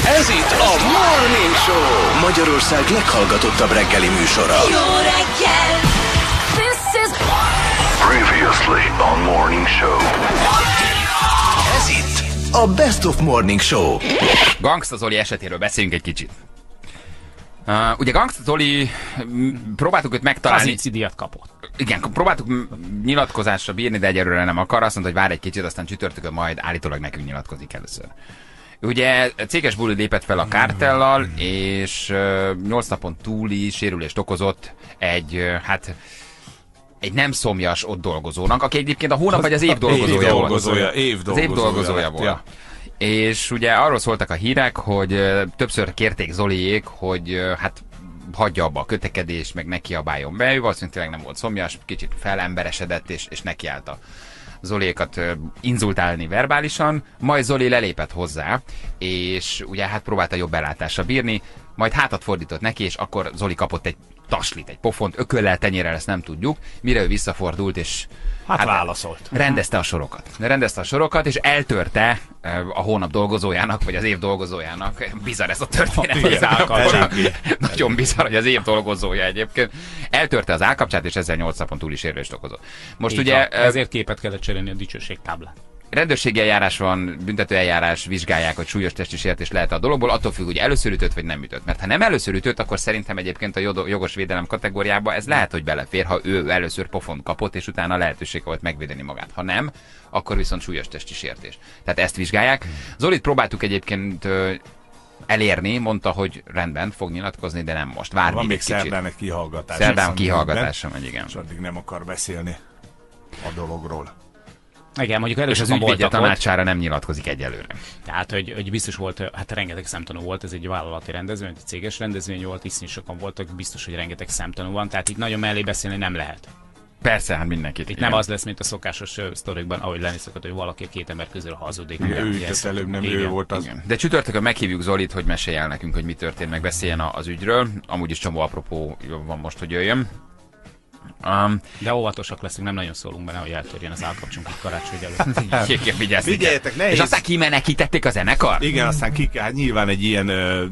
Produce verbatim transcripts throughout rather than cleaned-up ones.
Ez itt a Morning Show, Magyarország leghallgatottabb reggeli műsora. Jó reggel! This is... Previously on Morning Show. Ez itt a Best of Morning Show. Gangsta Zoli esetéről beszéljünk egy kicsit. Uh, ugye Gangsta Zoli, próbáltuk őt megtalálni. Kazinci díjat kapott. Igen, próbáltuk nyilatkozásra bírni, de egyelőre nem akar. Azt mondta, hogy várj egy kicsit, aztán csütörtökön majd állítólag nekünk nyilatkozik először. Ugye céges buli lépett fel a kártellal, és uh, nyolc napon túli sérülést okozott egy, uh, hát... egy nem szomjas ott dolgozónak, aki egyébként a hónap vagy az év dolgozója, év volt. dolgozója, év dolgozója. Az év dolgozója volt. Ja. És ugye arról szóltak a hírek, hogy uh, többször kérték Zoliék, hogy uh, hát hagyja abba a kötekedést, meg ne kiabáljon be. Ő valószínűleg nem volt szomjas, kicsit felemberesedett, és, és nekiállt a Zoliékat uh, inzultálni verbálisan, majd Zoli lelépett hozzá, és ugye hát próbálta jobb belátásra bírni, majd hátat fordított neki, és akkor Zoli kapott egy taslit, egy pofont, ököllel, tenyérrel, ezt nem tudjuk, mire ő visszafordult, és Hát, hát válaszolt. Rendezte a sorokat. Rendezte a sorokat, és eltörte a hónap dolgozójának, vagy az év dolgozójának. Bizarr ez a történet. Az állkapcsát. Nagyon bizarr, hogy az év dolgozója egyébként. Eltörte az állkapcsát, és ezzel nyolc napon túli sérülést okozott. Most Így ugye... Van. Ezért képet kellett cserélni a dicsőség táblát. Rendőrségi eljárás van, büntetőeljárás, vizsgálják, hogy súlyos testi sértés lehet a dologból, attól függ, hogy először ütött vagy nem ütött. Mert ha nem először ütött, akkor szerintem egyébként a jogos védelem kategóriába ez lehet, hogy belefér, ha ő először pofont kapott, és utána lehetőség volt megvédeni magát. Ha nem, akkor viszont súlyos testi sértés. Tehát ezt vizsgálják. Zolit próbáltuk egyébként elérni, mondta, hogy rendben, fog nyilatkozni, de nem most. Vár Van még kicsit. szerdán egy kihallgatás. Szerdán kihallgatása megy, igen. És addig nem akar beszélni a dologról. Igen, mondjuk És az erősokan ügyvédje voltak tanácsára nem nyilatkozik egyelőre. Tehát, hogy, hogy biztos volt, hát rengeteg szemtanú volt, ez egy vállalati rendezvény, egy céges rendezvény volt, iszonyú sokan voltak, biztos, hogy rengeteg szemtanú van, tehát itt nagyon mellé beszélni nem lehet. Persze, hát mindenkit. Itt igen. nem az lesz, mint a szokásos uh, sztorikban, ahogy lenni szokott, hogy valaki a két ember közül hazudik. Ő ütött előbb, nem ő volt az. Igen. De csütörtökön meghívjuk Zolit, hogy mesélj el nekünk, hogy mi történt, meg beszéljen az ügyről. Amúgy is csomó apropó van most, hogy jöjjön. Um, De óvatosak leszünk, nem nagyon szólunk benne, hogy eltörjön az állkapcsunk itt karácsony előtt. Figyeljetek, nehéz. És aztán kimenekítették a zenekar? Igen, aztán ki, hát nyilván egy ilyen, ö,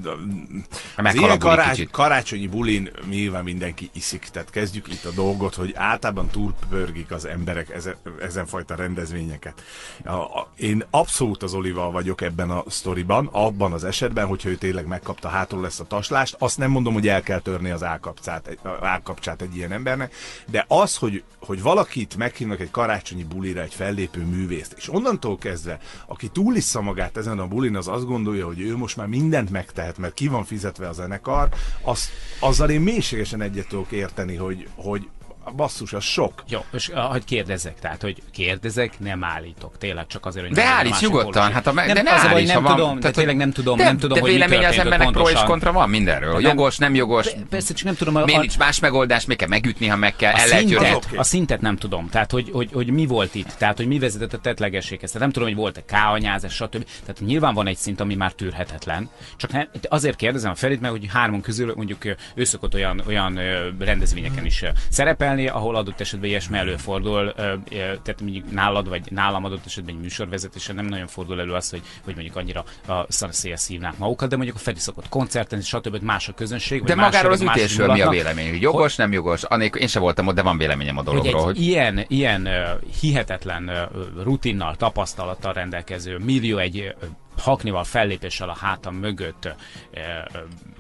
az ilyen karács, karácsonyi bulin nyilván mindenki iszik, tehát kezdjük itt a dolgot, hogy általában túlpörgik az emberek ezen, ezenfajta rendezvényeket. A, a, én abszolút az Olival vagyok ebben a sztoriban, abban az esetben, hogyha ő tényleg megkapta, hátul lesz a taslást, azt nem mondom, hogy el kell törni az állkapcsát, állkapcsát egy ilyen embernek, de az, hogy, hogy valakit meghívnak egy karácsonyi bulira, egy fellépő művészt, és onnantól kezdve, aki túlissza magát ezen a bulin, az azt gondolja, hogy ő most már mindent megtehet, mert ki van fizetve a zenekar, az, azzal én mélységesen egyet tudok érteni, hogy, hogy basszus, az sok. Jó, és uh, hogy kérdezzek, tehát, hogy kérdezek, nem állítok, tényleg csak azért, hogy... De állíts nyugodtan, hát a me- nem, de ne az, állíts, nem van, tudom, de tényleg nem tudom, de, nem tudom, de hogy mi vélemény az embernek pro és kontra van mindenről. Nem, jogos, nem jogos. Persze, csak nem tudom... A, Miért a, nincs más megoldás, még kell megütni, ha meg kell, a el lehet szintet, jönni. okay. A szintet nem tudom, tehát, hogy, hogy, hogy mi volt itt, tehát, hogy mi vezetett a tettlegességhez. Tehát nem tudom, hogy volt-e káanyázás, stb. Tehát nyilván van egy szint, ami már tűrhetetlen. Csak nem, azért kérdezem a Ferit meg, hogy hárman közül mondjuk ő szokott olyan, olyan rendezvényeken is szerepelni, ahol adott esetben ilyesmi előfordul, tehát mondjuk nálad vagy nálam adott esetben egy műsorvezetésen nem nagyon fordul elő az, hogy, hogy mondjuk annyira a szanaszéhez hívnák magukat, de mondjuk a Feri szokott koncerten, stb. Más a közönség. De magáról az ütésről mi a vélemény? Hogy jogos, nem jogos? Anék, én sem voltam ott, de van véleményem a dologról. Hogy egy hogy... ilyen, ilyen uh, hihetetlen uh, rutinnal, tapasztalattal rendelkező, millió egy uh, haknival fellépéssel a hátam mögött uh, uh,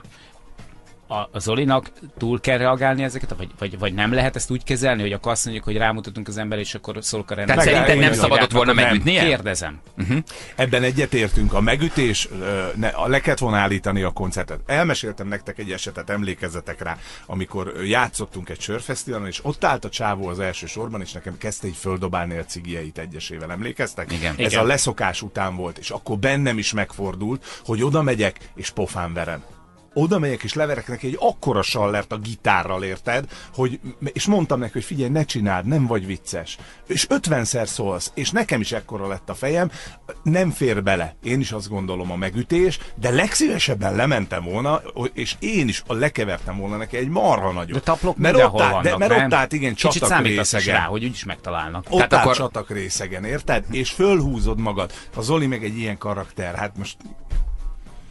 a Zolinak túl kell reagálni ezeket, vagy, vagy, vagy nem lehet ezt úgy kezelni, hogy akkor azt mondjuk, hogy rámutatunk az emberre, és akkor szólok a rendben. Tehát szerinted nem szabadott volna megütnie? Kérdezem. Uh-huh. Ebben egyetértünk. A megütés, ne, le kellett volna állítani a koncertet. Elmeséltem nektek egy esetet, emlékezzetek rá, amikor játszottunk egy sörfesztiválon, és ott állt a csávó az első sorban, és nekem kezdte így földobálni a cigjeit egyesével. Emlékeztek? Igen. Ez Igen. a leszokás után volt, és akkor bennem is megfordult, hogy oda megyek, és pofán verem. Oda megyek és leverek neki egy akkora sallert a gitárral, érted? Hogy, és mondtam neki, hogy figyelj, ne csináld, nem vagy vicces. És ötvenszer szólsz, és nekem is ekkora lett a fejem, nem fér bele. Én is azt gondolom a megütés, de legszívesebben lementem volna, és én is lekevertem volna neki egy marha nagyot. De taplok mert mindenhol ott áll, vannak, de, mert nem? ott állt, igen, Kicsit csatak számítasz részegen. rá, hogy úgyis megtalálnak. Ott Tehát áll akkor... csatak részegen, érted? És fölhúzod magad. A Zoli meg egy ilyen karakter, hát most...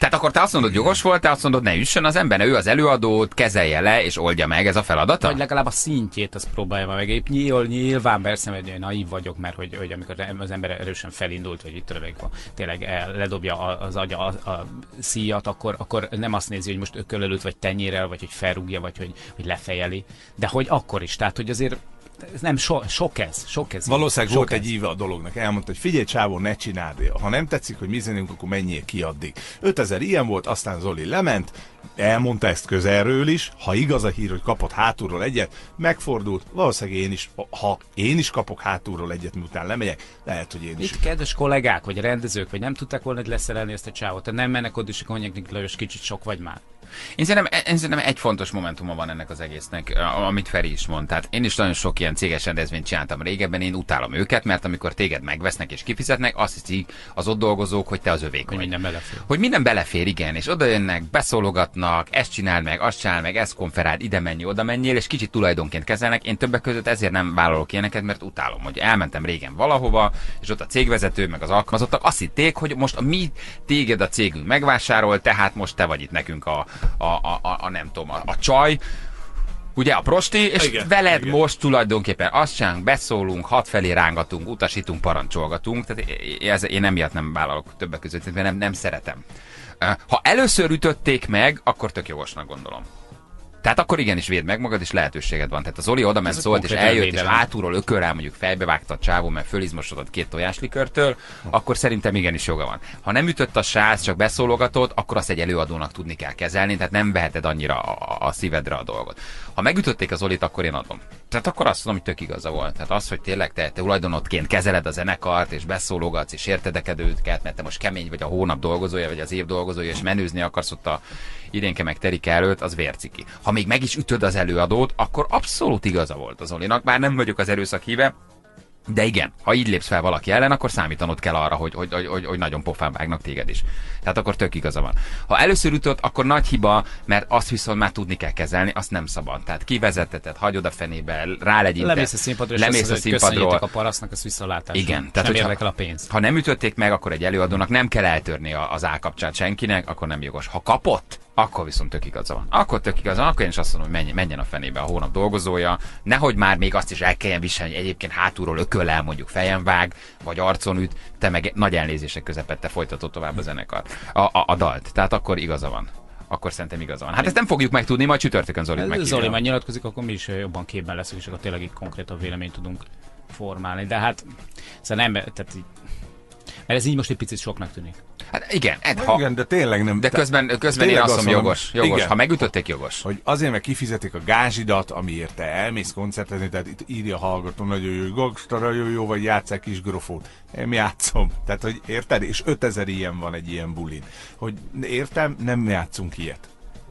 Tehát akkor te azt mondod, jogos volt, te azt mondod, ne üssön az ember, ő az előadót, kezelje le, és oldja meg, ez a feladata? Vagy legalább a szintjét, azt próbálja meg. Épp nyilván, nyilván persze, hogy naív vagyok, mert hogy, hogy amikor az ember erősen felindult, vagy itt tudom, tényleg ledobja az agya a, a szíjat, akkor, akkor nem azt nézi, hogy most ökölölőt, vagy tenyérrel, vagy hogy felrúgja, vagy hogy, hogy lefejeli. De hogy akkor is, tehát hogy azért ez nem so, sok ez, sok ez. Valószínűleg sok volt ez. egy íve a dolognak. Elmondta, hogy figyelj csávó, ne csináld. Ha nem tetszik, hogy mi zenünk, akkor menjél ki addig. ötezer ilyen volt, aztán Zoli lement, elmondta ezt közelről is. Ha igaz a hír, hogy kapott hátulról egyet, megfordult. Valószínűleg én is, ha én is kapok hátulról egyet, miután lemegyek, lehet, hogy én is. Itt kedves kollégák, vagy rendezők, vagy nem tudták volna, hogy leszerelni ezt a csávot. Tehát nem mennek oda, és akkor mondják, Lajos, kicsit sok vagy már. Én szerintem, én szerintem egy fontos momentuma van ennek az egésznek, amit Feri is mond. Tehát én is nagyon sok ilyen céges rendezvényt csináltam régebben, én utálom őket, mert amikor téged megvesznek és kifizetnek, azt hiszik az ott dolgozók, hogy te az övék hogy vagy. Minden belefér. Hogy minden belefér, igen, és oda jönnek, beszólogatnak, ezt csináld meg, azt csinál meg, ezt konferáld, ide menj, oda menjél, és kicsit tulajdonként kezelnek. Én többek között ezért nem vállalok ilyeneket, mert utálom, hogy elmentem régen valahova, és ott a cégvezető, meg az alkalmazottak azt hitték, hogy most a mi téged a cégünk megvásárol, tehát most te vagy itt nekünk a, a, a, a a nem tudom, a, a csaj, ugye a prosti, és igen, veled igen. Most tulajdonképpen azt csinálunk, beszólunk, hatfelé rángatunk, utasítunk, parancsolgatunk, tehát ez, én emiatt nem vállalok többek között, mert nem, nem szeretem. Ha először ütötték meg, akkor tök jogosnak gondolom. Tehát akkor igenis védd meg magad, és lehetőséged van. Tehát az Zoli oda ment, szólt, és eljött, és hátulról ökölrel mondjuk fejbevágta a csávó, mert fölizmosodott két tojáslikörtől, akkor szerintem igenis joga van. Ha nem ütött a srác, csak beszólogatott, akkor azt egy előadónak tudni kell kezelni, tehát nem veheted annyira a, a szívedre a dolgot. Ha megütötték az Zolit, akkor én adom. Tehát akkor azt mondom, hogy tök igaza volt. Tehát az, hogy tényleg te, te tulajdonodként kezeled a zenekart, és beszólogatsz, és értedeked őket, mert te most kemény vagy a hónap dolgozója, vagy az év dolgozója, és menőzni akarsz ott a idénke meg Terike előtt, az vérciki. Ha még meg is ütöd az előadót, akkor abszolút igaza volt az Zolinak, bár nem vagyok az erőszak híve, de igen, ha így lépsz fel valaki ellen, akkor számítanod kell arra, hogy, hogy, hogy, hogy, hogy nagyon pofán vágnak téged is. Tehát akkor tök igaza van. Ha először ütött, akkor nagy hiba, mert azt viszont már tudni kell kezelni, azt nem szabad. Tehát kivezetteted, hagyod a fenébe, rálegyinted. Lemész a színpadról, lemész és a azt, színpadról. a parasztnak, az visszalátás. Igen, tehát nem érdekel a pénz. Ha nem ütötték meg, akkor egy előadónak nem kell eltörni az állkapcsát senkinek, akkor nem jogos. Ha kapott, akkor viszont tök igaza van. Akkor tök igaza van, akkor én is azt mondom, hogy menjen, menjen a fenébe a hónap dolgozója, nehogy már még azt is el kelljen viselni, hogy egyébként hátulról ököllel mondjuk fejen vág, vagy arcon üt, te meg nagy elnézések közepette folytatod tovább a zenekart, a, a, a dalt. Tehát akkor igaza van. Akkor szerintem igaza van. Hát ezt nem fogjuk megtudni, majd csütörtökön Zoli meghívja. Zoli majd nyilatkozik, akkor mi is jobban képben leszünk, és akkor tényleg így konkrétabb véleményt tudunk formálni. De hát, szóval nem, tehát így, mert ez így most egy picit soknak tűnik. Hát igen, Ed, ha, igen, de tényleg nem. De közben, közben én azt mondom, jogos. jogos. Igen. Ha megütötték, jogos. Hogy azért, mert kifizetik a gázsidat, amiért te elmész koncertezni, tehát itt írja a hallgató, nagyon jó, gangsta, nagyon jó, vagy játsszák kis grofót. Én játszom. Tehát, hogy érted? És ötezer ilyen van egy ilyen bulin. Hogy értem, nem játszunk ilyet.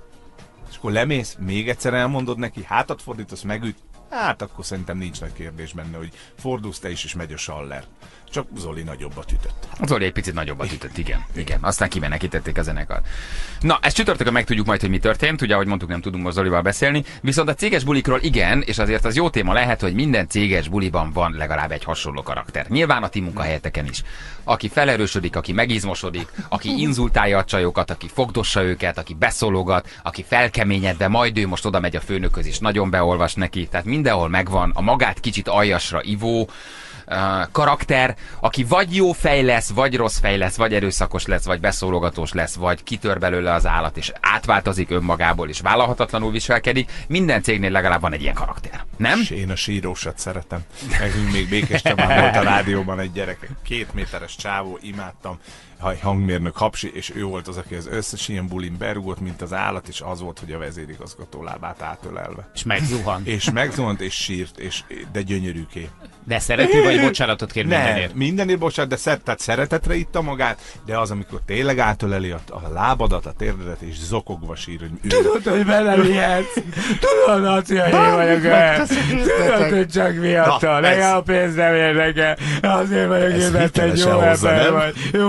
És akkor lemész, még egyszer elmondod neki, hátat fordítasz, megüt, hát akkor szerintem nincs nagy kérdés benne, hogy fordulsz te is, és megy a saller. Csak Zoli nagyobbat ütött. Zoli egy picit nagyobbat ütött, igen. igen. Aztán kimenekítették a zenekart. Na, ezt csütörtökön megtudjuk majd, hogy mi történt. Ugye, ahogy mondtuk, nem tudunk most Zolival beszélni. Viszont a céges bulikról igen, és azért az jó téma lehet, hogy minden céges buliban van legalább egy hasonló karakter. Nyilván a ti munkahelyeteken is. Aki felerősödik, aki megizmosodik, aki inzultálja a csajokat, aki fogdossa őket, aki beszólogat, aki felkeményedve, majd ő most oda megy a főnökhöz és nagyon beolvas neki. Tehát mindenhol megvan a magát kicsit aljasra ivó Uh, karakter, aki vagy jó fej lesz, vagy rossz fej lesz, vagy erőszakos lesz, vagy beszólogatós lesz, vagy kitör belőle az állat, és átváltozik önmagából, és vállalhatatlanul viselkedik. Minden cégnél legalább van egy ilyen karakter. Nem? És én a sírósat szeretem. Nekünk még Békés Csabán volt a rádióban egy gyerek, két méteres csávó, imádtam. Hangmérnök Hapsi, és ő volt az, aki az összes ilyen bulin berúgott, mint az állat, és az volt, hogy a vezérigazgató lábát átölelve. És megzuhant. És megzuhant, és sírt, és, de gyönyörűké. De szereti, vagy bocsánatot kér mindenért? Nem, mindenért bocsánat, de szeret, tehát szeretetre itta magát, de az, amikor tényleg átöleli a, a lábadat, a térdedet, és zokogva sír, hogy ő... Tudod, hogy velem ilyetsz? Tudod, Laci, hogy én vagyok el? Tudod, hogy csak miatta. Nekem a pénz nem érdekel. Azért vagyok én, mert egy jó ember vagy. Jó ember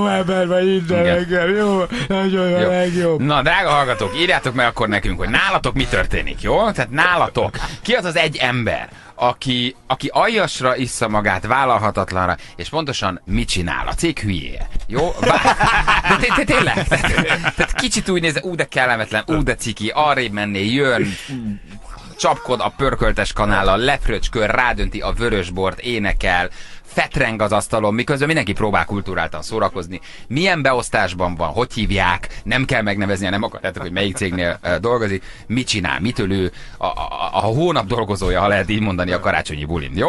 Várva innen engem, jó? Nagyon jó. Legjobb. Na, drága hallgatók, írjátok meg akkor nekünk, hogy nálatok mi történik, jó? Tehát nálatok, ki az az egy ember, aki, aki aljasra issza magát, vállalhatatlanra, és pontosan mit csinál? A cég hülyéje, jó? De tényleg? Tehát kicsit úgy néz, ú, de kellemetlen, ú, de ciki, arrébb menné, jön, csapkod a pörköltes kanállal, lepröcskör, rádönti a vörösbort, énekel, fetreng az asztalon, miközben mindenki próbál kulturáltan szórakozni. Milyen beosztásban van, hogy hívják, nem kell megnevezni, nem akarjátok, hogy melyik cégnél uh, dolgozik, mit csinál, mitől ő a, a, a hónap dolgozója, ha lehet így mondani a karácsonyi bulin, jó?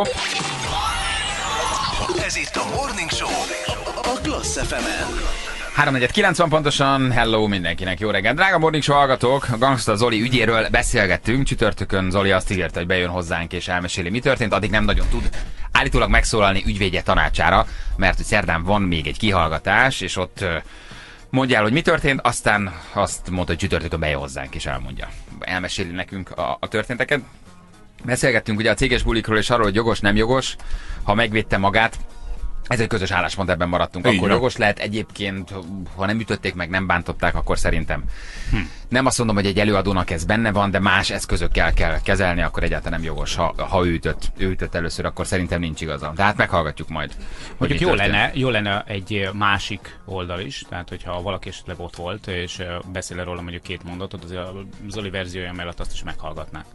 Ez itt a Morning Show a Klassz ef emen. háromnegyed kilencven pontosan, hello mindenkinek, jó reggelt. Drága Morning Show hallgatók, a Gangsta Zoli ügyéről beszélgettünk. Csütörtökön Zoli azt ígérte, hogy bejön hozzánk és elmeséli, mi történt. Addig nem nagyon tud állítólag megszólalni ügyvédje tanácsára, mert hogy szerdán van még egy kihallgatás, és ott mondja el, hogy mi történt, aztán azt mondta, hogy csütörtökön bejön hozzánk és elmondja. Elmeséli nekünk a, a történteket. Beszélgettünk ugye a céges bulikról és arról, hogy jogos, nem jogos, ha megvédte magát. Ez egy közös álláspont, ebben maradtunk. Akkor jogos lehet egyébként, ha nem ütötték meg, nem bántották, akkor szerintem. Hm. Nem azt mondom, hogy egy előadónak ez benne van, de más eszközökkel kell kezelni, akkor egyáltalán nem jogos. Ha, ha ő, ütött, ő ütött először, akkor szerintem nincs igaza. Tehát meghallgatjuk majd. Mondjuk jó lenne, jó lenne egy másik oldal is, tehát hogyha valaki esetleg ott volt, és beszél róla mondjuk két mondatot, azért a Zoli verziója mellett azt is meghallgatnák.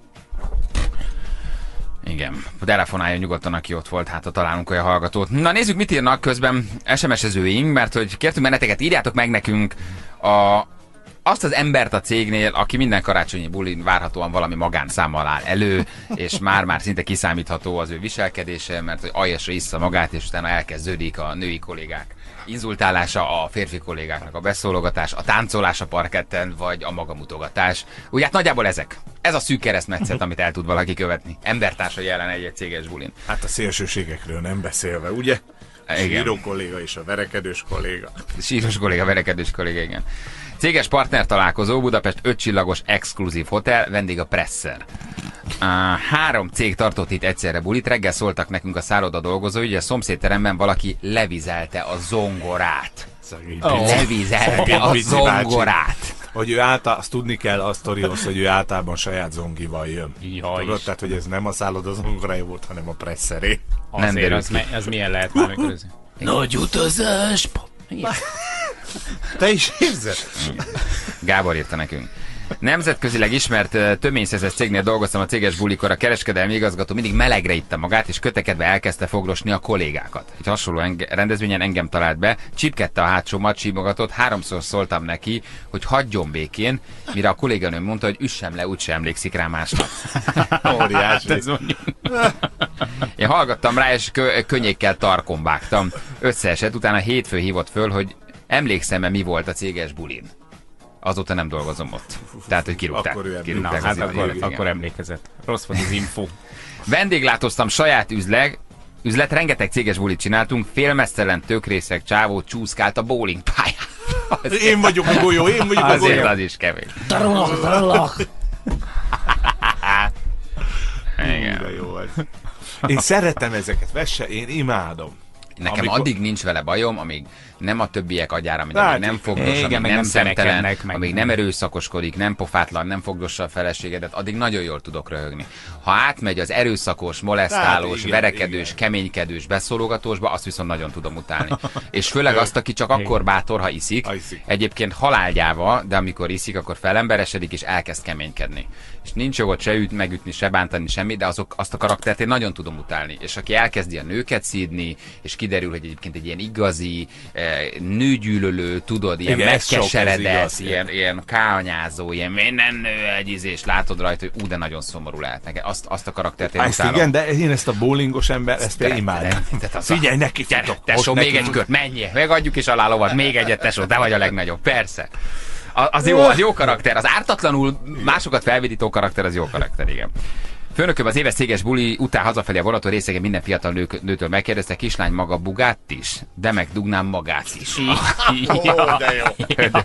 Igen, telefonáljon nyugodtan, aki ott volt, hát ha találunk olyan hallgatót. Na nézzük, mit írnak közben es em es-ezőink, mert hogy kértünk benneteket, írjátok meg nekünk a, azt az embert a cégnél, aki minden karácsonyi bulin várhatóan valami magánszámmal áll elő, és már-már szinte kiszámítható az ő viselkedése, mert hogy aljasra issza magát, és utána elkezdődik a női kollégák inzultálása, a férfi kollégáknak a beszólogatás, a táncolás a parketten, vagy a magamutogatás. Ugye hát nagyjából ezek. Ez a szűk keresztmetszet, amit el tud valaki követni. Embertársa jelen egy-egy céges bulin. Hát a szélsőségekről nem beszélve, ugye? A síró kolléga és a verekedős kolléga. Sírós kolléga, verekedős kolléga, igen. Céges partner találkozó, Budapest öt csillagos exkluzív hotel, vendég a Presser. Uh, három cég tartott itt egyszerre bulit, reggel szóltak nekünk a szálloda dolgozói, hogy a szomszédteremben valaki levizelte a zongorát. Oh. Levizelte a zongorát. Hogy ő által, azt tudni kell a sztorihoz, hogy ő általában saját zongival jön. Tudod, tehát, hogy ez nem a szálloda zongorája volt, hanem a Presseré. Nem derül az, me- az milyen lehet már megkörözni? Nagy utazás! Te is érzed? Gábor írta nekünk. Nemzetközileg ismert töményszezes cégnél dolgoztam a céges bulikor, a kereskedelmi igazgató mindig melegre itta magát, és kötekedve elkezdte fogrosni a kollégákat. Egy hasonló enge- rendezvényen engem talált be, csipkedte a hátsómat, csímogatott, háromszor szóltam neki, hogy hagyjon békén, mire a kolléganőm mondta, hogy üssem le, úgyse emlékszik rá másnap. Óriási. Én hallgattam rá, és kö- könnyékkel tarkombágtam. Összeesett, utána hétfő hívott föl, hogy emlékszem-e, mi volt a céges bulin. Azóta nem dolgozom ott. Tehát, hogy kirúgták. Akkor, kirúgták Na, hát akkor, akkor emlékezett. Rossz volt az info. Vendéglátóztam saját üzleg, üzlet, rengeteg céges bulit csináltunk, félmeztelen tökrészek, csávó csúszkált a bowling pályán. Én vagyok a golyó, én vagyok a golyó. Azért az is kevés. Tarulak, tarulak. Igen. Jó ez. Én szeretem ezeket, vesse, én imádom. Nekem Amikor... addig nincs vele bajom, amíg nem a többiek agyára, amíg hát, nem fogdos, igen, amíg nem, nem szemtelen, meg, amíg nem erőszakoskodik, nem pofátlan, nem fogdossa a feleségedet, addig nagyon jól tudok röhögni. Ha átmegy az erőszakos, molesztálós, hát, igen, verekedős, igen. keménykedős, beszólogatósba, azt viszont nagyon tudom utálni. És főleg azt, aki csak akkor bátor, ha iszik. Ha iszik. Egyébként halálgyáva, de amikor iszik, akkor felemberesedik és elkezd keménykedni. És nincs jogot se üt, megütni, se bántani, semmi, de azok, azt a karaktert én nagyon tudom utálni. És aki elkezdi a nőket szídni, és kiderül, hogy egyébként egy ilyen igazi, nőgyűlölő, tudod, ilyen megkeseredett, ilyen, ilyen káanyázó, ilyen minden nő egy ízés, látod rajta, hogy ú, de nagyon szomorú lehet nekem. Azt, azt a karaktert én utálom. Igen, de én ezt a bowlingos ember, ezt én imádom. Figyelj, neki futok. Tesó, még egy kört, menjél, megadjuk is alá lovat, még egyet, tesó, te vagy a legnagyobb, persze. Az jó, az jó karakter, az ártatlanul másokat felvidító karakter, az jó karakter, igen. Főnököm az éves céges buli után hazafelé a vonaton részegen minden fiatal nő, nőtől megkérdezte, kislány maga Bugatti is, de megdugnám magát is. Ó, de jó.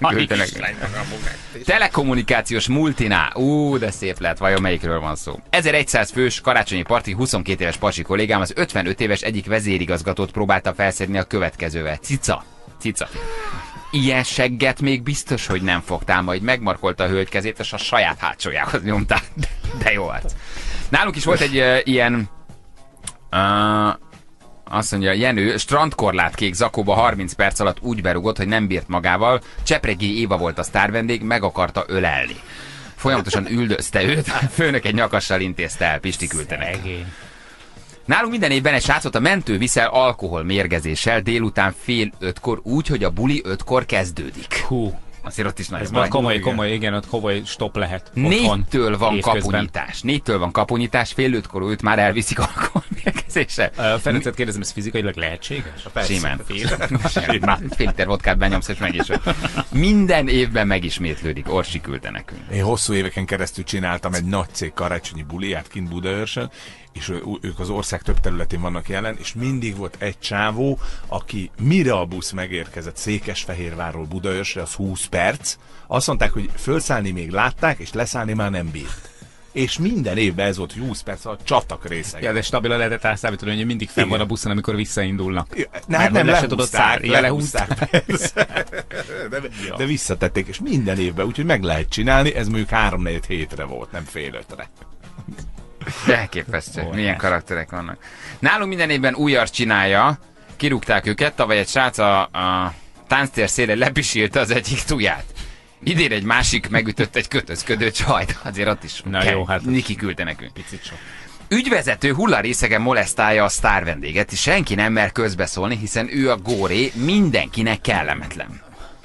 Telekommunikációs multinál. Ú, de szép lett, vajon melyikről van szó? ezerszáz fős karácsonyi parti, huszonkét éves pasi kollégám az ötvenöt éves egyik vezérigazgatót próbálta felszedni a következővel. Cica. cica. Ilyen segget még biztos, hogy nem fogtál, majd megmarkolta a hölgy kezét, és a saját hátsójához nyomtál. De, de jó arc. Nálunk is volt egy uh, ilyen... Uh, azt mondja, Jenő, strandkorlátkék zakóba harminc perc alatt úgy berugott, hogy nem bírt magával. Csepregi Éva volt a sztárvendég, meg akarta ölelni. Folyamatosan üldözte őt, a főnök egy nyakassal intézte el, Pisti küldte neki. Nálunk minden évben egy srácot a mentő viszel alkoholmérgezéssel délután fél ötkor úgy, hogy a buli ötkor kezdődik. Hú. Azért ott is nagyon ez már komoly, komoly, igen, ott komoly stop lehet. Négytől van kapunyítás. Négytől van kapunyítás, fél ötkor őt már elviszik alkoholmérgezéssel. Uh, Ferencet kérdezem, ez fizikailag lehetséges? Simán. Fél liter vodkát benyomsz, és meg is. Minden évben megismétlődik. Orsi küldte nekünk. Én hosszú éveken keresztül csináltam egy nagy cég karácsonyi buliját kint Budaörsön, és ők az ország több területén vannak jelen, és mindig volt egy csávó, aki mire a busz megérkezett Székesfehérvárról Budaörsre, az húsz perc, azt mondták, hogy fölszállni még látták, és leszállni már nem bírt. És minden évben ez volt húsz perc a csatak részeg. Ja, de stabilan lehetett elszámítani, hogy mindig fenn van a buszon, amikor visszaindulnak. Ja, ne, hát nem lehúzták, lehúzták, lehúzták de, de visszatették, és minden évben, úgyhogy meg lehet csinálni, ez mondjuk három-négy hétre volt, nem fél ötre. Elképesztő, milyen karakterek vannak. Nálunk minden évben új arc csinálja, kirúgták őket, tavaly egy srác a, a tánctér szélén lepisílte az egyik tuját. Idén egy másik megütött egy kötözködő csajt, azért ott is. Na jó, hát Niki küldte nekünk. Picit sok. Ügyvezető hullarészegen molesztálja a sztár vendéget, és senki nem mer közbeszólni, hiszen ő a góré, mindenkinek kellemetlen.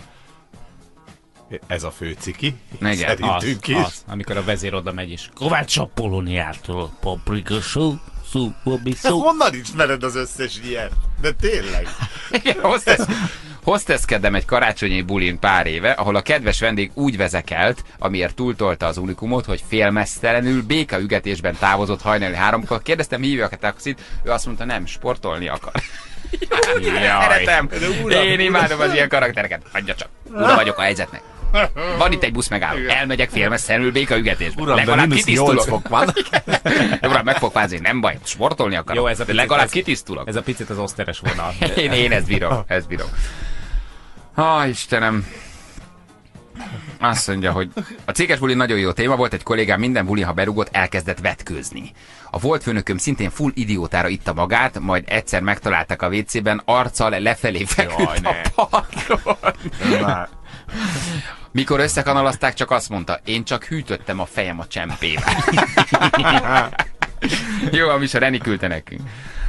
Ez a fő ciki. Igen, szerintünk is. Az, amikor a vezér oda megy is. Kovács a Polóniától, paprika show, szupobi szó. Honnan ismered az összes ilyet? De tényleg. Hostess, hostesskedem egy karácsonyi bulin pár éve, ahol a kedves vendég úgy vezekelt, amiért túltolta az unikumot, hogy félmeztelenül békaügetésben távozott hajnali háromkor. Kérdeztem, hívják a taxit, ő azt mondta, nem, sportolni akar. Szeretem. Én imádom az ilyen karaktereket. Hagyja csak. Ura vagyok a helyzetnek. Van itt egy busz megálló. Elmegyek félmeztelenül békaügetésbe. Uram, legalább kitisztulok. Fok van. Uram, meg fog fázni, nem baj. Sportolni akarok. Jó, ez a picit, legalább ez, kitisztulok. Ez a picit az oszteres vonal. én, én ezt bírom. Ezt bírom. Ah, Istenem. Azt mondja, hogy a céges buli nagyon jó téma volt, egy kollégám minden buli, ha berugott, elkezdett vetkőzni. A volt főnököm szintén full idiótára itta magát, majd egyszer megtalálták a vécében, arccal lefelé feküdt a padlón. Mikor összekanalazták, csak azt mondta, én csak hűtöttem a fejem a csempével. Jó, amis a Reni küldte nekünk.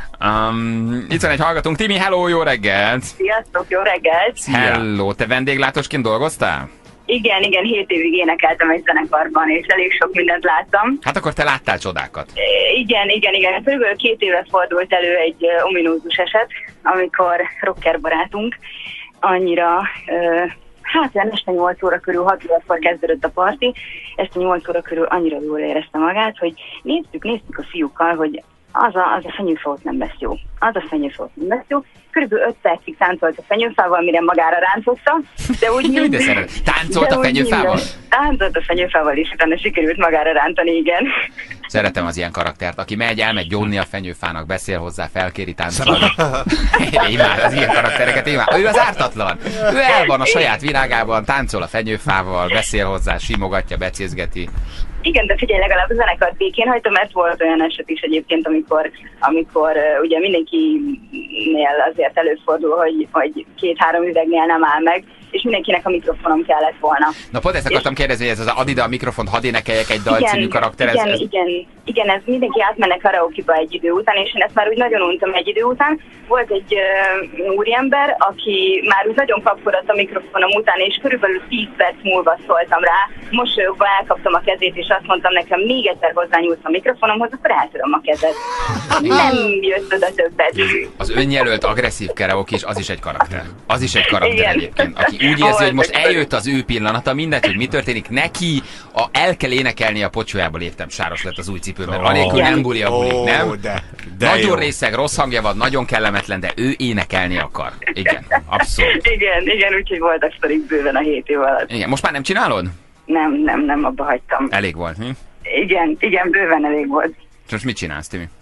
Um, itt van egy hallgatónk. Timi, hello, jó reggelt! Sziasztok, jó reggelt! Hello, te vendéglátósként dolgoztál? Igen, igen, hét évig énekeltem egy zenekarban, és elég sok mindent láttam. Hát akkor te láttál csodákat. E, igen, igen, igen. Körülbelül két éve fordult elő egy uh, ominózus eset, amikor rocker barátunk annyira... Uh, Hát olyan este nyolc óra körül, hat órakor kezdődött a parti, este nyolc óra körül annyira jól érezte magát, hogy néztük, néztük a fiúkkal, hogy az a, az a fenyőfa ott nem lesz jó. Az a fenyőfa ott nem lesz jó. Körülbelül öt percig táncolt a fenyőfával, mire magára rántotta, de úgy mind... de táncolt a fenyőfával? Táncolt a fenyőfával is, utána sikerült magára rántani, igen. Szeretem az ilyen karaktert, aki megy, elmegy gyónni a fenyőfának, beszél hozzá, felkéri táncolni. Én imád az ilyen karaktereket, imád. Ő az ártatlan. Ő el van a saját világában, táncol a fenyőfával, beszél hozzá, simogatja, becézgeti. Igen, de figyelj, legalább a zenekart békén hagyta, mert volt olyan eset is egyébként, amikor, amikor uh, ugye mindenkinél azért előfordul, hogy, hogy két-három üvegnél nem áll meg, és mindenkinek a mikrofonom kellett volna. Na pont ezt akartam és... kérdezni, hogy ez az Adida a mikrofont, hadd énekeljek egy dal című karakter. Igen, ez, ez... igen, igen, ez mindenki átmenne karaoke-ba egy idő után, és én ezt már úgy nagyon untam egy idő után. Volt egy uh, úriember, aki már úgy nagyon kapkodott a mikrofonom után, és körülbelül tíz perc múlva szóltam rá, mosolyogva elkaptam a kezét, és azt mondtam nekem, még egyszer hozzányúlsz a mikrofonomhoz, akkor eltöröm a kezed. Nem jött oda többet. Az önjelölt agresszív karaoke is, az is egy karakter. Az is egy karakter igen. Egyébként, aki úgy érzi, hogy most eljött az ő pillanata, mindegy, hogy mi történik, neki a, el kell énekelni a pocsójába léptem, sáros lett az új cipőben. Oh, anélkül nem buli a bulik, oh, nem? De, de nagyon jó. Részeg, rossz hangja van, nagyon kellemetlen, de ő énekelni akar. Igen, abszolút. Igen, igen, úgyhogy voltak sztorik bőven a hét év alatt. Igen, most már nem csinálod? Nem, nem, nem, abba hagytam. Elég volt, mi? Igen, igen, bőven elég volt. Most mit csinálsz, Timi?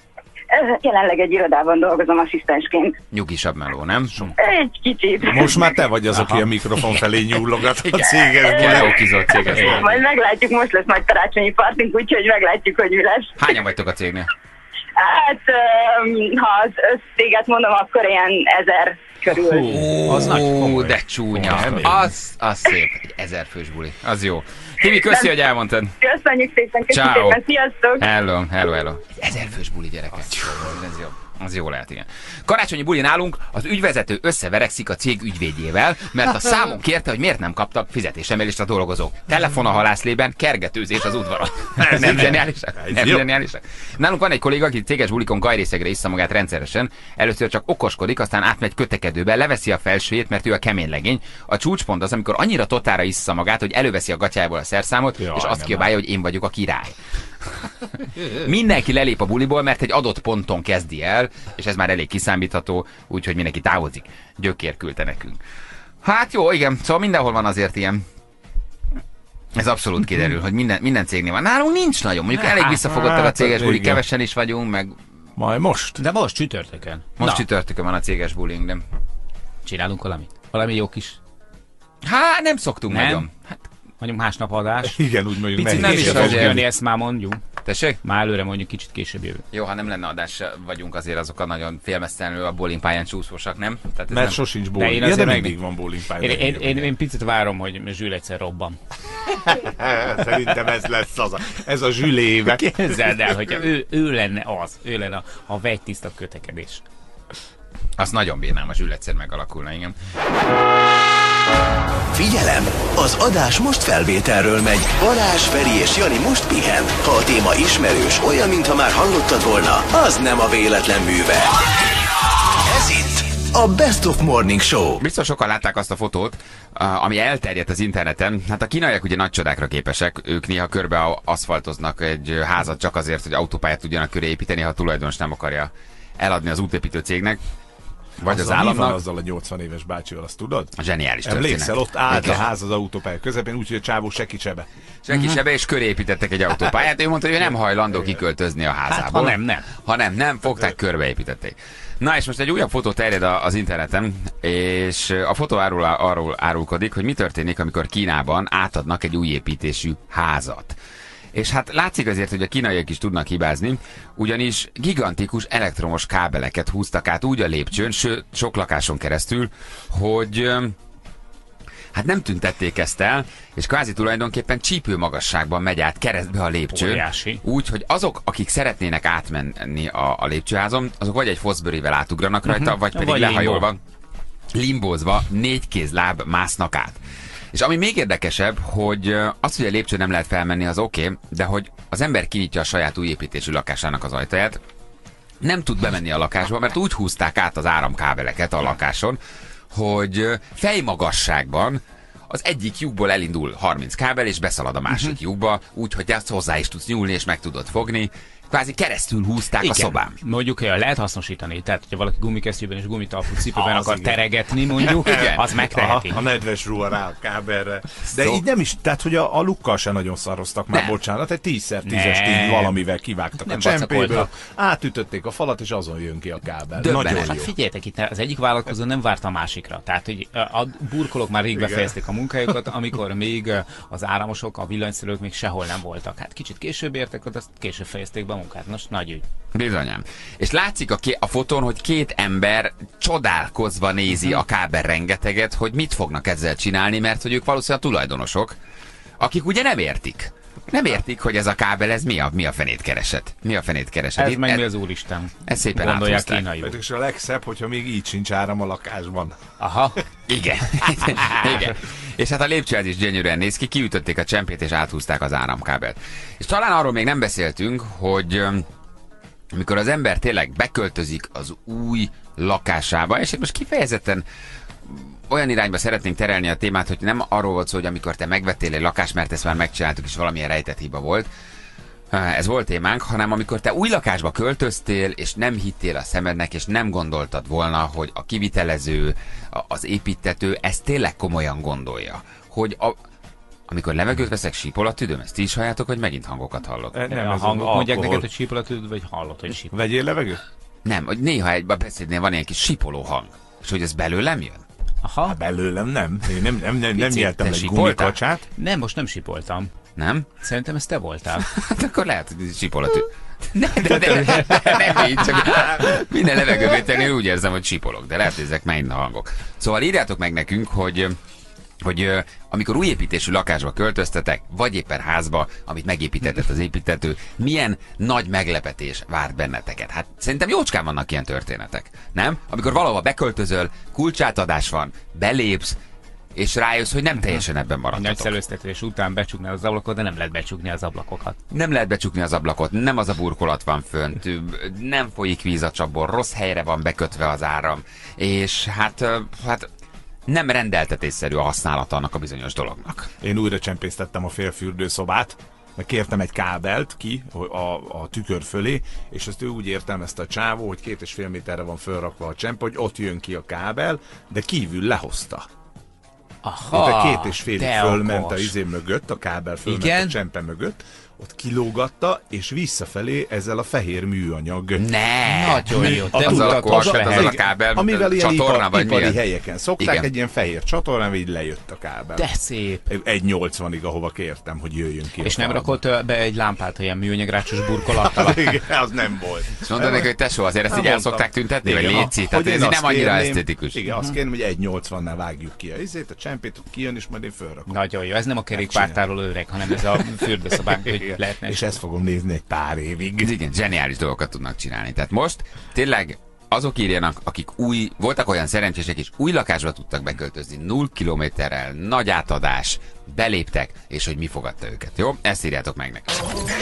Jelenleg egy irodában dolgozom asszisztensként. Nyugisabb meló, nem? Egy kicsit. Most már te vagy az, aha, aki a mikrofon felé nyúlogat a céges bulin. céges bulin. Majd meglátjuk, most lesz majd karácsonyi partunk, úgyhogy meglátjuk, hogy mi lesz. Hányan vagytok a cégnél? Hát, ha az össztéget mondom, akkor ilyen ezer körül. Hú, az nagy komoly. De csúnya. Az, az szép. Egy ezer fős buli. Az jó. Tibi, köszi, hogy elmondtad. Köszönjük szépen, köszönjük szépen. Sziasztok. Hello, hello, hello. Egy ezer fős buli, gyerekek. Ez jó. Az jó lehet, igen. Karácsonyi buli nálunk az ügyvezető összeverekszik a cég ügyvédjével, mert a számon kérte, hogy miért nem kaptak fizetésemelést a dolgozók. Telefon a halászlében, kergetőzés az udvaron. Nem zseniálisak? Nem zseniálisak? Nálunk van egy kolléga, aki céges bulikon gajrészegre issza magát rendszeresen. Először csak okoskodik, aztán átmegy kötekedőbe, leveszi a felsőjét, mert ő a kemény legény. A csúcspont az, amikor annyira totára issza magát, hogy előveszi a gatyájából a szerszámot, ja, és azt kiabálja, hogy én vagyok a király. Mindenki lelép a buliból, mert egy adott ponton kezdi el, és ez már elég kiszámítható, úgyhogy mindenki távozik. Gyökér küldte nekünk. Hát jó, igen, szóval mindenhol van azért ilyen. Ez abszolút kiderül, hogy minden, minden cégnél van. Nálunk nincs nagyon, mondjuk elég visszafogottak a céges buli, kevesen is vagyunk, meg... Majd most. De most csütörtökön. Most csütörtökön van a céges buling, de... Csinálunk valamit? Valami jó kis... Hát nem szoktunk nem? nagyon. Hát, mondjuk másnap adás. Igen, úgy mondjuk. Picit nem is fog jönni, ezt már mondjuk. Tessék? Már előre mondjuk kicsit később jövő. Jó, ha nem lenne adás, vagyunk azért azok a nagyon félmeztelenül a bowlingpályán csúszósak, nem? Tehát mert nem... sosincs bowling. De én ja, de meg... mindig van bowlingpályán. Én, én, én, én picit várom, hogy Zsül egyszer robban. Szerintem ez lesz az a, ez a Zsül éve. Képzeld el, hogyha ő, ő lenne az, ő lenne a, a vegytiszta kötekedés. Azt nagyon bírnám, a Zsül egyszer megalakulna, igen. Figyelem! Az adás most felvételről megy. Balázs, Feri és Jani most pihen. Ha a téma ismerős, olyan, mintha már hallottad volna, az nem a véletlen műve. Ez itt a Best of Morning Show. Biztos sokan látták azt a fotót, ami elterjedt az interneten. Hát a kínaiak ugye nagy csodákra képesek. Ők néha körbe aszfaltoznak egy házat csak azért, hogy autópályát tudjanak köré építeni, ha a tulajdonos nem akarja eladni az útépítő cégnek. Vagy azzal az államnak. Mi van azzal a nyolcvan éves bácsival, azt tudod? A zseniális történet. Emlékszel, ott állt a ház az autópálya közepén, úgyhogy a csávó se kicsebe. Se kicsebe, és köré építettek egy autópályát. Ő mondta, hogy ő nem hajlandó kiköltözni a házából. Hát, ha nem, nem. Ha nem, nem, fogták, körbeépítették. Na és most egy újabb fotó terjed az interneten, és a fotó arról, arról árulkodik, hogy mi történik, amikor Kínában átadnak egy új építésű házat. És hát látszik azért, hogy a kínaiak is tudnak hibázni, ugyanis gigantikus elektromos kábeleket húztak át úgy a lépcsőn, sőt, sok lakáson keresztül, hogy hát nem tüntették ezt el, és kvázi tulajdonképpen csípő magasságban megy át keresztbe a lépcsőn. Úgy, hogy azok, akik szeretnének átmenni a, a lépcsőházon, azok vagy egy foszbörével átugranak rajta, uh-huh. vagy pedig vagy lehajolva, limbózva, négy kézláb másznak át. És ami még érdekesebb, hogy az, hogy a lépcső nem lehet felmenni, az oké, okay, de hogy az ember kinyitja a saját új építésű lakásának az ajtaját, nem tud bemenni a lakásba, mert úgy húzták át az áramkábeleket a lakáson, hogy fejmagasságban az egyik lyukból elindul harminc kábel, és beszalad a másik uh-huh. lyukba, úgyhogy te azt hozzá is tudsz nyúlni, és meg tudod fogni. Kvázi keresztül húzták igen. a szobám. Mondjuk, hogy lehet hasznosítani. Tehát, hogyha valaki gumikesztyűben és gumitalpú cipőben akar igen. teregetni, mondjuk, az megteheti. A nedves ruha rá a kábelre. De so... így nem is, tehát, hogy a, a lukkal se nagyon szaroztak már, nem. bocsánat, egy tízszer tízes így valamivel kivágtak nem a csempéből, átütötték a falat, és azon jön ki a kábel. Nagyon jó. Hát figyeljetek, itt az egyik vállalkozó nem várta a másikra. Tehát, hogy a burkolók már rég befejezték a munkájukat, amikor még az áramosok, a villanyszerelők még sehol nem voltak. Hát kicsit később értek, azt később fejezték be munkát. Most nagy ügy. Bizonyám. És látszik a, ké- a fotón, hogy két ember csodálkozva nézi a kábel rengeteget, hogy mit fognak ezzel csinálni, mert hogy ők valószínűleg a tulajdonosok, akik ugye nem értik. Nem értik, hogy ez a kábel, ez mi a, mi a fenét keresett. Mi a fenét keresett. Ez Itt, meg mi az úristen. Ez szépen áthúzták. És a legszebb, hogyha még így sincs áram a lakásban. Aha. Igen. Igen. És hát a lépcső is gyönyörűen néz ki, kiütötték a csempét és áthúzták az áramkábelt. És talán arról még nem beszéltünk, hogy amikor az ember tényleg beköltözik az új lakásába, és most kifejezetten olyan irányba szeretnénk terelni a témát, hogy nem arról volt szó, hogy amikor te megvettél egy lakást, mert ezt már megcsináltuk, és valamilyen rejtett hiba volt, ez volt témánk, hanem amikor te új lakásba költöztél, és nem hittél a szemednek, és nem gondoltad volna, hogy a kivitelező, az építtető ezt tényleg komolyan gondolja. Hogy a, Amikor levegőt veszek, sípol a tüdőm. Ezt ti is halljátok, hogy megint hangokat hallok? Nem, nem a hangok mondják neked, hogy sípol a tüdőd, vagy hallod, hogy sípol. Vegyél levegőt? Nem, hogy néha egy beszédnél van ilyen kis sípoló hang. És hogy ez belőlem jön? Aha. Hát belőlem nem. Én nem, nem, nem, nem nyeltem egy gumikacsát. Nem, most nem sípoltam. Nem? Szerintem ez te voltál. Hát akkor lehet, hogy sípol a tüdő. Ne, de, de, de, de nem így, csak minden levegővételnél úgy érzem, hogy sípolok, de lehet, hogy ezek megint a hangok. Szóval írjátok meg nekünk, hogy hogy uh, amikor új építésű lakásba költöztetek, vagy éppen házba, amit megépítetett az építető, milyen nagy meglepetés várt benneteket. Hát szerintem jócskán vannak ilyen történetek, nem? Amikor valahova beköltözöl, kulcsátadás van, belépsz, és rájössz, hogy nem teljesen ebben maradtatok. Nagy szelőztetés után becsukni az ablakot, de nem lehet becsukni az ablakokat. Nem lehet becsukni az ablakot, nem az a burkolat van fönt, nem folyik víz a csapból, rossz helyre van bekötve az áram, és hát, hát nem rendeltetésszerű a használata annak a bizonyos dolognak. Én újra csempésztettem a félfürdőszobát, meg kértem egy kábelt ki a, a tükör fölé, és azt ő úgy értelmezte a csávó, hogy két és fél méterre van fölrakva a csemp, hogy ott jön ki a kábel, de kívül lehozta. Aha, két és félig fölment a izé mögött, a kábel fölment igen? a csempe mögött, ott kilógatta, és visszafelé ezzel a fehér műanyag. Ne! Nagyon jó. Az, az, a, az, az a kábel amivel ilyen csatorna, ipar, vagy ipari milyen? helyeken szokták, igen. Egy ilyen fehér csatornán, így lejött a kábel. De szép. egy nyolcvanig, ahova kértem, hogy jöjjön ki. És nem rakott be egy lámpát, ilyen műanyagrácsos burkolattal? Igen, az nem volt. És mondod neki, hogy tesó, azért ezt így el szokták tüntetni, vagy léci? Tehát ez nem annyira esztetikus. Igen, azt kérem, hogy egy nyolcvannál vágjuk ki a izét, a csempét, kijön, és majd én fölrakom. Nagyon jó, ez nem a kerékpártároló öreg, hanem ez a fürdőszobánk, hogy lehetne. És ezt fogom nézni egy pár évig. Igen, zseniális dolgokat tudnak csinálni. Tehát most tényleg azok írjanak, akik új, voltak olyan szerencsések és új lakásba tudtak beköltözni, null kilométerrel, nagy átadás, beléptek, és hogy mi fogadta őket. Jó? Ezt írjátok meg nekem.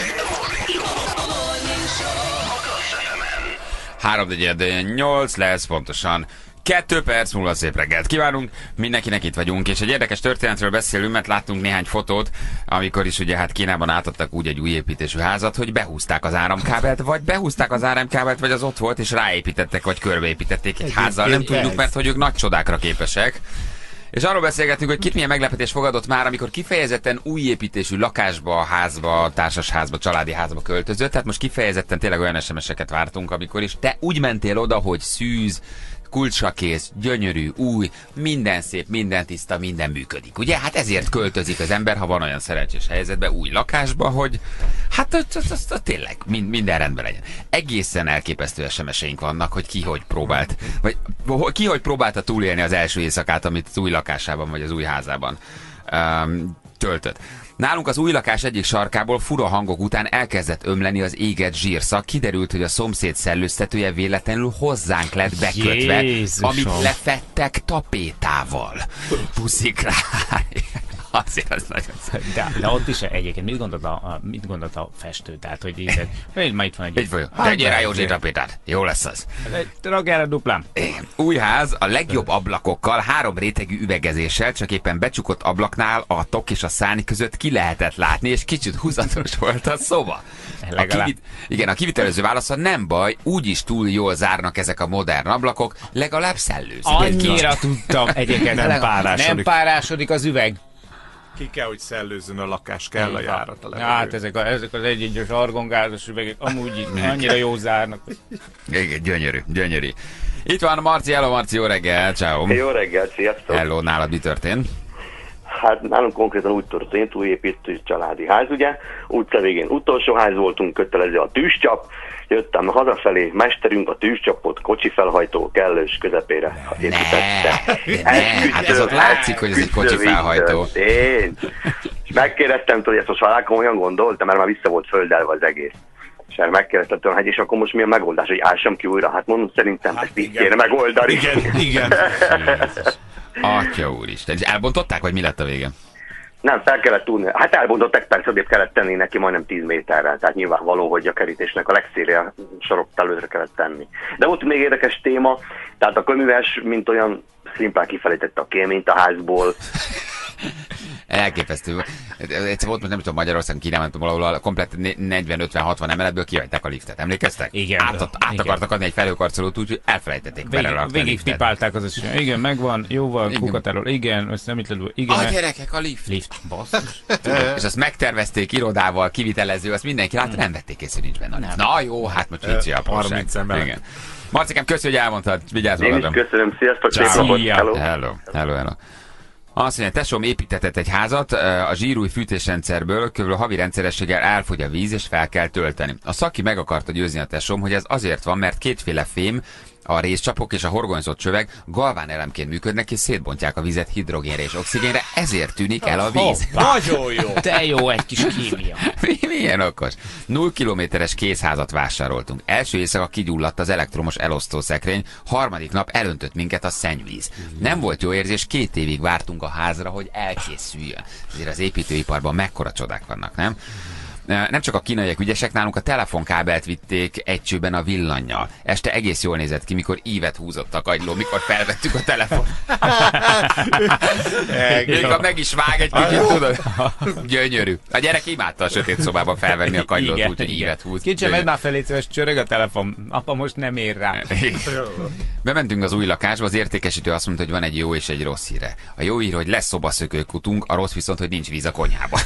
három nyolc lesz pontosan. Kettő perc múlva szép reggelt kívánunk, mindenkinek itt vagyunk, és egy érdekes történetről beszélünk, mert láttunk néhány fotót, amikor is ugye hát Kínában átadtak úgy egy új építésű házat, hogy behúzták az áramkábelt, vagy behúzták az áramkábelt, vagy az ott volt, és ráépítettek, vagy körbeépítették egy házzal, nem tudjuk, mert hogy ők nagy csodákra képesek. És arról beszélgetünk, hogy kit milyen meglepetés fogadott már, amikor kifejezetten új építésű lakásba, házba, társasházba, családi házba költözött. Tehát most kifejezetten tényleg olyan es em es-eket vártunk, amikor is te úgy mentél oda, hogy szűz, kulcsra kész, gyönyörű, új, minden szép, minden tiszta, minden működik. Ugye? Hát ezért költözik az ember, ha van olyan szerencsés helyzetben, új lakásba, hogy hát az, az, az, az, tényleg mind, minden rendben legyen. Egészen elképesztő es em es-eink vannak, hogy ki hogy próbált, vagy ki hogy próbálta túlélni az első éjszakát, amit az új lakásában, vagy az új házában um, töltött. Nálunk az új lakás egyik sarkából fura hangok után elkezdett ömleni az égett zsírszak. Kiderült, hogy a szomszéd szellőztetője véletlenül hozzánk lett bekötve, Jézusom. amit lefettek tapétával. Puszik rá. Azért az nagyon szép. De, de ott is egyébként mit gondolt a, a, mit gondolt a festő? Tehát, hogy így, hogy ma itt van egy... Így vagyok. Tegyél rá Józsi tapétát. Jó lesz az. Ragd el a duplám. Új ház a legjobb ablakokkal, három rétegű üvegezéssel, csak éppen becsukott ablaknál a tok és a szárny között ki lehetett látni, és kicsit húzatos volt a szoba. A kivit, igen, a kivitelező válasza nem baj, úgyis túl jól zárnak ezek a modern ablakok, legalább szellőzik. Annyira tudtam egyébként. Nem párásodik. Nem párásodik az üveg. Ki kell, hogy szellőzzön a lakás, kell a járat a levegő. Hát ezek, a, ezek az egy-egyes argongázos üvegek amúgy annyira jó zárnak. Igen, gyönyörű, gyönyörű. Itt van Marci, hello Marci, jó reggel, ciao. Jó reggel, sziasztok. Hello, nálad mi történt? Hát nálunk konkrétan úgy történt, újépítő családi ház, ugye, utca végén utolsó ház voltunk, kötelező a tűzcsap, jöttem hazafelé, mesterünk a tűzcsapot kocsi felhajtó kellős közepére építette. Ne, ne, hát ez ott látszik, hogy ez egy kocsi felhajtó. Én. És megkérdeztem, hogy ezt most valaki komolyan gondoltam, mert már vissza volt földelve az egész. És megkérdeztem tőle, hogy és akkor most mi a megoldás, hogy ássam ki újra? Hát mondom, szerintem hát ezt így kéne megoldani. Igen, igen. Atya úristen. És elbontották, vagy mi lett a vége? Nem, fel kellett tudni. Hát elbontották, persze odébb kellett tenni neki majdnem tíz méterrel, tehát nyilvánvaló, hogy a kerítésnek a legszélére sorok előre kellett tenni. De volt még érdekes téma, tehát a köműves, mint olyan szimplán kifelejtette a kéményt a házból. Elképesztő. Egyszer volt, nem tudom, Magyarországon, Kínában, valahol komplet negyven ötven hatvan emeletből kihagyták a liftet. Emlékeztek? Igen. Át, át igen. akartak adni egy felhőkarcolót, úgyhogy elfelejtették belerakni. Végig tipálták az eset. Igen, megvan, jóval, kukatáról, igen, ezt nem itt lelő, igen. A gyerekek, a lift. Lift, basszus. És azt megtervezték irodával, kivitelező, azt mindenki látta, nem vették észre, nincs benne. Nem. Na jó, hát most vicci a harminc ember. Marcikám, köszi, hogy elmondtad. Vigyázz magadra. Én is köszönöm, sziasztok, szép napot. Hello. Hello, hello, hello. Azt mondja, tesóm építetett egy házat, a zsírúj fűtésrendszerből kb. Havi rendszerességgel elfogy a víz, és fel kell tölteni. A szaki meg akarta győzni a tesóm, hogy ez azért van, mert kétféle fém, a részcsapok és a horgonyzott csöveg galván elemként működnek, és szétbontják a vizet hidrogénre és oxigénre, ezért tűnik el a víz. Nagyon jó! Te jó, egy kis kémia. Milyen okos. Null kilométeres kézházat vásároltunk. Első éjszaka kigyulladt az elektromos elosztószekrény, harmadik nap elöntött minket a szennyvíz. Nem volt jó érzés, két évig vártunk a házra, hogy elkészüljön. Ezért az építőiparban mekkora csodák vannak, nem? Nem csak a kínaiak ügyesek, nálunk a telefonkábelt vitték egy csőben a villannyal. Este egész jól nézett ki, mikor ívet húzott a kagyló, mikor felvettük a telefon. Mikor meg is vág egy kicsit, tudod? Gyönyörű. A gyerek imádta a sötét szobában felvenni a kagylót, úgyhogy ívet húz. Kincsem, egy már felé szíves, csörög a telefon. Apa most nem ér rá. Bementünk az új lakásba, az értékesítő azt mondta, hogy van egy jó és egy rossz híre. A jó hír, hogy lesz szobaszökőkutunk, a rossz viszont, hogy nincs víz a konyhában.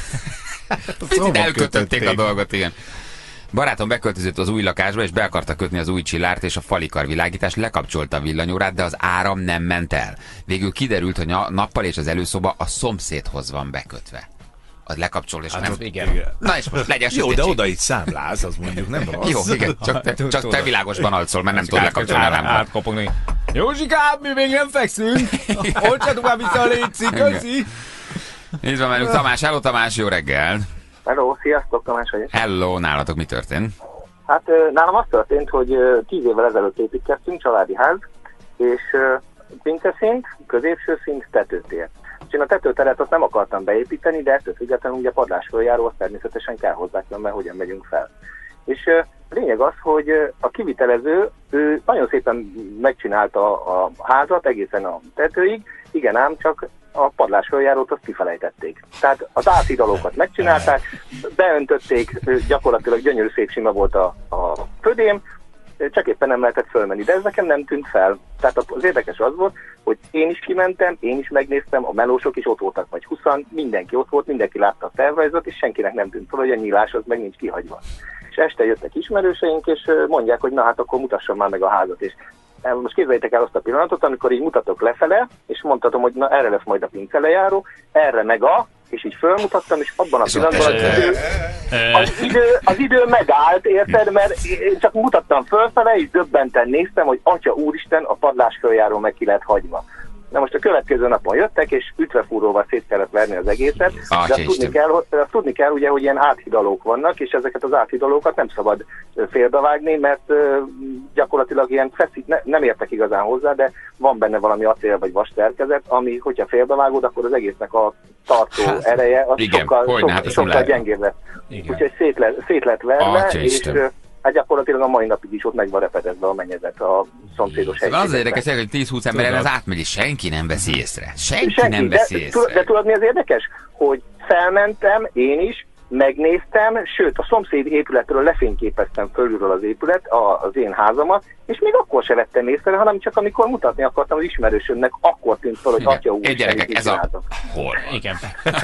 Picit elkötötték a dolgot, igen. Barátom beköltözött az új lakásba, és be akarta kötni az új csillárt és a falikarvilágítást, lekapcsolta a villanyórát, de az áram nem ment el. Végül kiderült, hogy a nappal és az előszoba a szomszédhoz van bekötve. Az lekapcsol, és hát nem... Igen. Na és most legyen jó, de oda itt számláz, az mondjuk nem rossz. Jó, igen, csak te, csak te világosban alszol, mert nem tudod lekapcsolni a rámba. Átkopogni. Józsikám, mi még nem fekszünk. Olcsatok már vissza a létszik, köszi. Itt van velünk Tamás. Hello, Tamás, jó reggel. Hello, sziasztok, Tamás vagyok. Hello, nálatok mi történt? Hát nálam az történt, hogy tíz évvel ezelőtt építkeztünk, családi ház, és pinceszint, középső szint, tetőtér. És én a tetőteret azt nem akartam beépíteni, de ettől függetlenül ugye padlásföljáró, azt természetesen kell hozzá, mert hogyan megyünk fel. És a lényeg az, hogy a kivitelező, ő nagyon szépen megcsinálta a házat egészen a tetőig, igen ám, csak a padlásföljárót azt kifelejtették. Tehát az áthidalókat megcsinálták, beöntötték, gyakorlatilag gyönyörű szép sima volt a, a födém, csak éppen nem lehetett fölmenni, de ez nekem nem tűnt fel. Tehát az érdekes az volt, hogy én is kimentem, én is megnéztem, a melósok is ott voltak, vagy huszan, mindenki ott volt, mindenki látta a tervrajzot, és senkinek nem tűnt fel, hogy a nyílás az meg nincs kihagyva. És este jöttek ismerőseink, és mondják, hogy na hát akkor mutassam már meg a házat, és most képzeljétek el azt a pillanatot, amikor így mutatok lefele, és mondhatom, hogy na erre lesz majd a pincelejáró, erre meg a, és így fölmutattam, és abban a pillanatban az idő, az, idő, az idő megállt, érted, mert én csak mutattam fölfele, és döbbenten néztem, hogy atya úristen, a padlás följáró meg ki lett hagyva. Na most a következő napon jöttek, és ütvefúróval szét kellett verni az egészet, ah, de azt tudni, kell, azt tudni kell, ugye, hogy ilyen áthidalók vannak, és ezeket az áthidalókat nem szabad félbevágni, mert uh, gyakorlatilag ilyen feszít, ne, nem értek igazán hozzá, de van benne valami acél vagy vas szerkezet, ami, hogyha félbevágod, akkor az egésznek a tartó hát, ereje az igen, sokkal, hogyne, sokkal, hát sokkal gyengébb lesz. Úgyhogy szét, le, szét lett verve, ah, és uh, hát gyakorlatilag a mai napig is ott meg van repedezve a mennyezet a szomszédos helységekben. Az érdekes, hogy tíz-húsz ember az átmegy, és senki nem veszi észre. Senki, senki nem veszi de, észre. De tudod, mi az érdekes? Hogy felmentem, én is, megnéztem, sőt, a szomszéd épületről lefényképeztem fölülről az épület, a, az én házamat, és még akkor se vettem észre, hanem csak amikor mutatni akartam az ismerősömnek, akkor tűnt fel, hogy atya úr, egy gyerekek, ez a... Hol? Igen.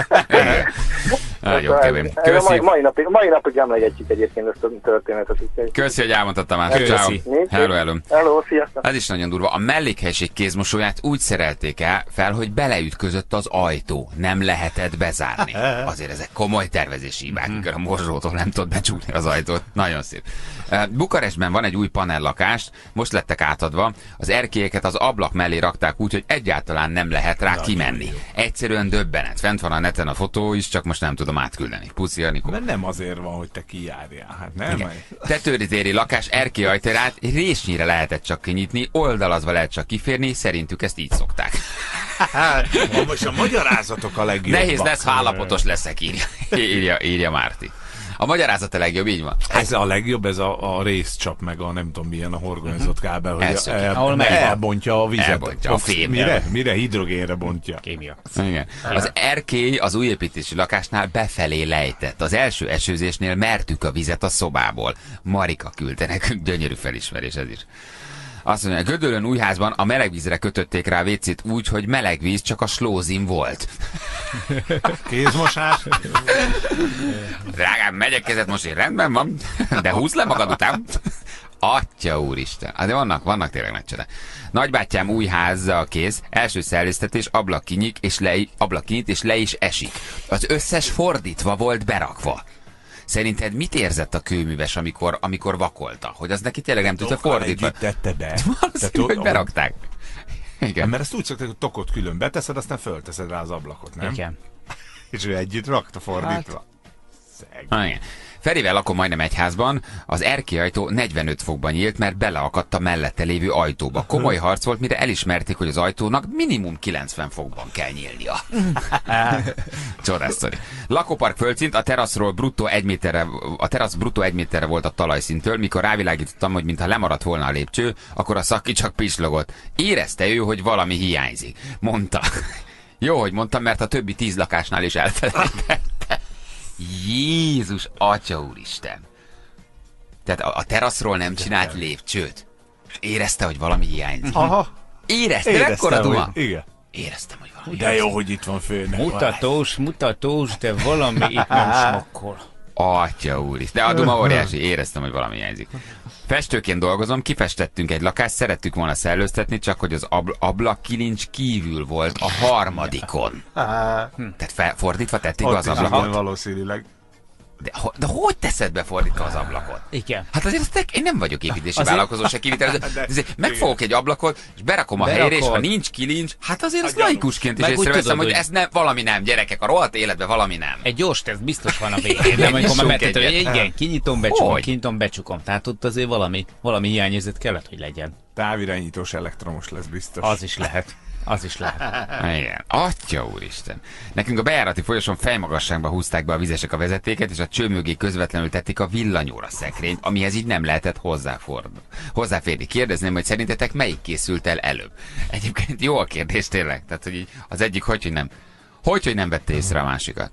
Nagyon kevén. Mai, mai napig, mai napig emlegetjük egyébként ezt a történetet. Köszi, hogy elmondtad, Tamás. Ciao. Hello, hello. Hello, sziasztok. Ez is nagyon durva. A mellékhelység kézmosóját úgy szerelték el fel, hogy beleütközött az ajtó. Nem lehetett bezárni. Azért ezek komoly tervezési hibák, amikor a morzsótól nem tudod becsukni az ajtót. Nagyon szép. Bukarestben van egy új panellakás, most lettek átadva. Az erkélyeket az ablak mellé rakták úgy, hogy egyáltalán nem lehet rá kimenni. Egyszerűen döbbenet. Fent van a neten a fotó is, csak most nem tudom átküldeni. Puszi, Anikó. Mert nem azért van, hogy te kijárjál. Hát nem. Tetőritéri lakás erkélyajtérát résnyire lehetett csak kinyitni, oldalazva lehet csak kiférni, szerintük ezt így szokták. Most a magyarázatok a legjobbak. Nehéz lesz, ha állapotos leszek, írja, írja, írja Márti. A magyarázat a legjobb, így van. Ez a legjobb, ez a, a részcsap, meg a nem tudom milyen a horgonyzott kábel, hogy Elszöki. el, Ahol meg van. elbontja a vizet. Elbontja, a fém. Mire? Mire? Hidrogénre bontja. Kémia. Igen. Az erkély az újépítési lakásnál befelé lejtett. Az első esőzésnél mertük a vizet a szobából. Marika küldte nekünk, gyönyörű felismerés ez is. Azt mondja, Gödöllőn újházban a melegvízre kötötték rá a vécét úgy, hogy melegvíz, csak a slózin volt. Kézmosás? Drágám, megyek kezet most, én rendben van, de húzd le magad után. Atya úristen. Hát de vannak, vannak tényleg nagy csodák. Nagybátyám új háza kész, első szellőztetés, ablakkinyik és le, ablakkinyit és le is esik. Az összes fordítva volt berakva. Szerinted mit érzett a kőműves, amikor, amikor vakolta? Hogy az neki tényleg nem tudta fordítva? tette be. Valószínű, hogy berakták. Igen. Mert ezt úgy szokták, hogy tokot külön beteszed, aztán fölteszed rá az ablakot, nem? Igen. És ő együtt rakta fordítva. Hát. Ah, igen. Ferivel lakom majdnem egy házban, az erkélyajtó negyvenöt fokban nyílt, mert beleakadt a mellette lévő ajtóba. Komoly harc volt, mire elismerték, hogy az ajtónak minimum kilencven fokban kell nyílnia. Csodás sztori. Lakópark földszint, a teraszról bruttó egy méterre, a terasz bruttó egy méterre volt a talajszintől, mikor rávilágítottam, hogy mintha lemaradt volna a lépcső, akkor a szaki csak pislogott. Érezte ő, hogy valami hiányzik. Mondta. Jó, hogy mondtam, mert a többi tíz lakásnál is elfelejtette. Jézus, atya úristen. Tehát a, a teraszról nem csinált lépcsőt. Érezte, hogy valami hiányzik. Aha. Érezte, ekkora duma? Igen. Éreztem, hogy valami De hiányzik. jó, hogy itt van főnök. Mutatós, mutatós, de valami itt nem smokkol. Atya úristen. De a duma óriási. Éreztem, hogy valami hiányzik. Festőként dolgozom, kifestettünk egy lakást, szerettük volna szellőztetni, csak hogy az abl- ablakkilincs kívül volt a harmadikon. Tehát fel, fordítva tették be Ott az is ablakot. van valószínűleg. De, ho- de hogy teszed be fordítva az ablakot? Igen. Hát azért azt tek, én nem vagyok építési Azért- vállalkozó, se kivitelező. Azért megfogok egy ablakot, és berakom a Berakod. helyre, és ha nincs kilincs, hát azért azt gyanús. laikusként is Meg úgy észreveszem, tudod, hogy hogy- ez nem, valami nem, gyerekek, a rohadt életben valami nem. Egy gyors teszt biztos van a végén, nem? Amikor már Nyissunk megtettem, hogy egyet. igen, kinyitom, becsukom, Hogy? kinyitom, becsukom. Tehát ott azért valami, valami hiányérzet kellett, hogy legyen. Távirányítós elektromos lesz biztos. Az is lehet. Az is lehet. Igen. Atya úristen. Nekünk a bejárati folyosón fejmagasságba húzták be a vizesek a vezetéket, és a cső mögé közvetlenül tették a villanyóra szekrényt, amihez így nem lehetett hozzáfordulni. Hozzáférni. Kérdezném, hogy szerintetek melyik készült el előbb? Egyébként jó a kérdés tényleg. Tehát, hogy így az egyik hogy, hogy nem. Hogy, hogy nem vette észre a másikat.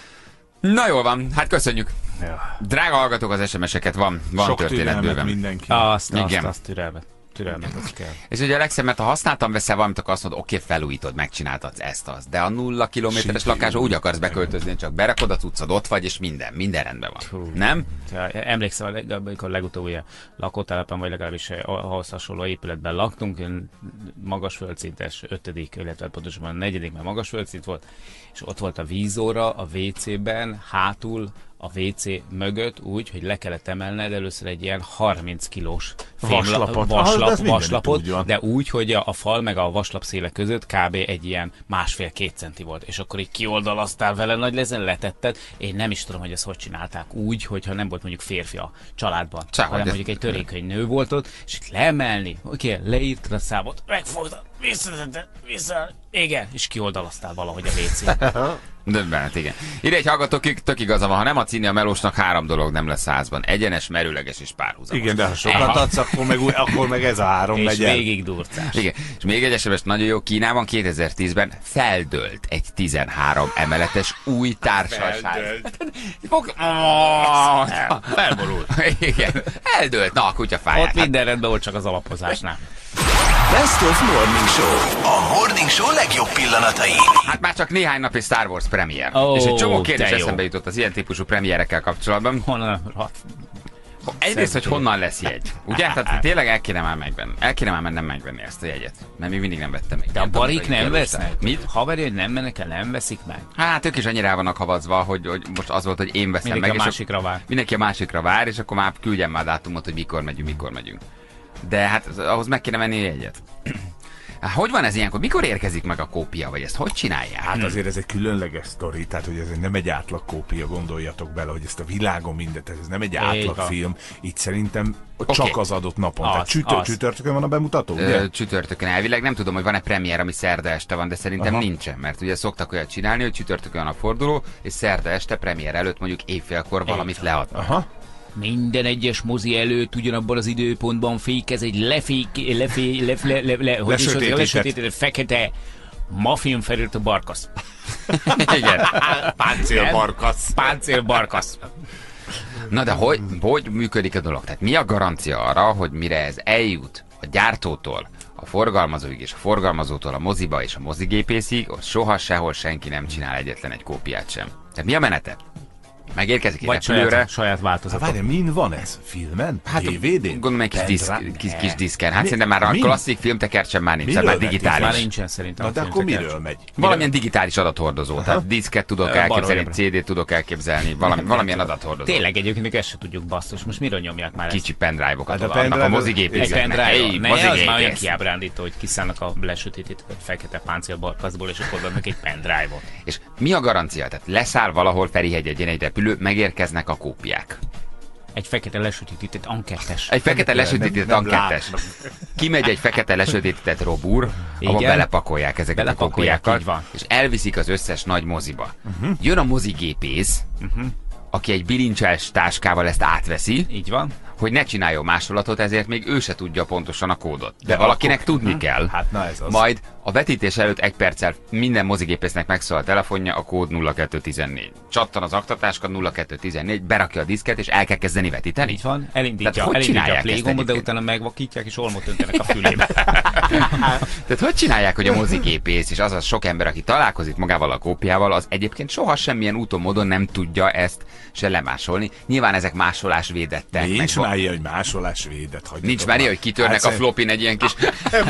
Na jól van, hát köszönjük. Ja. Drága hallgatók, az es em es-eket van, van Sok történet türelmet bőven. mindenki. Azt, azt, Igen. azt türelmet. Türelmet, az kell. És ugye a legszebb, mert ha használtam veszel valamit, akkor azt mondod, oké, felújítod, megcsináltad ezt, azt. De a nulla kilométeres lakásba úgy akarsz beköltözni, csak berakod a cuccod, ott vagy, és minden, minden rendben van. Hú. Nem? Tehát emlékszem, amikor legutóbb ugye lakótelepen, vagy legalábbis ahhoz hasonló épületben laktunk, én magas földszintes, ötödik, illetve pontosabban a negyedik, mert magas földszint volt, és ott volt a vízóra a vé cében, hátul a vé cé mögött úgy, hogy le kellett emelned először egy ilyen harminc kilós Vaslapot. vaslap, Ah, de ez mindenütt vaslapot, úgy van. de úgy, hogy a, a fal meg a vaslap széle között kb. Egy ilyen másfél-két centi volt, és akkor így kioldalaztál vele nagy lezen, letetted. Én nem is tudom, hogy ezt hogy csinálták úgy, hogyha nem volt mondjuk férfi a családban, Sehogy, hanem ez- mondjuk egy törékeny nő volt ott, és itt leemelni, oké, leírtad a számot, megfogtad, visszatetted, vissza, igen, és kioldalaztál valahogy a vé cé. Döbbenet, igen. Ide egy hallgató, tök igaza van, ha nem adsz inni a melósnak, három dolog nem lesz házban. Egyenes, merőleges és párhuzamos. Igen, de ha sokat adsz, akkor meg, új- akkor meg ez a három És megy el. végig durcás. Igen. És még egy es em es nagyon jó, Kínában kétezer-tízben feldőlt egy tizenhárom emeletes új társasház. Fog... Felborult. Igen. Eldőlt, na a kutyafáját. Ott minden rendben volt, csak az alapozásnál. Best of Morning Show. A Morning Show legjobb pillanatai. Hát már csak néhány nap és Star Wars premier. Ó, és egy csomó kérdés de jó. eszembe jutott az ilyen típusú premierekkel kapcsolatban. Honnan? Hát, Egyrészt, hogy honnan lesz jegy. Ugye? Tehát tényleg el kéne már megvenni. El kéne már mennem megvenni ezt a jegyet. Mert még mindig nem vettem meg. de a Nem tudom, barik hogy nem kiadósták. vesznek? Mit? Haverja, hogy nem mennek el, nem veszik meg? Hát ők is annyira el vannak havazva, hogy, hogy most az volt, hogy én veszem Mindenki meg. a és másikra ak- vár. Mindenki a másikra vár, és akkor már küldjem már dátumot, hogy mikor megyünk, mikor megyünk. De hát az- ahhoz meg kéne venni a jegyet. Hát, hogy van ez ilyenkor? Mikor érkezik meg a kópia, vagy ezt hogy csinálják? Hát azért ez egy különleges sztori, tehát hogy ez nem egy átlag kópia, gondoljatok bele, hogy ezt a világon mindent, ez nem egy átlag film. Itt szerintem okay. csak az adott napon. Az, tehát csütör, csütörtökön van a bemutató, ugye? Ö, csütörtökön elvileg, nem tudom, hogy van-e premier, ami szerda este van, de szerintem Aha. nincsen, mert ugye szoktak olyat csinálni, hogy csütörtökön a forduló, és szerda este premier előtt mondjuk évfélkor valamit leadnak. Aha. Minden egyes mozi előtt ugyanabban az időpontban fékez egy lefék, lefé, lef, le, le, le, hogy is az lesötétített fekete muffin felült a barkasz. Igen. Páncélbarkasz. Páncélbarkasz. Na de hogy, hogy működik a dolog? Tehát mi a garancia arra, hogy mire ez eljut a gyártótól a forgalmazóig, és a forgalmazótól a moziba és a mozigépészig, ott soha sehol senki nem csinál egyetlen egy kópiát sem. Tehát mi a menete? Megérkezik egy repülőre. Saját, saját változatot. Várj, min van ez? Filmen? Hát dé vé dén? Gondolom egy kis, diszk, kis, kis diszken. Hát mi? Szerintem már a min? klasszik filmtekert sem már nincs, már digitális. Már nincsen szerintem. Na de akkor miről megy? Valamilyen digitális adathordozó. Aha. Tehát diszket tudok uh, elképzelni, cé dét tudok elképzelni, valami, valamilyen adathordozó. Tényleg egyébként még ezt se tudjuk, basszus. Most miről nyomják már Kicsi pendrive-okat hát adnak a mozigépészeknek. Egy pendrive. Ne, az már olyan kiábrándító, hogy kiszállnak a lesötétített fekete páncélbarkaszból, és akkor adnak egy pendrive-ot. És mi a garancia? Tehát leszáll valahol Ferihegyegyen egy repülő, megérkeznek a kópiák. Egy fekete lesötétített ankettes. Egy fekete lesötétített ankettes. Kimegy egy fekete lesötétített robúr, ahol belepakolják ezeket belepakolják, a kópiákat, és elviszik az összes nagy moziba. Uh-huh. Jön a mozigépész, uh-huh. aki egy bilincses táskával ezt átveszi. Így van. Hogy ne csináljon másolatot, ezért még ő se tudja pontosan a kódot. De, De valakinek akkor... tudni kell. Hát na ez az. Majd a vetítés előtt egy perccel minden mozigépésznek megszól a telefonja, a kód nulla kettő tizennégy. Csattan az aktatáska nulla kettő tizennégy, berakja a diszket, és el kell kezdeni vetíteni. Így van, elindítja, elindítja a plégomot, de utána megvakítják, és olmot öntenek a fülébe. Tehát hogy csinálják, hogy a mozigépész és az a sok ember, aki találkozik magával a kópiával, az egyébként soha semmilyen úton, módon nem tudja ezt se lemásolni. Nyilván ezek másolásvédettek. Nincs már ilyen, hogy másolásvédet. Nincs már ilyen, hogy kitörnek hát a flopin egy ilyen kis...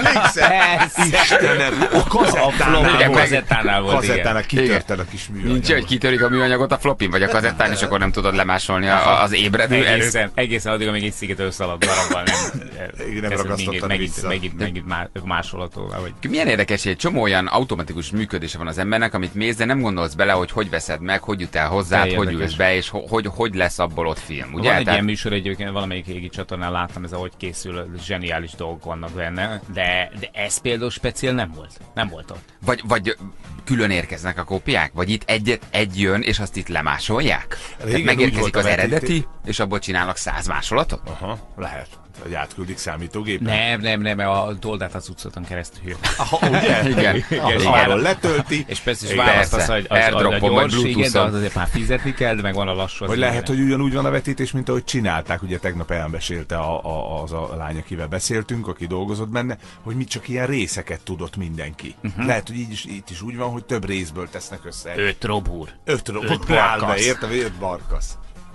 Istenem, a kazettánál volt. Kazettánál volt, kazettánál kitörted a kis műanyagot. Nincs, hogy kitörik a műanyagot a flopin, vagy a kazettán, és akkor nem tudod lemásolni a, az ébredő egészen, előtt. Egészen addig, amíg egy szigetelő szalad darabban nem, nem ragasztottad vissza. Megint, megint másolhatóvá. Vagy... Milyen érdekes, hogy egy csomó olyan automatikus működése van az embernek, amit mész, de nem gondolsz bele, hogy hogy veszed meg, hogy jut el hozzád, hogy ülsz be, és hogy, hogy lesz abból ott film. Ugye? Van egy ilyen műsor, egyébként valamelyik égi csatornán láttam, ez ahogy készül, zseniális dolgok vannak benne, de, de ez például speciál nem volt. Nem volt ott. Vagy, vagy külön érkeznek a kópiák? Vagy itt egyet egy jön, és azt itt lemásolják? Tehát megérkezik az eredeti, és abból csinálnak száz másolatot? Aha, lehet. Hogy átküldik számítógépen? Nem, nem, nem, a Doldát az utcaton keresztül. Aha, ugye? Igen. Igen. Arról letölti. És persze is választasz, hogy az, az, az a gyors, igen, de az azért már fizetni kell, de meg van a lassú. Vagy lehet, hogy ugyanúgy van a vetítés, mint ahogy csinálták. Ugye tegnap elmesélte a, a, az a lány, akivel beszéltünk, aki dolgozott benne, hogy mit csak ilyen részeket tudott mindenki. Uh-huh. Lehet, hogy így is, itt is úgy van, hogy több részből tesznek össze. Öt robúr. Öt robúr. Öt barkasz. Értem, öt barkasz.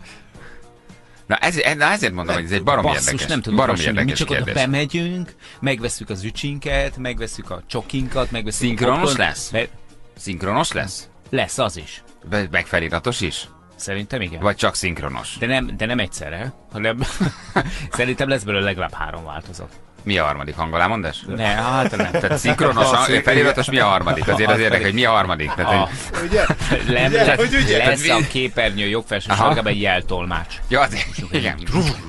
Na, ez, na ezért mondom, hogy ez egy barom basszus, érdekes, nem tudom, barom érdekes mi csak kérdés. oda bemegyünk, megveszük az ücsinket, megveszük a csokinkat, megveszük Szinkronos a lesz? Be... Szinkronos lesz? Lesz az is. Be, meg feliratos is? Szerintem igen. Vagy csak szinkronos? De nem, de nem egyszerre, hanem szerintem lesz belőle legalább három változat. Mi a harmadik hangolámondás? Ne, hát nem. Tehát szinkronos, feliratos, mi a harmadik? Azért az érdek, hogy mi a harmadik? Tehát, hogy... Ugye? Le, le, ugye? Lesz a képernyő jobbfelső sarkában egy jeltolmács. Ja, azért. Igen.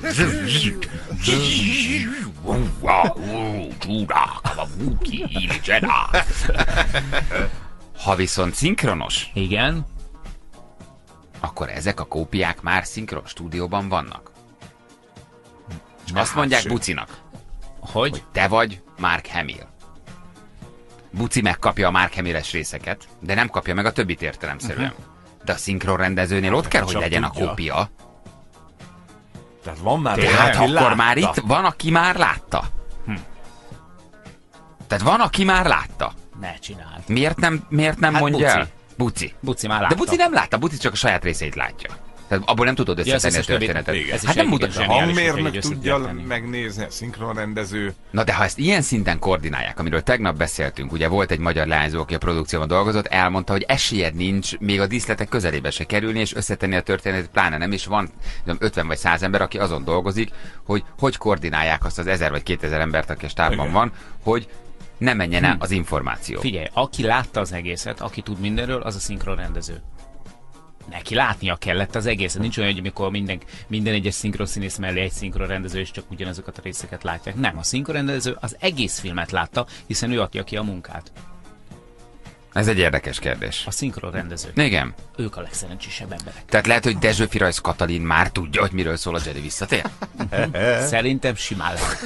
Ha viszont szinkronos, igen, akkor ezek a kópiák már szinkron stúdióban vannak. És azt hát mondják sőt. Bucinak, hogy? hogy te vagy Mark Hamill. Buci megkapja a Mark Hamill-es részeket, de nem kapja meg a többit értelemszerűen. Uh-huh. De a szinkron rendezőnél ott kell, hogy legyen tudja. a kópia. Tehát van már Tehát akkor látta. Már itt van, aki már látta. Hm. Tehát van, aki már látta. Ne csináld. Miért nem, miért nem hát mondja Buci. el? Buci. Buci már látta. De Buci nem látta, Buci csak a saját részeit látja. Tehát abból nem tudod összetenni ja, a történetet. Hát nem mutatja. A hangmérnök tudja megnézni, a szinkronrendező. Na de ha ezt ilyen szinten koordinálják, amiről tegnap beszéltünk, ugye volt egy magyar lányzó, aki a produkcióban dolgozott, elmondta, hogy esélyed nincs még a díszletek közelébe se kerülni, és összetenni a történetet, pláne nem, és van ötven vagy száz ember, aki azon dolgozik, hogy hogy koordinálják azt az ezer vagy kétezer embert, aki a stábban van, hogy ne menjen el az információ. Figyelj, aki látta az egészet, aki tud mindenről, az a szinkronrendező. Neki látnia kellett az egészet. Nincs olyan, hogy mikor minden, minden egyes szinkronszínész mellé egy szinkronrendező, és csak ugyanazokat a részeket látják. Nem, a szinkronrendező az egész filmet látta, hiszen ő adja ki a munkát. Ez egy érdekes kérdés. A szinkronrendező. Igen. Ők a legszerencsésebb emberek. Tehát lehet, hogy Dezsőfi Rajz Katalin már tudja, hogy miről szól a Jedi visszatér? Szerintem simán lehet.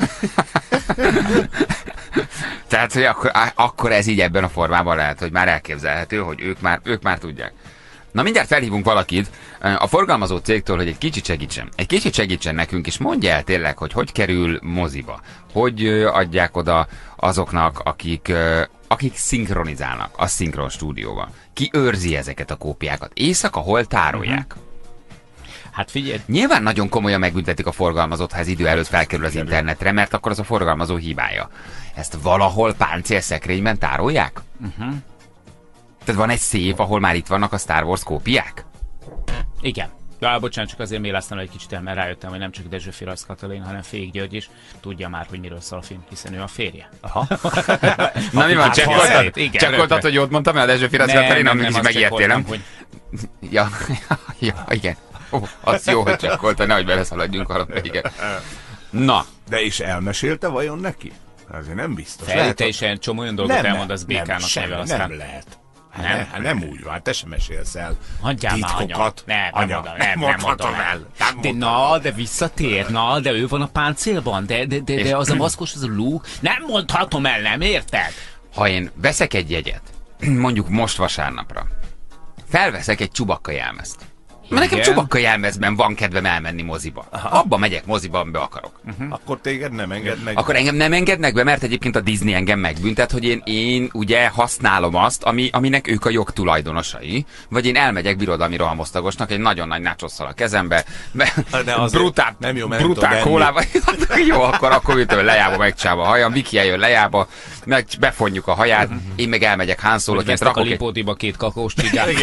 Tehát, hogy akkor, akkor ez így ebben a formában lehet, hogy már elképzelhető, hogy ők már, ők már tudják. Na mindjárt felhívunk valakit a forgalmazó cégtől, hogy egy kicsit segítsen. Egy kicsit segítsen nekünk, és mondja el tényleg, hogy hogy kerül moziba. Hogy adják oda azoknak, akik, akik szinkronizálnak a szinkron stúdióban. Ki őrzi ezeket a kópiákat? Éjszaka hol tárolják? Uh-huh. Hát figyelj. Nyilván nagyon komolyan megbüntetik a forgalmazót, ha ez idő előtt felkerül az internetre, mert akkor az a forgalmazó hibája. Ezt valahol páncélszekrényben tárolják? Uh-huh. Tehát van egy szép, ahol már itt vannak a Star Wars kópiák? Igen. Ja, bocsánat, csak azért méláztam egy kicsit el, mert rájöttem, hogy nem csak Dezsőfi Rajz Katalin, hanem Fék György is tudja már, hogy miről szól a film, hiszen ő a férje. Aha. Na mi van, csekkoltad? Csekkoltad, hogy jót mondtam el a Dezsőfi Rajz Katalin, nem, nem, megijedtél, nem? Hogy... Ja, ja, igen. Ó, az jó, hogy csekkoltad, nehogy beleszaladjunk valamit, igen. Na. De és elmesélte vajon neki? Azért nem biztos. Fel, te is csomó olyan dolgot elmondasz békának neve, aztán... Nem lehet. Hát nem, hát nem úgy van, te sem mesélsz el Hagyjál titkokat. Nem, anya, nem, mondom, nem, nem mondhatom mondom el. Nem de na, de visszatér, na, de ő van a páncélban, de, de, de, de az a maszkos, az a Luke. Nem mondhatom el, nem érted? Ha én veszek egy jegyet, mondjuk most vasárnapra, felveszek egy Chewbacca jelmezt. Mert nekem Chewbacca jelmezben van kedvem elmenni moziba. Aha. Abba megyek moziba, amiben akarok. Uh-huh. Akkor téged nem enged meg. Akkor engem nem engednek be, mert egyébként a Disney engem megbüntet, hogy én, én ugye használom azt, ami, aminek ők a jogtulajdonosai. Vagy én elmegyek birodalmi rohamosztagosnak egy nagyon nagy nácsosszal a kezembe, brutál, nem jó, brutál kólával. Jó, akkor, akkor ütől lejába megcsába a hajam, Viki eljön lejába, meg befonjuk a haját, én meg elmegyek Han Soloként, rakok a lipótiba két kakós csigát.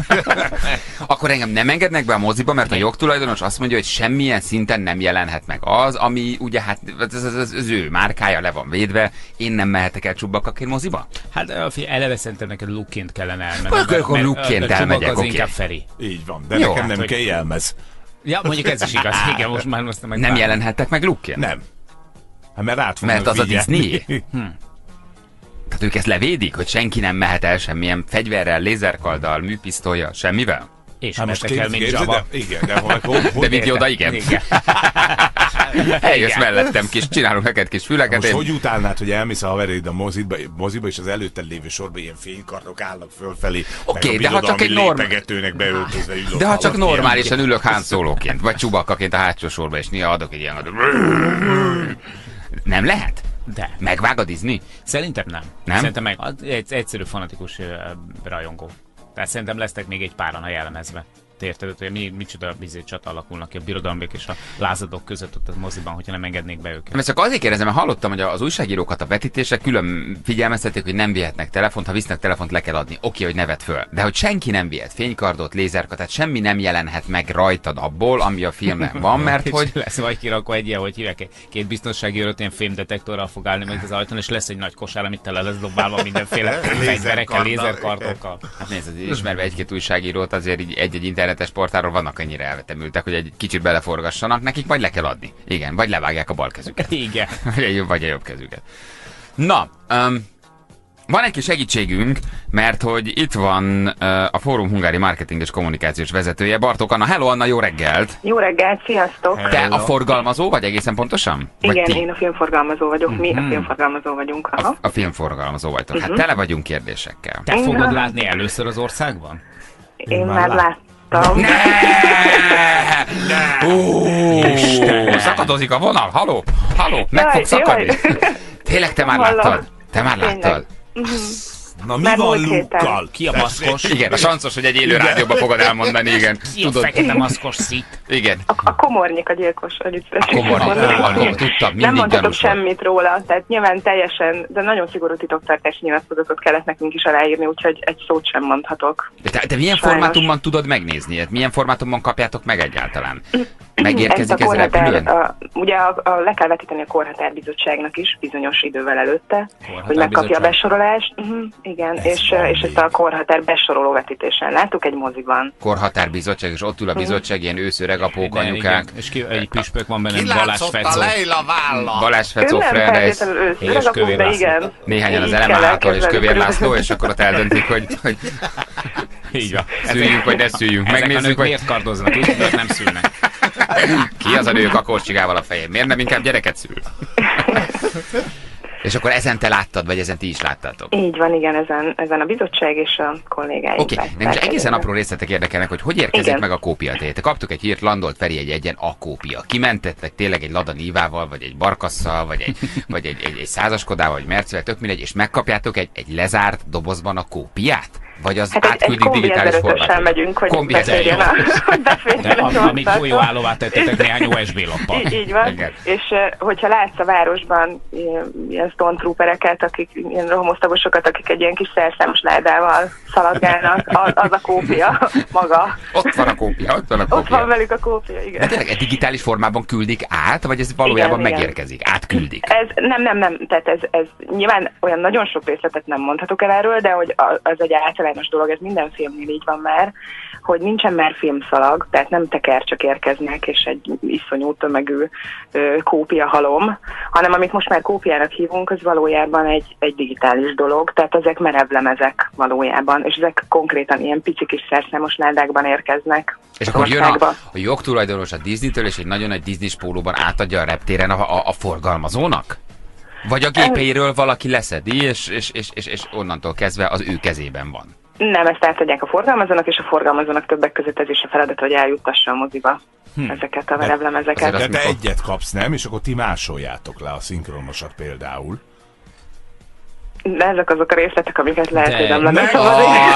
Akkor engem nem engednek be a moziba, mert a jogtulajdonos azt mondja, hogy semmilyen szinten nem jelenhet meg az, ami ugye hát az, az, az, az ő márkája le van védve. Én nem mehetek el Chewbaccaként moziba? Hát eleve szerintem neked Luke-ként kellene elmenni. Akkor, akkor Luke-ként elmegyek, oké. Az inkább Feri. Így van, de jó, nekem nem hát, kell jelmez. Ja, mondjuk ez is igaz. Igen, most már most meg nem jelenhettek meg Luke-ként? Nem. Hát mert át mert az vigyelni. A Disney. hm. Tehát ők ezt levédik, hogy senki nem mehet el semmilyen fegyverrel, lézerkalddal, műpisztolya, semmivel? És hát most kell, mint Jabba. Igen, de hol, hol, hol de vidd oda, igen. igen. Eljössz mellettem, kis, csinálunk neked kis füleket. Most én... hogy utálnád, hogy elmész a haveréd a moziba, moziba, és az előtted lévő sorban ilyen fénykardok állnak fölfelé, oké, okay, de ha csak egy norm... lépegetőnek beöltözve ülök. De ha csak normálisan ülök Han Soloként, vagy Chewbaccaként a hátsó sorba, és néha adok egy ilyen... Nem lehet? De. Megvág a Disney? Szerintem nem. Nem? Szerintem meg egy egyszerű fanatikus uh, rajongó. Tehát szerintem lesznek még egy páran a jellemezve. Érted, hogy mi, micsoda bizony csata alakulnak ki a birodalmak és a lázadók között ott a moziban, hogyha nem engednék be őket. Mert csak azért kérdezem, mert hallottam, hogy az újságírókat a vetítések külön figyelmeztették, hogy nem vihetnek telefont, ha visznek telefont, le kell adni. Oké, hogy ne vedd föl. De hogy senki nem vihet fénykardot, lézerkat, tehát semmi nem jelenhet meg rajtad abból, ami a filmben van, mert hogy... lesz majd kirakva egy ilyen, hogy hívják, két biztonsági őröt ilyen fémdetektorral fog állni majd az ajtón, és lesz egy nagy kosár, amit tele lesz dobálva mindenféle fegyverekkel, lézerkardokkal. Hát nézd, ismerve egy-két újságírót, azért így egy-egy internetes portáról vannak annyira elvetemültek, hogy egy kicsit beleforgassanak, nekik majd le kell adni. Igen, vagy levágják a bal kezüket. Igen. Vagy a jobb kezüket. Na, um, van egy kis segítségünk, mert hogy itt van uh, a Fórum Hungári Marketing és Kommunikációs vezetője, Bartók Anna. Hello Anna, jó reggelt! Jó reggelt, sziasztok! Hello. Te a forgalmazó vagy egészen pontosan? Vagy igen, ti? Én a filmforgalmazó vagyok, uh-huh. Mi a filmforgalmazó vagyunk. A, a filmforgalmazó vagytok. Uh-huh. Hát tele vagyunk kérdésekkel. Te én fogod a... látni először az országban? Én, én már láttam. Ne! Ne! Szakadozik a vonal, haló, haló, meg fog szakadni. Tényleg te már láttad? Te már láttad? Na mi van Lukkal? Ki a maszkos? Igen, a sancos, hogy egy élő rádióban fogod elmondani, igen. Ki a fekete maszkos szit? Igen. A, a komornyik a gyilkos, hogy komornyik, tudtam, nem mondhatok semmit róla, tehát nyilván teljesen, de nagyon szigorú titoktartási nyilatkozatot kellett nekünk is aláírni, úgyhogy egy szót sem mondhatok. De, te, de milyen Sajnos. formátumban tudod megnézni? Milyen formátumban kapjátok meg egyáltalán? Megérkezik ez repülőn? A, ugye a, a, le kell vetíteni a Korhatárbizottságnak is bizonyos idővel előtte, hogy megkapja a besorolást. Uh-huh, igen, és, és ezt a Korhatár besoroló vetítésen láttuk egy moziban. Korhatárbizottság, és ott ül a bizottság, uh-huh. ilyen őszöregapók, anyukák. És ki, egy püspök van benne, Balázs Fecó. Balázs Fecó, Freyres, és Kövér László. Néhányan az Elemától és Kövér László, és akkor ott eldöntik, hogy, hogy így van. Szüljünk, vagy ne szüljünk. Ezek Megnézzük, a nők hogy... miért kardoznak, úgy, hogy nem szülnek. Ki az a nő kakorcsigával a fején? Miért nem inkább gyereket szül? És akkor ezen te láttad, vagy ezen ti is láttátok? Így van, igen, ezen, ezen a bizottság és a kollégáink. Oké, okay. De most egészen apró részletek érdekelnek, hogy hogy érkezik igen. meg a kópia tét. Kaptuk egy hírt, landolt Feri egy egyen a kópia. Kimentettek tényleg egy Lada Nívával, vagy egy Barkasszal, vagy egy, vagy egy, egy, egy százaskodával, vagy Mercivel, tök mindegy, és megkapjátok egy, egy lezárt dobozban a kópiát? Vagy az hát átküldik egy, egy digitális formában? megyünk, hogy beférjen a, a amit folyóállóvá tettetek néhány o es bé lappal. Így, így van. Igen. És hogyha látsz a városban ilyen stone troopereket, akik ilyen rohamosztagosokat, akik egy ilyen kis szerszámos ládával szaladgálnak, az, az a kópia maga. Ott van a kópia, ott van a kópia. Ott van velük a kópia, igen. De tényleg egy digitális formában küldik át, vagy ez valójában igen, megérkezik? Igen. Átküldik? Ez nem, nem, nem. Tehát ez, ez nyilván olyan nagyon sok részletet nem mondhatok el erről, de hogy az egy általános dolog, ez minden filmnél így van már, hogy nincsen már filmszalag, tehát nem tekercsök érkeznek, és egy iszonyú tömegű ö, kópia halom, hanem amit most már kópiának hívunk, az valójában egy, egy digitális dolog, tehát ezek merevlemezek valójában, és ezek konkrétan ilyen pici kis szerszámos ládákban érkeznek. És akkor jön a, a jogtulajdonos a Disney-től, és egy nagyon nagy Disney-s pólóban átadja a reptéren a, a, a forgalmazónak? Vagy a gépeiről valaki leszedi, és, és, és, és, és onnantól kezdve az ő kezében van? Nem, ezt átadják a forgalmazónak, és a forgalmazónak többek között ez is a feladat, hogy eljuttassa a moziba hm. ezeket a merevlemezeket. De te egyet kapsz, nem? És akkor ti másoljátok le a szinkronosat például. De ezek azok a részletek, amiket lehet, hogy nem lenne szabad.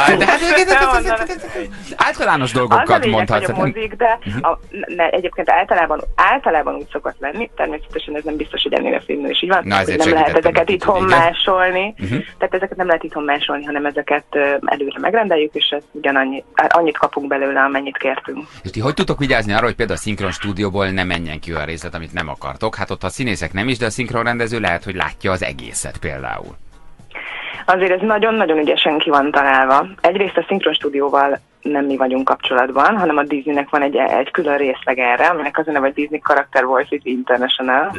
Általános dolgokat mondhatsz. Az a mozik, de a, ne, egyébként általában, általában úgy szokott lenni, természetesen ez nem biztos, hogy ennél a filmnél is így van, Na, hogy nem lehet ezeket itthon másolni, uh-huh. tehát ezeket nem lehet itthon másolni, hanem ezeket előre megrendeljük, és ez ugyanannyi, annyit kapunk belőle, amennyit kértünk. És ti hogy tudtok vigyázni arra, hogy például a szinkron stúdióból ne menjen ki olyan részlet, amit nem akartok? Hát ott a színészek nem is, de a szinkronrendező lehet, hogy látja az egészet például. Azért ez nagyon-nagyon ügyesen ki van találva. Egyrészt a szinkron stúdióval nem mi vagyunk kapcsolatban, hanem a Disneynek van egy, egy külön részleg erre, aminek az a neve, hogy Disney Character Voices International.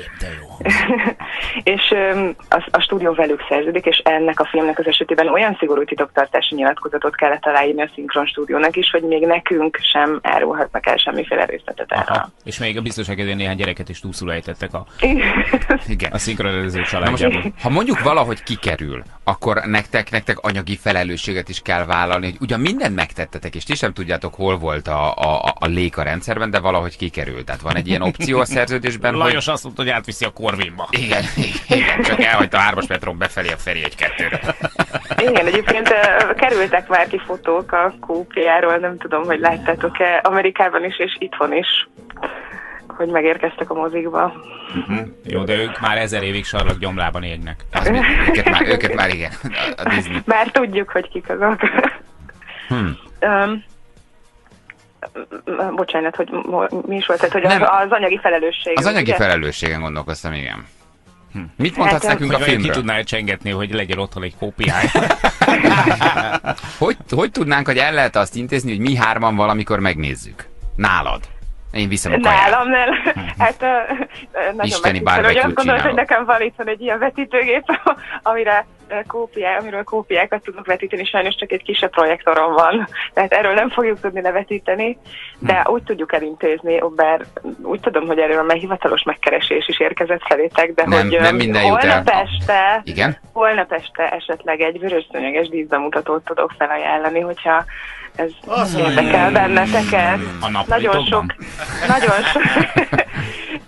És a, a stúdió velük szerződik, és ennek a filmnek az esetében olyan szigorú titoktartási nyilatkozatot kellett aláírni a szinkron stúdiónak is, hogy még nekünk sem árulhatnak el semmiféle részletet erre. És még a biztonságedén néhány gyereket is túlszul ejtettek a, a szinkronrendező családjában. Ha mondjuk valahogy kikerül, akkor nektek, nektek anyagi felelősséget is kell vállalni, hogy ugyan mindent megtettetek, és ti sem tudjátok, hol volt a, a, a lék a rendszerben, de valahogy kikerült. Tehát van egy ilyen opció a szerződésben. Lajos hogy... azt mondta, hogy átviszi a Corvinba. Igen, igen, csak elhagyta a hármas metron befelé a Feri egy kettőre. Igen, egyébként uh, kerültek már ki fotók a kópiáról, nem tudom, hogy láttátok-e Amerikában is, és itthon is, hogy megérkeztek a mozikba. Uh-huh. Jó, de ők már ezer évig sarlak gyomlában égnek. Az, őket, már, őket már igen, a, a Disney. Már tudjuk, hogy kik azok. Hmm. Um, bocsánat, hogy mi is volt, hogy az, az anyagi felelősség. Az anyagi ugye? Felelősségen gondolkoztam, igen. Hm. Mit mondhatsz hát, nekünk a filmről? Ki tudnál csengetni, hogy legyen otthon egy kópiája? hogy, hogy tudnánk, hogy el lehet azt intézni, hogy mi hárman valamikor megnézzük? Nálad. Én viszem a kaját. Nálam nem. Hát uh, nagyon Isteni barbecue-t hogy azt gondolod, hogy nekem van itthon egy ilyen vetítőgép, amire kópiá, amiről kópiákat tudok vetíteni, sajnos csak egy kisebb projektoron van. Tehát erről nem fogjuk tudni levetíteni, de hmm. úgy tudjuk elintézni, bár úgy tudom, hogy erről már hivatalos megkeresés is érkezett felétek, de nem, hogy nem minden jut el. holnap este, Igen? holnap este esetleg egy vörösszőnyeges díszbemutatót tudok felajánlani, hogyha ez érdekel benneteket. A nagyon sok, nagyon sok,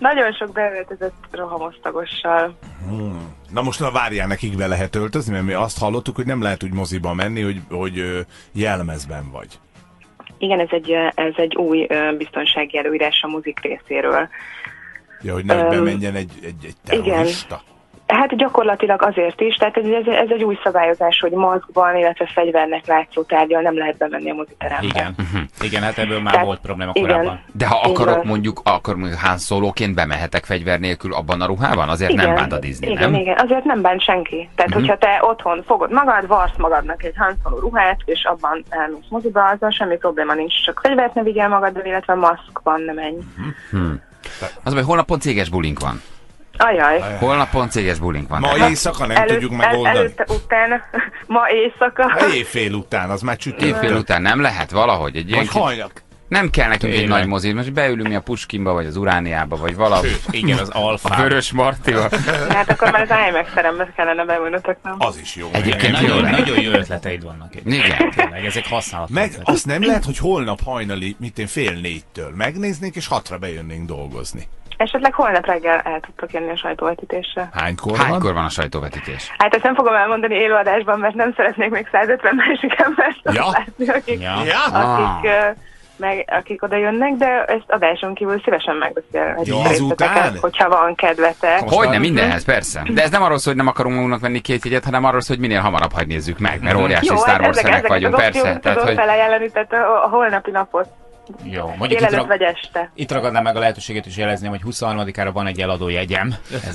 Nagyon sok beöltözött rohamosztagossal. Hmm. Na most na várjál, nekik be lehet öltözni, mert mi azt hallottuk, hogy nem lehet úgy moziba menni, hogy, hogy jelmezben vagy. Igen, ez egy, ez egy új biztonsági előírás a mozik részéről. Ja, hogy nem um, bemenjen egy, egy, egy terrorista? Igen. Hát gyakorlatilag azért is, tehát ez, ez egy új szabályozás, hogy maszkban, illetve fegyvernek látszó tárgyal nem lehet bemenni a moziterembe. Igen, uh-huh. igen, hát ebből már tehát, volt probléma korábban. Igen, de ha akarok igen. mondjuk, akkor mondjuk Han Soloként bemehetek fegyver nélkül abban a ruhában? Azért igen, nem bánt a Disney, igen, nem? Igen, azért nem bánt senki. Tehát, uh-huh. hogyha te otthon fogod magad, varsz magadnak egy Han Solo ruhát, és abban elmész moziba, azzal semmi probléma nincs, csak fegyvert ne vigyel magaddal, illetve maszkban nem menj. Uh-huh. Az, hogy holnap pont céges bulink van. Ajaj. Holnap pont céges bulink van. Ma éjszaka nem Előtt, tudjuk megoldani. El, előtte, utána, ma éjszaka. Éjfél után, az már csütörtök. Éjfél után nem lehet valahogy egy ilyen... Vagy hajnal. Nem kell nekünk egy nagy mozi, most beülünk mi a Puskinba, vagy az Urániába, vagy valahol. Igen, az Alfa. A Vörös Martiba. Hát akkor már az IMAX terembe kellene beülnötök, nem? Az is jó. Egyébként nagyon, jó nagyon jó ötleteid vannak. Igen. Tényleg, ezek használhatók. Meg azt nem lehet, hogy holnap hajnali, mint én fél négytől megnéznék, és hatra bejönnénk dolgozni. Esetleg holnap reggel el tudtok jönni a sajtóvetítésre. Hánykor van? Hánykor van a sajtóvetítés? Hát ezt nem fogom elmondani élőadásban, mert nem szeretnék még százötven másik embert ja. látni, akik, ja. akik, ah. meg, akik oda jönnek, de ezt adáson kívül szívesen megbeszélhetjük részleteket, hogyha van kedvetek. Hogyne, mindenhez, persze. De ez nem arról szól, hogy nem akarunk magunknak venni két jegyet, hanem arról szól, hogy minél hamarabb hagy nézzük meg, mert óriási jó, Star Wars fenek vagyunk, persze. Tehát, tudom hogy... felajánlani, tehát a, a holnapi napot. Jó, mondjuk itt, rag... vagy este. Itt ragadnám meg a lehetőséget is jelezném, hogy huszonharmadikára van egy eladó jegyem.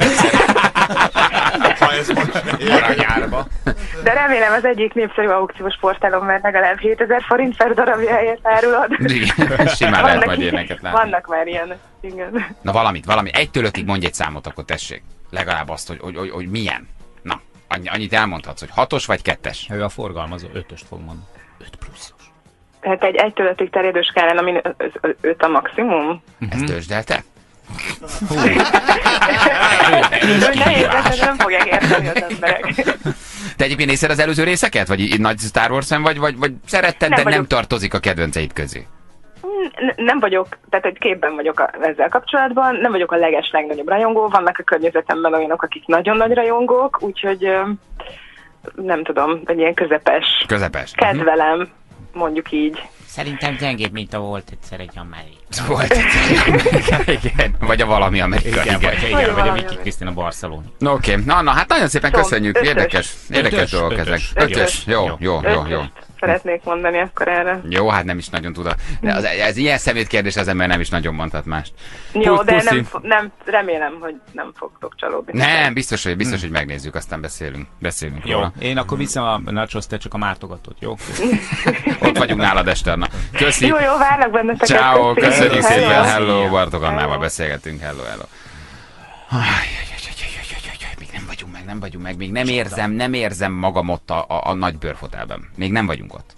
Aranyárba. De remélem az egyik népszerű aukciós portálon, mert legalább hétezer forint per darabjáért árulod. Igen, simán lehet majd ilyeneket látni. Vannak már ilyenek, igen. Na valamit, valami. Egytől ötig mondj egy számot, akkor tessék. Legalább azt, hogy, hogy, hogy, hogy milyen. Na, annyi, annyit elmondhatsz, hogy hatos vagy kettes. Ő a forgalmazó, ötöst fog mondani. Öt pluszos. Tehát egy egytől ötig terjedő skálán, ami öt a maximum. Ezt dősd el te? Nehéz, ezt nem fogják érteni az emberek. Te egyébként nézted az előző részeket? Vagy nagy Star Wars fan vagy, vagy, vagy szeretted, nem de vagyok. Nem tartozik a kedvenceid közé? Nem vagyok, tehát egy képben vagyok a, ezzel kapcsolatban, nem vagyok a leges legnagyobb rajongó, vannak a környezetemben olyanok, akik nagyon nagy rajongók, úgyhogy nem tudom, egy ilyen közepes. Közepes. Kedvelem. Uh-huh. Mondjuk így. Szerintem gyengébb, mint a volt egyszer egy Amerika. Volt egyszer, igen. Vagy a valami Amerika, igen. igen. Vagy, igen, vagy a Vicky Krisztina Barcelona. No, oké, okay. na, na, hát nagyon szépen Tom, köszönjük. Ötös. Érdekes, érdekes dolgok ezek. Ötös. Jó, jó, jó, jó. Szeretnék mondani akkor erre. Jó, hát nem is nagyon tud. De az, ez ilyen szemétkérdés az ember nem is nagyon mondhat mást. Jó, de nem, nem, remélem, hogy nem fogtok csalódni. Nem, biztos, hogy, biztos, hogy megnézzük, aztán beszélünk. Beszélünk jó, róla. Én akkor viszem a nachos, te csak a mártogatót, jó? Ott vagyunk nálad este. Köszi. Jó, jó, várlak benneteket. Ciao, köszönjük szépen. Hello, Bartók Annával beszélgetünk. Hello, hello. Még nem vagyunk meg, nem vagyunk meg. Még nem érzem, nem érzem magam ott a, a, a nagy bőrfotelben. Még nem vagyunk ott.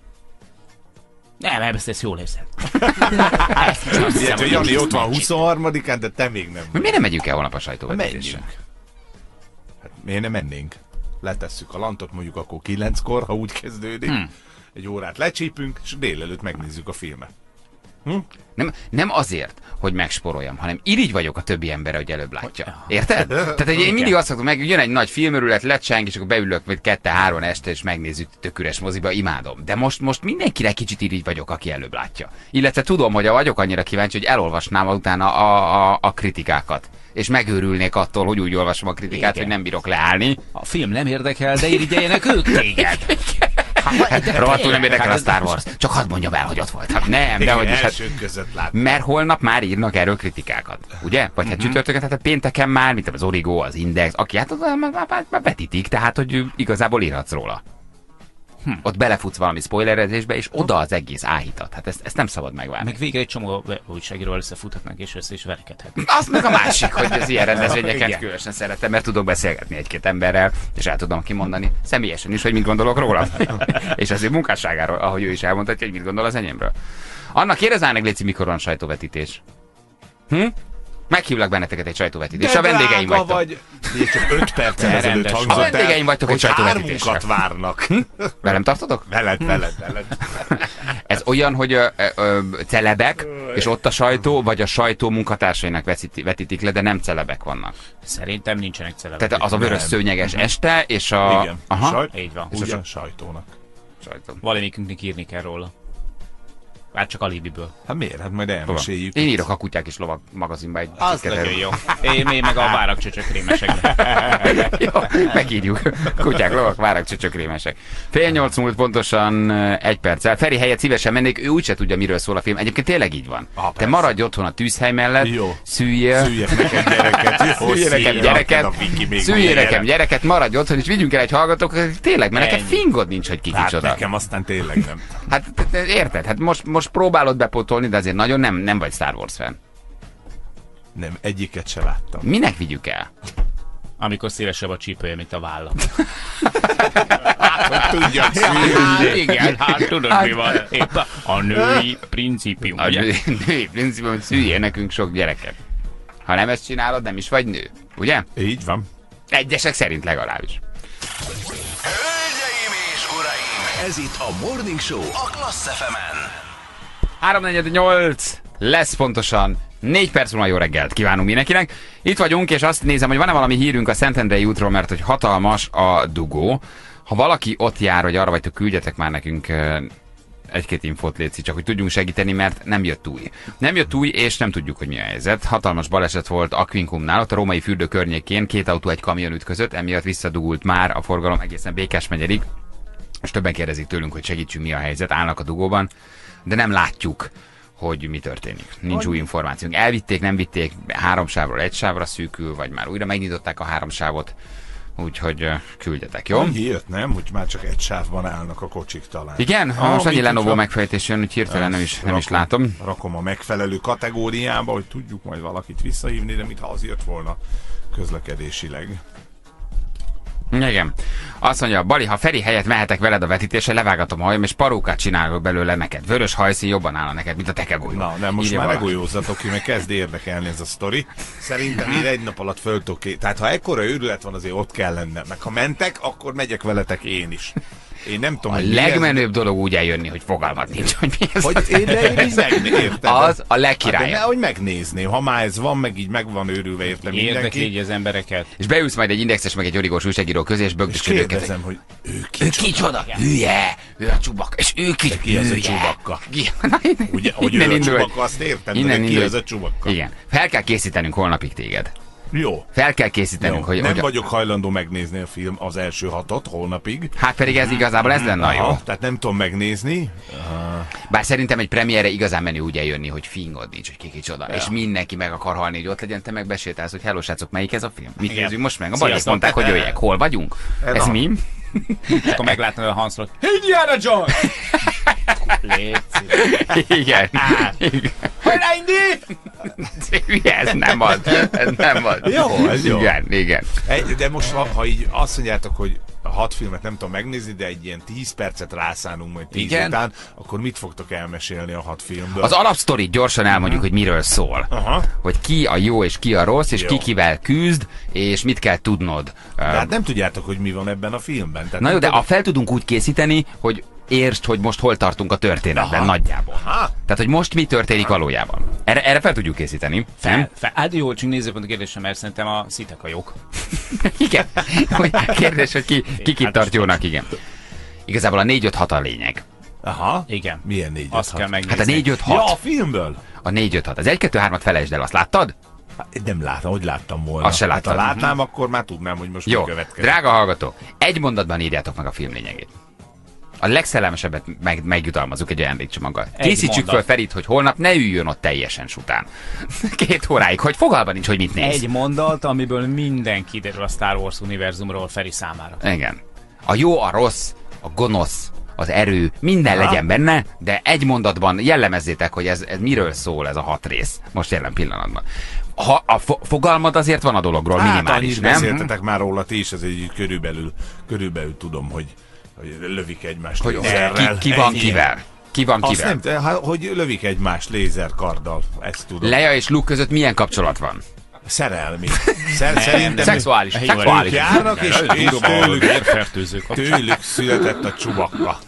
Nem, ezt, ezt jól érzem. Ilyet, hogy Jani ott van huszonharmadikán, de te még nem. Miért nem megyünk el holnap a sajtóvetítésre? Hát miért nem mennénk? Letesszük a lantot mondjuk akkor kilenckor, ha úgy kezdődik. Hmm. Egy órát lecsípünk, és délelőtt megnézzük a filmet. Hm? Nem, nem azért, hogy megsporoljam, hanem irigy vagyok a többi emberre, hogy előbb látja. Érted? Tehát egy, én mindig azt szoktam, meg jön egy nagy filmörület, lecseng, és akkor beülök vagy kette-három este, és megnézzük tök üres moziba, imádom. De most, most mindenkire kicsit irigy vagyok, aki előbb látja. Illetve tudom, hogy vagyok annyira kíváncsi, hogy elolvasnám utána a, a, a kritikákat. És megőrülnék attól, hogy úgy olvasom a kritikát, igen, hogy nem bírok leállni. A film nem érdekel, de irigyeljenek ők téged. Rohadtul nem érdekel a Star Wars. Csak hadd mondjam el, hogy ott voltam. Nem, de hogy is, hát, mert holnap már írnak erről kritikákat, ugye? Vagy hát csütörtöket, hát a pénteken már, mint az Origo, az Index, aki hát már vetítik, tehát hogy igazából írhatsz róla. Hm. Ott belefutsz valami spoilerezésbe, és oda az egész áhítat. Hát ezt, ezt nem szabad megvárni. Meg végre egy csomó újságíról összefuthatnak, és össze is verekedhetnek. Az meg a másik, hogy az ilyen rendezvényeket különösen szeretem, mert tudok beszélgetni egy-két emberrel, és el tudom kimondani személyesen is, hogy mit gondolok róla. És azért munkásságáról, ahogy ő is elmondhatja, hogy mit gondol az enyémről. Anna, kérdezz meg, Léci, mikor van sajtóvetítés? Hm? Meghívlak benneteket egy sajtóvetítésre. A vendégeim vagytok. Vagy... Csak öt perccel ezelőtt hangzott el, a vendégeim vagytok egy sajtóvetítésre. Hármunkat várnak. Velem tartotok? Veled, veled, veled. Ez olyan, hogy ö, ö, celebek és ott a sajtó, vagy a sajtó munkatársainak vetítik le, de nem celebek vannak. Szerintem nincsenek celebek. Tehát az a vörös szőnyeges uh-huh. este, és a... Igen. Aha. Sajt... Így van. Úgy a sajtónak. Sajtó. Valamikünknek írni kell róla. Bár csak alibiből. Hát miért? Hát majd elmeséljük. Én írok a Kutyák és Lovak magazinba egy az cikket. nagyon jó. Én még meg a várak csöcsökrémesekre. Jó, megírjuk. Kutyák, Lovak, várak csöcsökrémesek. Fél nyolc múlt pontosan egy perccel. Feri helyett szívesen mennék, ő úgyse tudja, miről szól a film. Egyébként tényleg így van. Ah, te maradj otthon a tűzhely mellett, jó. szüljél. Szüljek nekem gyereket. Szüljél nekem gyereket. Szüljél nekem gyereket, maradj otthon, és vigyünk el egy hallgatók. Tényleg, mert neked fingod nincs, hogy ki kicsoda. Hát nekem aztán tényleg nem. Hát érted? Hát most, most próbálod bepótolni, de azért nagyon nem, nem vagy Star Wars fan. Nem, egyiket se láttam. Minek vigyük el? Amikor szélesebb a csípője, mint a vállam. Hát, hogy tudjak hát, igen, hát tudod hát, mi van. Épp a női principium. A női, női principium, hogy szüljél nekünk sok gyereket. Ha nem ezt csinálod, nem is vagy nő. Ugye? Így van. Egyesek szerint legalábbis. Hölgyeim és uraim, ez itt a Morning Show a Klassz ef emen. három negyvennyolc lesz pontosan. Négy perc múlva jó reggelt kívánunk mindenkinek. Itt vagyunk, és azt nézem, hogy van-e valami hírünk a Szentendrei útról, mert hogy hatalmas a dugó. Ha valaki ott jár, hogy arra vagytok, küldjetek már nekünk egy-két infót, létszik, csak hogy tudjunk segíteni, mert nem jött új. Nem jött új, és nem tudjuk, hogy mi a helyzet. Hatalmas baleset volt Aquincumnál, ott a római fürdő környékén, két autó egy kamion ütközött, emiatt visszadugult már a forgalom egészen Békás megyedig. És többen kérdezik tőlünk, hogy segítsünk, mi a helyzet, állnak a dugóban, de nem látjuk, hogy mi történik. Nincs új információnk. Elvitték, nem vitték, három sávról egy sávra szűkül, vagy már újra megnyitották a három sávot, úgyhogy uh, küldjetek, jó? Annyi jött, nem? Hogy már csak egy sávban állnak a kocsik talán. Igen? Ha most annyi Lenovo megfejtés jön, hogy hirtelen nem is, nem rakom, is látom. Rakom a megfelelő kategóriába, hogy tudjuk majd valakit visszahívni, de mintha az jött volna közlekedésileg. Igen. Azt mondja, Bali, ha Feri helyett mehetek veled a vetítésre, levágatom a hajam, és parókát csinálok belőle neked. Vörös hajszín jobban állna neked, mint a tekegolyó. Na, nem, most Írja már legolyózzatok ki, mert kezd érdekelni ez a sztori. Szerintem én egy nap alatt föltok. Tehát ha ekkora őrület van, azért ott kell lennem. Meg ha mentek, akkor megyek veletek én is. Én nem tudom, a hogy legmenőbb ez... dolog úgy eljönni, hogy fogalmad nincs, hogy mi ez. Hogy én, de én is megnéztem. Az a legkirályabb. Hát, hogy megnézném, ha már ez van, meg így meg van őrülve értem mindenki. Érdekli így az embereket. És beülsz majd egy indexes, meg egy origós újságíró közé, és bögdösöd őket. Kérdezem, hogy ő kicsoda. Ő kicsoda? Hülye! Ő a Csubakka. És ő ki? Ki az a Csubakka? Ugye, hogy ő a Csubakka, azt értem, de ki az a Csubakka? Igen. Fel kell készítenünk holnapig téged. Jó. Fel kell készítenünk, Jó. hogy... Nem hogy vagyok hajlandó megnézni a film az első hatot holnapig. Hát pedig ez igazából ez lenne jó. Tehát nem tudom megnézni. Aha. Bár szerintem egy premierre igazán menő úgy eljönni, hogy fingod nincs, hogy ki kicsoda. Ja. És mindenki meg akar halni, hogy ott legyen, te meg besétálsz, hogy hello srácok, melyik ez a film? Mit nézzük most meg? A Baliak mondták, hogy jöjjek. Hol vagyunk? E ez mi? És akkor meglátnod a Hanslot. Indiana Jones! Igen. Hajrá, Indi! Ez nem az. Ez nem az. Jó, ez jó. Igen, igen. De most, ha, ha így azt mondjátok, hogy a hat filmet nem tudom megnézni, de egy ilyen tíz percet rászánunk majd tíz igen? után, akkor mit fogtok elmesélni a hat filmből? Az alapsztorit gyorsan elmondjuk, uh-huh. hogy miről szól. Aha. Hogy ki a jó és ki a rossz, és jó. ki kivel küzd, és mit kell tudnod. De hát nem tudjátok, hogy mi van ebben a filmben. Tehát na jó, de tudom... a fel tudunk úgy készíteni, hogy értsd, hogy most hol tartunk a történetben. Aha. Nagyjából. Aha. Tehát, hogy most mi történik Aha. valójában. Erre, erre fel tudjuk készíteni. Fel, fel. Hát jó, csak nézzük a kérdésem, mert szerintem a szitek a jók. Igen. Kérdés, hogy ki, ki kit tart jónak, igen. Igazából a négy öt hat a lényeg. Aha. Igen. Milyen négy öt azt kell megnézni. Hát a négy öt hat. Ja, a filmből. A négy öt hat. Az egy kettő hármat felejtsd el, azt láttad? Hát, nem látom, hogy láttam volna. Azt se láttad. Hát, ha látnám, uh-huh. akkor már tudnám, hogy most jó. mi következik. Drága hallgató, egy mondatban írjátok meg a film lényegét. A legszellemesebbet meg, megjutalmazunk egy ajándékcsomaggal. Készítsük föl Ferit, hogy holnap ne üljön ott teljesen sután. Két óráig, hogy fogalma nincs, hogy mit néz. Egy mondat, amiből minden kiderül a Star Wars univerzumról Feri számára. Igen. A jó, a rossz, a gonosz, az erő, minden Aha. legyen benne, de egy mondatban jellemezzétek, hogy ez, ez miről szól ez a hat rész. Most jelen pillanatban. Ha a fo- fogalmad azért van a dologról, hát, minimális, nem? Beszéltetek már róla ti is, ez egy körülbelül, körülbelül tudom, hogy hogy lövik egymást hogy lézerrel. Ki, ki van kivel? Ki van Azt kivel? Nem, hogy lövik egymást lézerkarddal, ezt tudom. Leia és Luke között milyen kapcsolat van? Szerelmi. Szer- szerintem szexuális. Ők Szexuális. járnak, és, és tőlük, vérfertőzők. tőlük született a Csubakka.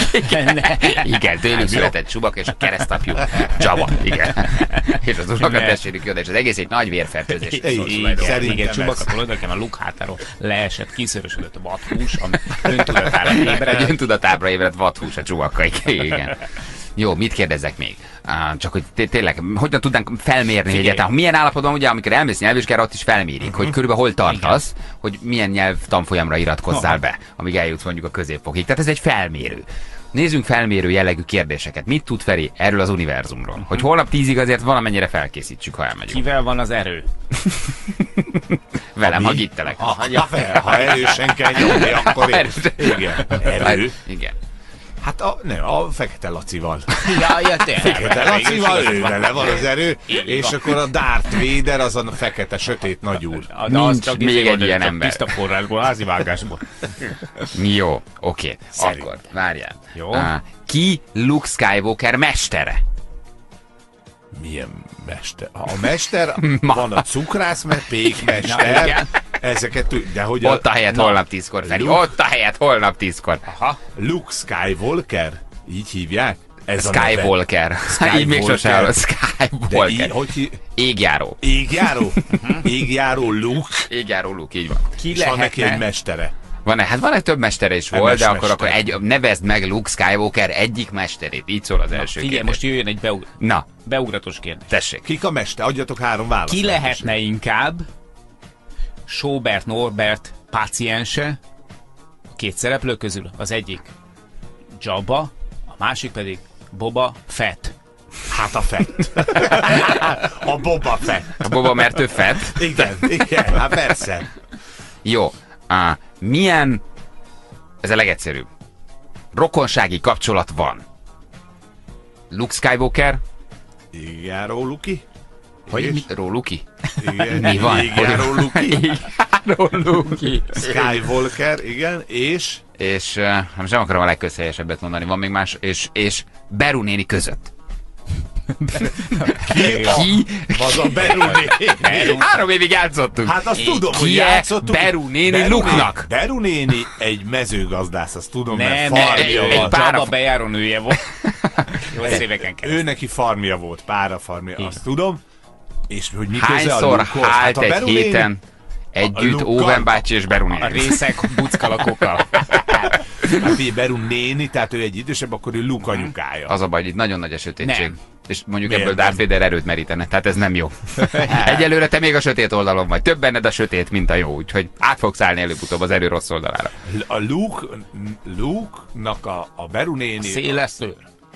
Igen, tőlük született Csubakka, és a keresztapjú Jabba. Igen. És az unokatestvérük jön, és az egész egy nagy vérfertőzés. Igen, igen, Csubakka tulajdonképpen a lukhátáról leesett, kiszörösödött a vadhús, ami öntudatára ébred. Egy öntudatára ébredt vadhús a Csubakka. Igen. Jó, mit kérdezzek még? Uh, csak hogy té- tényleg, hogyan tudnánk felmérni egyáltalán, milyen állapotban, ugye, amikor elmész nyelvvizsgára, ott is felmérik, uh-huh. hogy körülbelül hol tartasz, igen. hogy milyen nyelvtanfolyamra iratkozzál uh-huh. be, amíg eljutsz mondjuk a középfokig. Tehát ez egy felmérő. Nézzünk felmérő jellegű kérdéseket. Mit tud Feri erről az univerzumról? Uh-huh. Hogy holnap tízig azért valamennyire felkészítsük, ha elmegyünk. Kivel van az erő? Velem, ha gittelek. Ha, ha, ha erősen kell nyomni, akkor én. Igen. Erő. Igen. Hát a, nem, a Fekete Lacival. Ja, ja, tényleg. Fekete Lacival, ő vele van az erő, és akkor a Darth Vader az a fekete, sötét nagyúr. Nincs csak még egy ilyen ember. Tiszta forrásból, házi vágásból. Jó, oké. Okay. Akkor, várjál. Jó. Uh, ki Luke Skywalker mestere? Milyen mester? A mester, van a cukrász, pékmester, ezeket, de hogy a... Ott a helyet holnap tízkor, Feri, Luke... ott a helyet holnap tízkor. Aha. Luke Skywalker? Így hívják? Ez Skywalker. Skywalker. Így még sose hallott. Skywalker. Így, hogy... Égjáró. Égjáró? Égjáró Luke? Égjáró Luke, így van. Ki és van neki egy mestere? Van-e? Hát van egy több mestere is volt, Emes de akkor, akkor egy, nevezd meg Luke Skywalker egyik mesterét. Így szól az első Figyelj, kérdés. most jöjjön egy beug... Na. beugratos kérdés. Tessék. Kik a mester? Adjatok három választ. Ki lehetne inkább Sobert Norbert páciense a két szereplő közül? Az egyik Jabba, a másik pedig Boba Fett. Hát a Fett. A Boba Fett. A Boba, mert ő Fett? Igen, igen, hát persze. Jó. Uh, milyen, ez a legegyszerűbb, rokonsági kapcsolat van Luke Skywalker? Égjáró Luki? Hogy mi? Róluki? Igen. Mi van? Égjáró Luki? Égjáró Luki. Skywalker, igen, és? És, uh, most nem akarom a legközhelyesebbet mondani, van még más, és, és Beru néni között. Ki? Ki? Az a Beru néni. Három évig játszottunk. Hát azt tudom, ki hogy játszottunk. Beru néni Luke-nak? Beru néni egy mezőgazdász, azt tudom, nem, mert farmja egy, van. Egy pára bejáró nője volt. Jó éveken keresztül. Ő neki farmja volt, pára farmja, igen. Azt tudom. És hogy mi hányszor hált hát egy héten együtt Óven bácsi és Beru néni? A részek buckalakokkal. Hát figyelj, Beru néni, tehát ő egy idősebb, akkor ő Luke anyukája. Az a baj, itt nagyon nagy a sötétség. Nem. És mondjuk Miért ebből Darth Vader erőt merítene, tehát ez nem jó. Egyelőre te még a sötét oldalon vagy. Több benned a sötét, mint a jó, úgyhogy át fogsz állni előbb-utóbb az erő rossz oldalára. A Luke, Luke-nak a, a Beru néni... Széles szőr.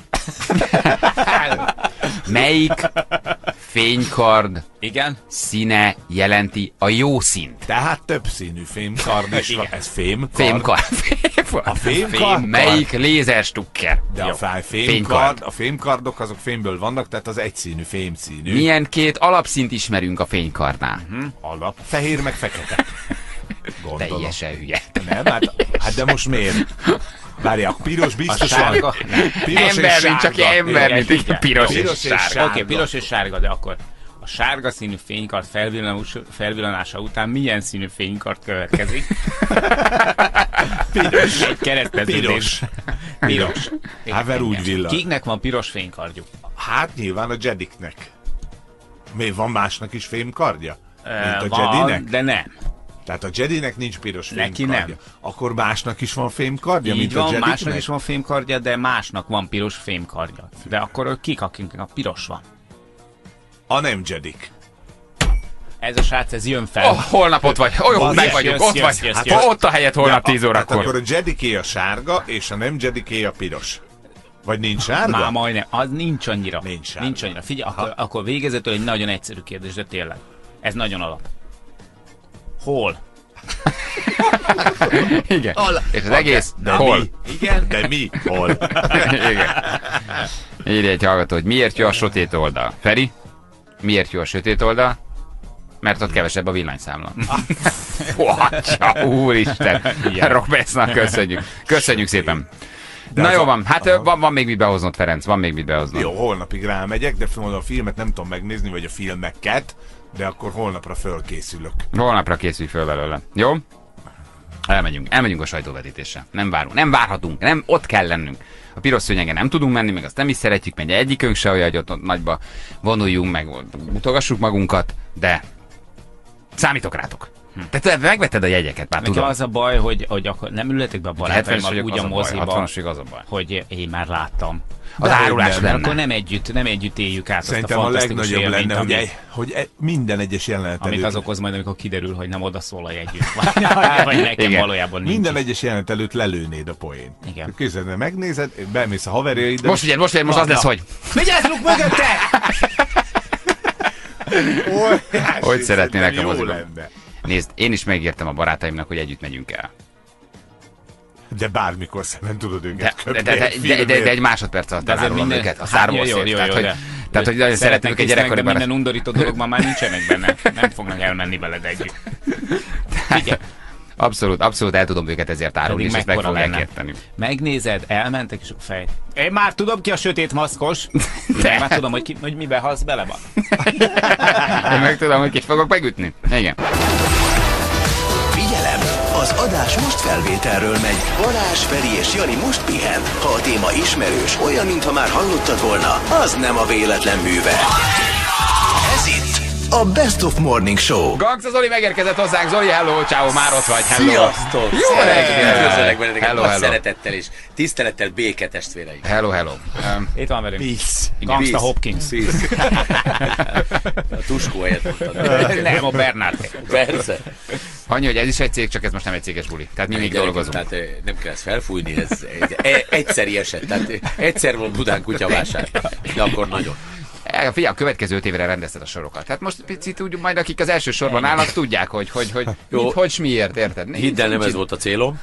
Melyik fénykard igen? színe jelenti a jó színt? Tehát több színű fémkard is van. Ez fémkard. Fémkard. A fémkard. Fém, melyik lézerstukker? De a fáj, fémkard, a fémkardok azok fémből vannak, tehát az egyszínű, fémszínű. Milyen két alapszínt ismerünk a fénykardnál? Uh-huh. Alap. Fehér meg fekete. Gondolom. Teljesen hülye. Nem, hát, hát de most miért? Várjál, piros biztos van. Piros ember, mint csak ember, mint így piros, piros és sárga. sárga. Oké, okay, piros és sárga, de akkor a sárga színű fénykard felvillanása után milyen színű fénykard következik? Piros. Egy kereszteződés. Piros. Piros. Hát mert úgy villan. Kiknek van piros fénykardjuk? Hát nyilván a Jediknek. Miért van másnak is fémkardja? Mint a van, Jedinek? de nem. Tehát a Jedinek nincs piros Neki fémkardja. Nem. Akkor másnak is van fémkardja, így mint van, a Jediknek? másnak is van fémkardja, de másnak van piros fémkardja. De akkor kik, akiknek a piros van? A nem Jedik. Ez a srác, ez jön fel. Oh, holnap ott vagy. Olyan, oh, meg vagyunk, jössz, ott jössz, vagy. Jössz, hát jössz. Ott a helyet holnap tíz órakor. Hát akkor a Jediké a sárga, és a nem Jediké a piros. Vagy nincs sárga? Már majdnem. Az nincs annyira. Nincs sárga. Nincs annyira. Figyelj, akkor, akkor végezetül egy nagyon egyszerű kérdés, de tényleg. Ez nagyon alap. Hol? Igen. Hol? És az egész, de hol? Mi? Igen, de mi? Hol? Igen. Írja egy hallgató, hogy miért jó a sötét oldal? Feri? Miért jó a sötét oldal? Mert ott kevesebb a villanyszámla. Atya, úristen! Robertsnak köszönjük. Köszönjük szépen. Na jó van, hát van, van még mit behoznod, Ferenc, van még mit behoznod. Jó, holnapig rámegyek, de mondom, a filmet nem tudom megnézni, vagy a filmeket, de akkor holnapra fölkészülök. Holnapra készülj föl belőle. Jó? Elmegyünk, elmegyünk a sajtóvetítésre. Nem várunk, nem várhatunk, nem, ott kell lennünk. A piros szőnyegen nem tudunk menni, meg azt nem is szeretjük, mert egyikünk se olyan, hogy ott, ott nagyba vonuljunk, meg mutogassuk magunkat, de számítok rátok. Hm. Te megvetted a jegyeket, már nekem tudom. Az a baj, hogy, hogy akkor nem ülhetek be a barátaimmal úgy a moziba, az a baj. hogy én már láttam. Az árulás lenne. Akkor nem együtt, nem együtt éljük át szerintem azt a a legnagyobb élményt, lenne, ami, hogy, hogy minden egyes jelenet amit előtt... az okoz majd, amikor kiderül, hogy nem oda szól a jegyünk. Vagy nekem igen. Valójában nincs. Minden egyes jelenet előtt lelőnéd a poén. Igen. Képzeld, megnézed, bemész a haverjaiddal... Most ugye, most, most az lesz, hogy... Vigyázzunk mögötte! Hogy szeretnének a moziban? Nézd, én is megértem a barátaimnak, hogy együtt megyünk el. De bármikor szemben tudod őket de, de, de, de, de, de, de egy másodperc alatt elárulom minden... őket. A szárból szép. Tehát, hogy, tehát, hogy nagyon szeretnék egy gyerekkori barát. Minden undorító dologban már nincsenek benne. Nem fognak elmenni veled együtt. Abszolút, abszolút el tudom őket ezért árulni, és ezt meg fogják érteni. Megnézed, elmentek, és akkor fej. Én már tudom ki a sötét maszkos. De már tudom, hogy, ki, hogy miben halsz bele van. Én meg tudom, hogy kit fogok megütni. Igen. Figyelem! Az adás most felvételről megy. Balázs, Feri és Jani most pihen. Ha a téma ismerős, olyan, mintha már hallottad volna, az nem a véletlen műve. Ez itt a Best of Morning Show. Gangsta Zoli megérkezett hozzánk. Zoli, hello, ciao, már ott vagy, hello. Sziasztok! Jó reggel! Üdvözöllek benneteket, hello, nagy hello. Szeretettel és tisztelettel, béke testvéreim. Hello, hello. Um, Itt van velünk. Peace. Gangsta Hopkins. Peace. A Tuskó helyett mondtad. Nem, a Bernard. Persze. annyi, hogy ez is egy cég, csak ez most nem egy céges buli. Tehát mi még dolgozunk. Tehát nem kell ezt felfújni, ez egy egyszeri eset. Tehát egyszer volt Budán kutyavásár, de akkor nagyon. Figyelj, a következő öt évre rendezted a sorokat. Tehát most picit úgy, majd akik az első sorban állnak, tudják, hogy hogy, hogy, Jó. mit, hogy miért, érted? Hidd el, nem ez volt a célom.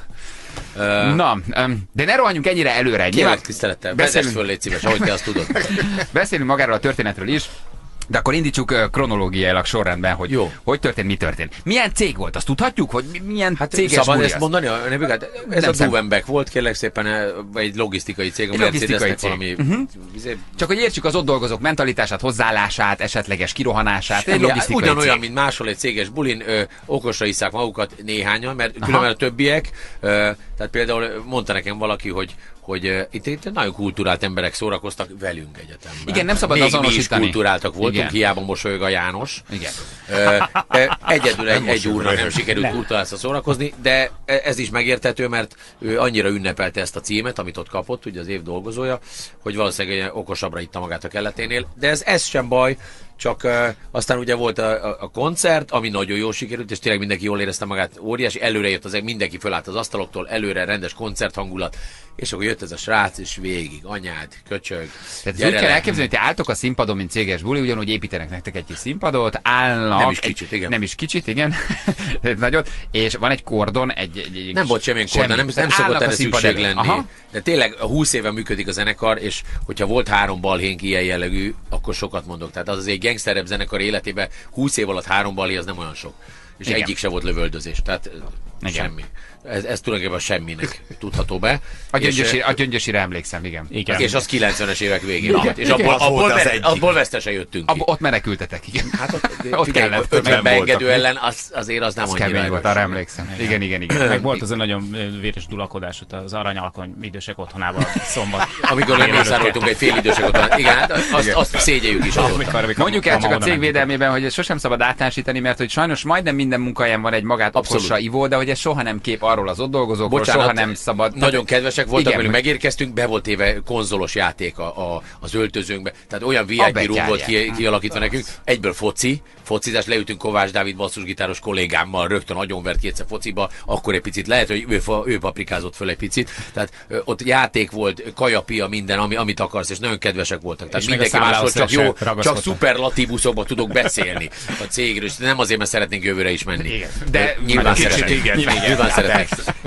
Uh, Na, um, de ne rohanjunk ennyire előre. Kívánok tisztelettel, vezess föl, légy szíves, ahogy te azt tudod. Beszélünk magáról a történetről is, de akkor indítsuk uh, kronológiailag sorrendben, hogy Jó. hogy történt, mi történt. Milyen cég volt? Azt tudhatjuk, hogy milyen hát céges szabad buli ezt az? mondani? Nem, hát ez nem a Duvenbeck volt, kérlek szépen egy logisztikai cég, a Mercedesnek valami... Uh-huh. Csak hogy értsük az ott dolgozók mentalitását, hozzáállását, esetleges kirohanását. Egy logisztikai ugyanolyan, cég. mint máshol egy céges bulin, ö, okosra isszák magukat néhányan, mert különben a többiek, ö, tehát például mondta nekem valaki, hogy hogy uh, itt, itt nagyon kulturált emberek szórakoztak velünk egyetemben. Igen, nem szabad Még azonosítani. mi is kulturáltak voltunk, igen. Hiába mosolyog a János. Igen. Uh, egyedül egy, egy úrnak nem sikerült kulturálszra szórakozni, de ez is megérthető, mert ő annyira ünnepelte ezt a címet, amit ott kapott, ugye az év dolgozója, hogy valószínűleg okosabbra itta magát a kelleténél. De ez, ez sem baj, csak uh, aztán ugye volt a, a, a koncert, ami nagyon jól sikerült, és tényleg mindenki jól érezte magát, óriási, előre jött az, mindenki fölállt az asztaloktól, előre rendes koncerthangulat, és akkor jött ez a srác, és végig, anyád, köcsög. Tehát úgy kell elképzelni, hogy ti álltok a színpadon, mint céges buli, ugyanúgy építenek nektek egy kis színpadot, állnak... Nem is kicsit, igen. Nem is kicsit, igen. Nagyot, és van egy kordon, egy... egy, egy nem volt semmilyen kordon, nem, nem szokott erre szükség lenni. Aha. De tényleg húsz éve működik a zenekar, és hogyha volt három balhénk ilyen jellegű, akkor sokat mondok. Tehát az azért egy gangsterebb zenekar életében húsz év alatt három balhé, az nem olyan sok. És igen. Egyik se volt lövöldözés, tehát igen. Semmi. Ez, ez tulajdonképpen semminek tudható be. A, gyöngyösi, és, a gyöngyösire emlékszem, igen. igen. És az kilencvenes évek végén. Igen. És abból, abból, ve, abból vesztesen jöttünk ki. Abba, ott menekültetek, igen. Hát ott, ott figyelj, ötven beengedő ellen, az, azért az nem az annyira kemény volt, arra emlékszem. Igen, igen, igen. igen. Meg volt az a nagyon véres dulakodás ott az Aranyalkony idősek otthonában szombat. Amikor lemészároltunk egy fél idősek otthonában. Igen, hát azt, azt szégyeljük is azóta. Mondjuk el csak a cég védelmében, hogy sosem szabad általánosítani, mert hogy sajnos majdnem minden munkahelyen van egy magát okosra ivó, de hogy ez soha nem kép arról az ott dolgozókról, bocsánat, soha nem szabad. Nagyon kedvesek voltak, mert megérkeztünk, be volt éve konzolos játék a, a, az öltözőnkbe. Tehát olyan vé i pé room volt ki, kialakítva nekünk. Egyből foci, focizás, leültünk Kovács Dávid basszusgitáros kollégámmal, rögtön agyonvert kétszer fociba, akkor egy picit lehet, hogy ő, ő paprikázott föl egy picit. Tehát ö, ott játék volt, kajapia, minden, ami, amit akarsz, és nagyon kedvesek voltak. Tehát és mindenki máshol csak jó, csak szuperlatívuszokban tudok beszélni a cégről, és nem azért, mert szeretnénk jövőre is menni. Igen. De nyilván szeretnénk. Nyilván szeretnénk.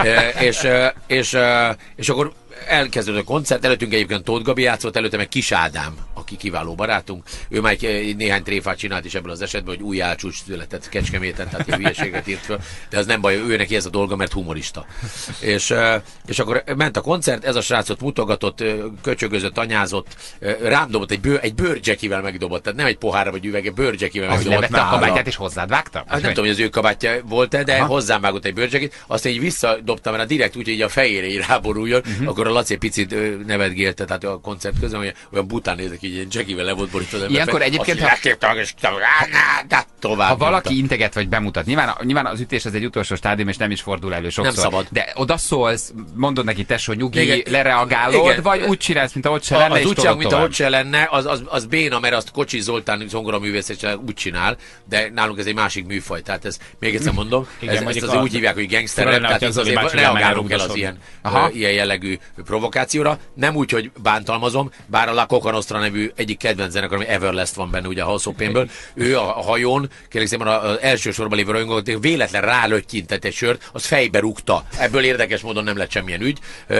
És, és, és akkor elkezdődött a koncert, előttünk egyébként Tóth Gabi játszott, előtte meg Kis Ádám, aki aki kiváló barátunk. Ő már egy, néhány tréfát csinált is ebből az esetben, hogy új álcsúcs született Kecskeméten, tehát ilyen hülyeséget írt föl, de ez nem baj, ő neki ez a dolga, mert humorista. És, és akkor ment a koncert, ez a srácot mutogatott, köcsögözött, anyázott, rám dobott egy, bőr, egy bőrcsekivel megdobott, tehát nem egy pohárra vagy üvege, bőrcsekivel megdobott. Levette a kabátját és hozzád vágta? Hát nem tudom, hogy az ő kabátja volt-e, de aha, hozzám vágott egy bőrcsekit, azt így visszadobtam rá direkt úgy, hogy így a fejére így ráboruljon, uh-huh. Akkor a Laci picit nevetgélte, tehát a koncert közben, hogy olyan bután nézek, így ilyen csekivel le volt borítva. Ilyenkor egyébként, ha, tovább ha valaki integet vagy bemutat, nyilván, nyilván az ütés az egy utolsó stádium, és nem is fordul elő sokszor. Nem szabad. De oda szólsz, mondod neki, tesó, nyugi, igen, lereagálod, igen, vagy úgy csinálsz, mint ahogy se lenne, az úgy csinál, mint ahogy se lenne, az, az, az béna, mert azt Kocsis Zoltán zongoraművész úgy csinál, de nálunk ez egy másik műfaj, tehát ez még egyszer mondom, igen, ez, ezt azért úgy hívják, hogy gangster rap, tehát az azért reagálunk el az ilyen, uh, ilyen jellegű provokációra, nem úgy, hogy bántalmazom, bár a La Coca Nostra nevű egyik kedvenc zenekar, ami Everlast van benne, ugye a House of Painből, ő a, a hajón, kérlek szépen az első sorban lévő rajongók véletlen rálöttyintett egy sört, az fejbe rúgta. Ebből érdekes módon nem lett semmilyen ügy.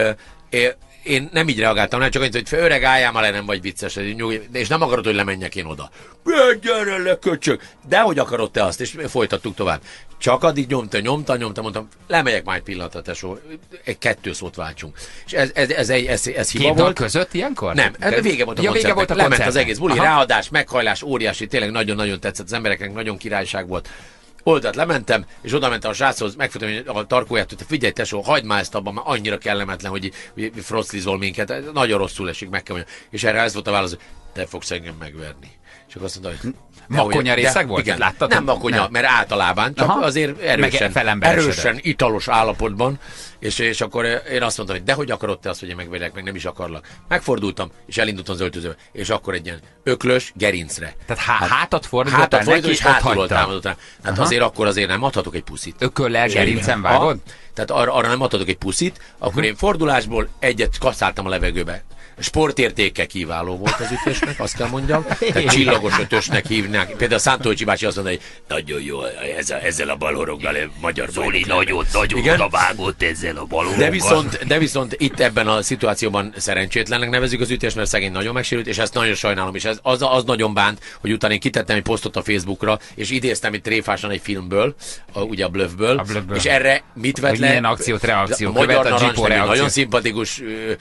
Én nem így reagáltam, nem csak annyit, hogy öreg, álljál már le, nem vagy vicces, és nem akarod, hogy lemenjek én oda. Gyere le, köcsög! De hogy akarod te azt? És folytattuk tovább. Csak addig nyomta, nyomta, nyomta, mondtam, lemegyek már egy pillanatra, tesó, egy kettő szót váltsunk. És ez, ez, ez, ez, ez, ez hiba Két volt. között ilyenkor? Nem, ez vége volt a ja, koncertnek. Volt a lement koncert. Az egész buli, aha, ráadás, meghajlás, óriási, tényleg nagyon-nagyon tetszett az embereknek, nagyon királyság volt. Oldalt lementem, és oda mentem a sráchoz, megfogtam a tarkóját, hogy figyelj tesó, hagyd már ezt abban, már annyira kellemetlen, hogy, hogy froclizol minket, nagyon rosszul esik, meg kell mondjam. És erre ez volt a válasz, hogy te fogsz engem megverni. És akkor azt mondta, hogy... Makonya részeg volt? Igen, láttad? Nem makonya, nem, mert általában, csak aha, azért erősen, erősen italos állapotban, és, és akkor én azt mondtam, hogy dehogy akarod te azt, hogy én megverjek, meg nem is akarlak. Megfordultam, és elindultam az öltözőbe, és akkor egy ilyen öklös gerincre. Tehát há- hátat fordítottál hátat neki, és hátulról támadott rá. Hát azért akkor azért nem adhatok egy puszit. Ököllel gerincen vágod? Tehát arra, arra nem adhatok egy puszit, akkor uh-huh. én fordulásból egyet kasszáltam a levegőbe. Sportértéke kiváló volt az ütésnek, azt kell mondjam. Tehát csillagos ötösnek hívnák. Például a Szántolcsi bácsi azt mondta, hogy nagyon jó, ezzel, ezzel a balhoroggal magyar Zoli nagyon, nagyon oda vágott ezzel a balhoroggal. De viszont, de viszont itt ebben a szituációban szerencsétlennek nevezzük az ütést, mert szegény nagyon megsérült, és ezt nagyon sajnálom, és ez, az, az nagyon bánt, hogy utána én kitettem egy posztot a Facebookra, és idéztem itt tréfásan egy filmből, a, ugye a Bluffből, a Bluffből, és erre mit vett le? Milyen akciót, reakció, a Magyar Narancs nagyon szimpatikus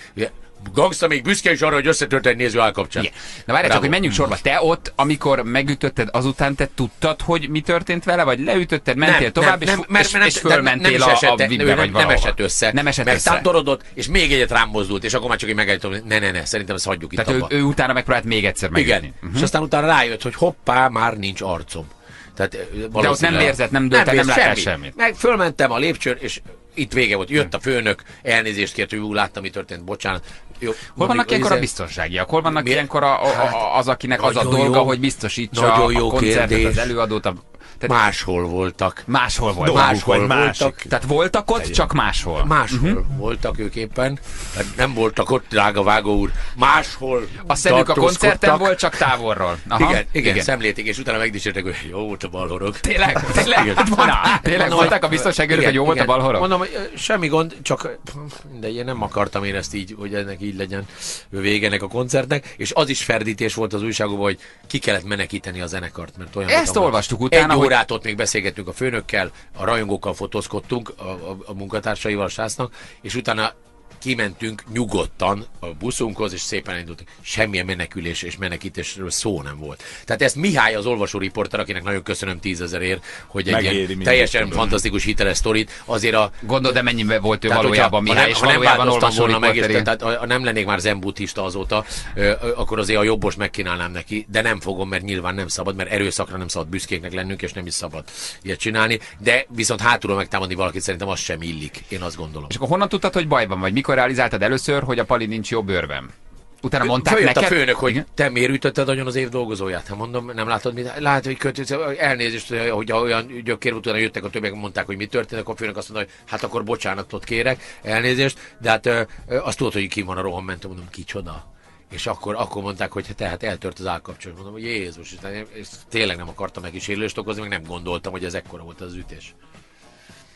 gangsta még büszke is arra, hogy összetört egy néző állkapcsán. Yeah. Na várj csak, hogy menjünk sorba. Te ott, amikor megütötted, azután te tudtad, hogy mi történt vele, vagy leütötted, mentél nem, tovább, nem, és, nem, és, mert, és fölmentél nem, nem a, a vibe, vagy nem esett össze. Nem esett meg össze. Megtántorodott, és még egyet rám mozdult, és akkor már csak így megállítom, hogy ne, ne, ne, szerintem ezt hagyjuk itt tehát abba. Ő, ő utána megpróbált még egyszer megütni. Igen, uh-huh. És aztán utána rájött, hogy hoppá, már nincs arcom. Tehát, de ott nem vérzett, nem dőlt, nem, nem láttál semmit. Meg fölmentem a lépcsőn, és itt vége volt. Jött a főnök, elnézést kért, hogy úgy láttam, mi történt, bocsánat. Jó, hol vannak ilyenkor a biztonságiak? Hol vannak ilyenkor a, a, az, akinek az a dolga, hogy biztosítsa a koncertet, az előadót? A... Tehát máshol voltak. Máshol voltak. Máshol voltak. Tehát voltak ott, Egy. csak máshol. Máshol uh-huh. voltak ők éppen. Nem voltak ott, drága vágó úr. Máshol a szemük a koncerten volt, csak távolról. Aha. Igen, igen, igen, szemlélték, és utána megdicsértek, hogy jó volt a balhorog. Tényleg? Tényleg? Na, tényleg voltak a biztonságőrök, hogy jó volt a balhorog? Mondom, hogy semmi gond, csak de én nem akartam én ezt így, hogy ennek így legyen végenek a koncertnek, és az is ferdítés volt az újságokban, hogy ki kellett menekíteni a zenekart, mert olyan ezt olvastuk utána, hogy órát ott még beszélgettünk a főnökkel, a rajongókkal fotózkodtunk, a, a, a munkatársaival, a sásznak, és utána kimentünk nyugodtan a buszunkhoz, és szépen elindultunk. Semmilyen menekülés és menekítésről szó nem volt. Tehát ezt Mihály, az olvasóriporter, akinek nagyon köszönöm tízezerért, hogy egy ilyen teljesen fantasztikus hiteles sztorit, azért a... Gondolod, de mennyi volt ő tehát, valójában Mihály, és valójában olvasóriporter. Tehát ha nem lennék már zenbuddhista azóta, akkor azért a jobbos megkínálnám neki, de nem fogom, mert nyilván nem szabad, mert erőszakra nem szabad büszkéknek lennünk, és nem is szabad ilyet csinálni, de viszont hátulról megtámadni valakit szerintem az sem illik, én azt gondolom. És akkor honnan tudtad, hogy bajban vagy? Mikor realizáltad először, hogy a Pali nincs jó bőrben? Utána mondták Följött neked? a főnök, hogy te miért ütötted agyon az év dolgozóját? Hát mondom, nem látod, mit? Látod, hogy kötő, elnézést, hogy olyan gyökér utána jöttek a többiek, mondták, hogy mi történt, akkor a főnök azt mondta, hogy hát akkor bocsánatot kérek, elnézést, de hát ö, azt tudod, hogy ki van a rohanmentő, mondom, kicsoda. És akkor, akkor mondták, hogy tehát eltört az állkapcsolat. Mondom, hogy Jézus, és tényleg nem akartam neki sérülést okozni, meg nem gondoltam, hogy ez ekkora volt az ütés.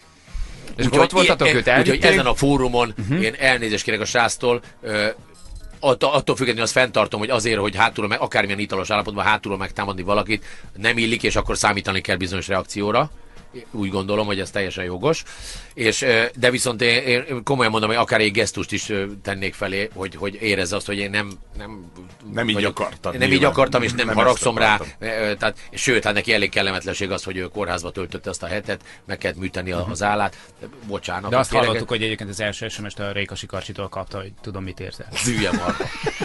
És úgy, ott voltatok őt, elvitték? Úgyhogy ezen a fórumon uh-huh. én elnézést kérek a sásztól, attól, attól függetlenül azt fenntartom, hogy azért, hogy hátulról, meg, akármilyen italos állapotban hátulról megtámadni valakit, nem illik, és akkor számítani kell bizonyos reakcióra. Úgy gondolom, hogy ez teljesen jogos. És, de viszont én, én komolyan mondom, hogy akár egy gesztust is tennék felé, hogy, hogy érezze azt, hogy én nem... Nem, nem így akartam. Nem nyilván. így akartam, és nem, nem haragszom rá. Tehát, sőt, hát neki elég kellemetlenség az, hogy ő kórházba töltötte azt a hetet, meg kellett műteni uh-huh. az állát. Bocsánat. De azt hallottuk, kérlek, hogy egyébként az első es em est a Rékasi Karcsitól kapta, hogy tudom, mit érzel. Zűje marha.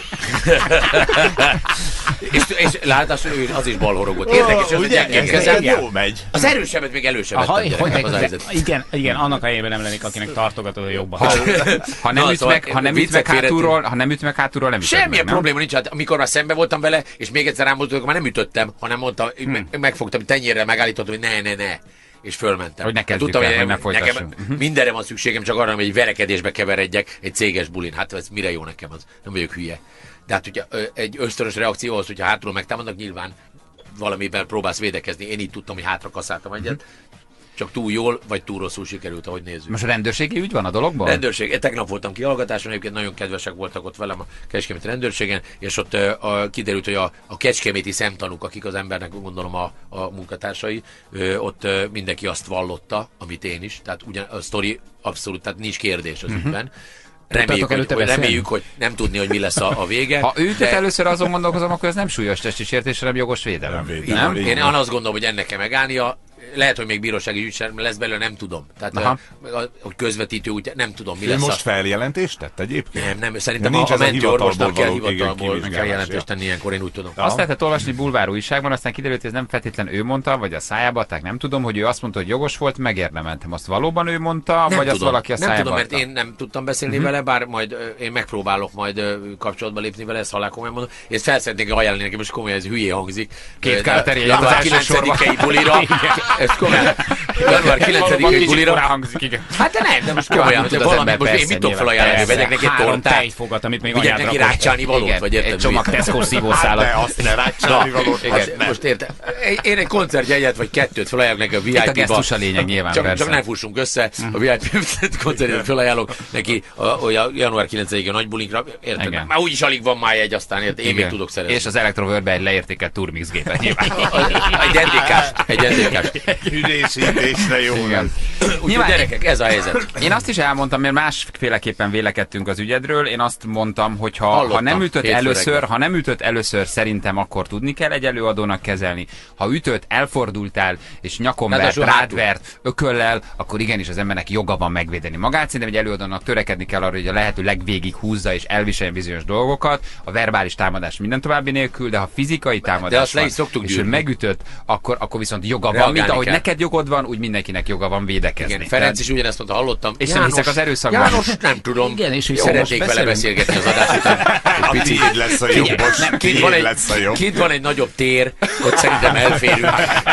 és, és látás, az is balhorogot. Érdekes, oh, hogy gyengén jó megy. Az erősebbet még elősebbet a gyerekek, az helyzet. Igen, igen, annak a helyében nem lennék, akinek tartogatod a jobban. Ha, ha nem üt meg, ha nem üt meg hátulról, ha nem üt meg hátulról, nem ütöd meg. Semmilyen probléma nincs, hát amikor már szembe voltam vele, és még egyszer rámoltam, már nem ütöttem, hanem mondtam, hmm. megfogtam, tenyérrel megállítottam, hogy ne, ne, ne. És fölmentem. Hogy ne kezdjük el, hogy ne folytassunk. Mindenre van szükségem, csak arra, hogy egy verekedésbe keveredjek egy céges bulin. Hát ez mire jó nekem az? Nem vagyok hülye. De hát ugye egy ösztönös reakció az, hogyha hátulról megtámadnak, nyilván valamiben próbálsz védekezni. Én így tudtam, hogy hátra kaszáltam egyet. Csak túl jól, vagy túl rosszul sikerült, ahogy nézzük. Most a rendőrségi ügy van a dologban? Rendőrség. Tegnap voltam kihallgatáson, egyébként nagyon kedvesek voltak ott velem a kecskeméti rendőrségen, és ott uh, a, kiderült, hogy a, a kecskeméti szemtanúk, akik az embernek gondolom a, a munkatársai, uh, ott uh, mindenki azt vallotta, amit én is. Tehát ugyan a sztori abszolút, tehát nincs kérdés az uh-huh. ügyben. Reméljük, hogy, hogy, reméljük, hogy nem tudni, hogy mi lesz a, a vége. Ha őt de... először azon gondolkozom, akkor ez nem súlyos testi sértés, hanem jogos védelem. Nem, nem? Én azt gondolom, hogy ennek kell megállnia. Lehet, hogy még bírósági ügy sem lesz belőle, nem tudom. Tehát, a, a, hogy közvetítő úgy, nem tudom, mi ő lesz. most a... feljelentést tett egyébként? Nem, nem, szerintem a, a mentőorvosnak kell hivatalból kell jelentést tenni ilyenkor, én úgy tudom. Azt lehetett olvasni bulvár újságban, aztán kiderült, hogy ez nem feltétlenül ő mondta, vagy a szájába, tehát nem tudom, hogy ő azt mondta, hogy jogos volt, megérdemeltem. Azt valóban ő mondta, nem vagy tudom, azt valaki a szájába? Nem tudom, mert én nem tudtam beszélni uh-huh. vele, bár majd én megpróbálok majd kapcsolatba lépni vele, ezt halál komolyan mondom. Én ezt fel szeretnék ajánlani neki, most komolyan ez hülyé hangzik. Két kárterje az első sorban. bulira. Ez komolyan. január kilencedikei bulira. Hát de nem, de most komolyan, de valami, most én mit tudok felajánlani, vegyek neki egy tortát. Tejfogat, amit még anyád rakott. Ráccsálni valót, vagy érted? Egy csomag Tesco szívószálat. De azt ne ráccsálni valót. Most érted? Én egy koncertjegyet vagy kettőt felajánlok neki a vé i pé-ba. Itt a gesztus a lényeg nyilván, csak, csak ne fussunk össze. A vé i pé koncertjegyet felajánlok neki a január kilencedikei nagy bulinkra. Érted? Már úgyis alig van már egy, aztán érted? Én még tudok szerezni. És az Electrovörbe egy leértékelt Turmix gépet nyilván. Egy en dé ká-st. Egy en dé ká-st. Üdésítésre jó. Úgyhogy gyerekek, ez a helyzet. Én azt is elmondtam, mert másféleképpen vélekedtünk az ügyedről. Én azt mondtam, hogy ha, ha nem ütött először, ha nem ütött először, szerintem akkor tudni kell egy előadónak kezelni. Ha ütött, elfordultál, és nyakon vert, rád vert, ököllel, akkor igenis az embernek joga van megvédeni magát. Szerintem egy előadónak törekedni kell arra, hogy a lehető legvégig húzza és elviseljen bizonyos dolgokat. A verbális támadás minden további nélkül, de ha fizikai támadás van, és ő megütött, akkor, akkor viszont joga van. Mint ahogy neked jogod van, úgy mindenkinek joga van védekezni. Igen, Ferenc is ugyanezt mondta, hallottam. És nem hiszek az erőszakban. János, nem tudom. Igen, és szeretnék vele beszélgetni az adás után. A tiéd lesz a jobb, most tiéd lesz a jobb. Kint van egy nagyobb tér, ott szerintem elférünk.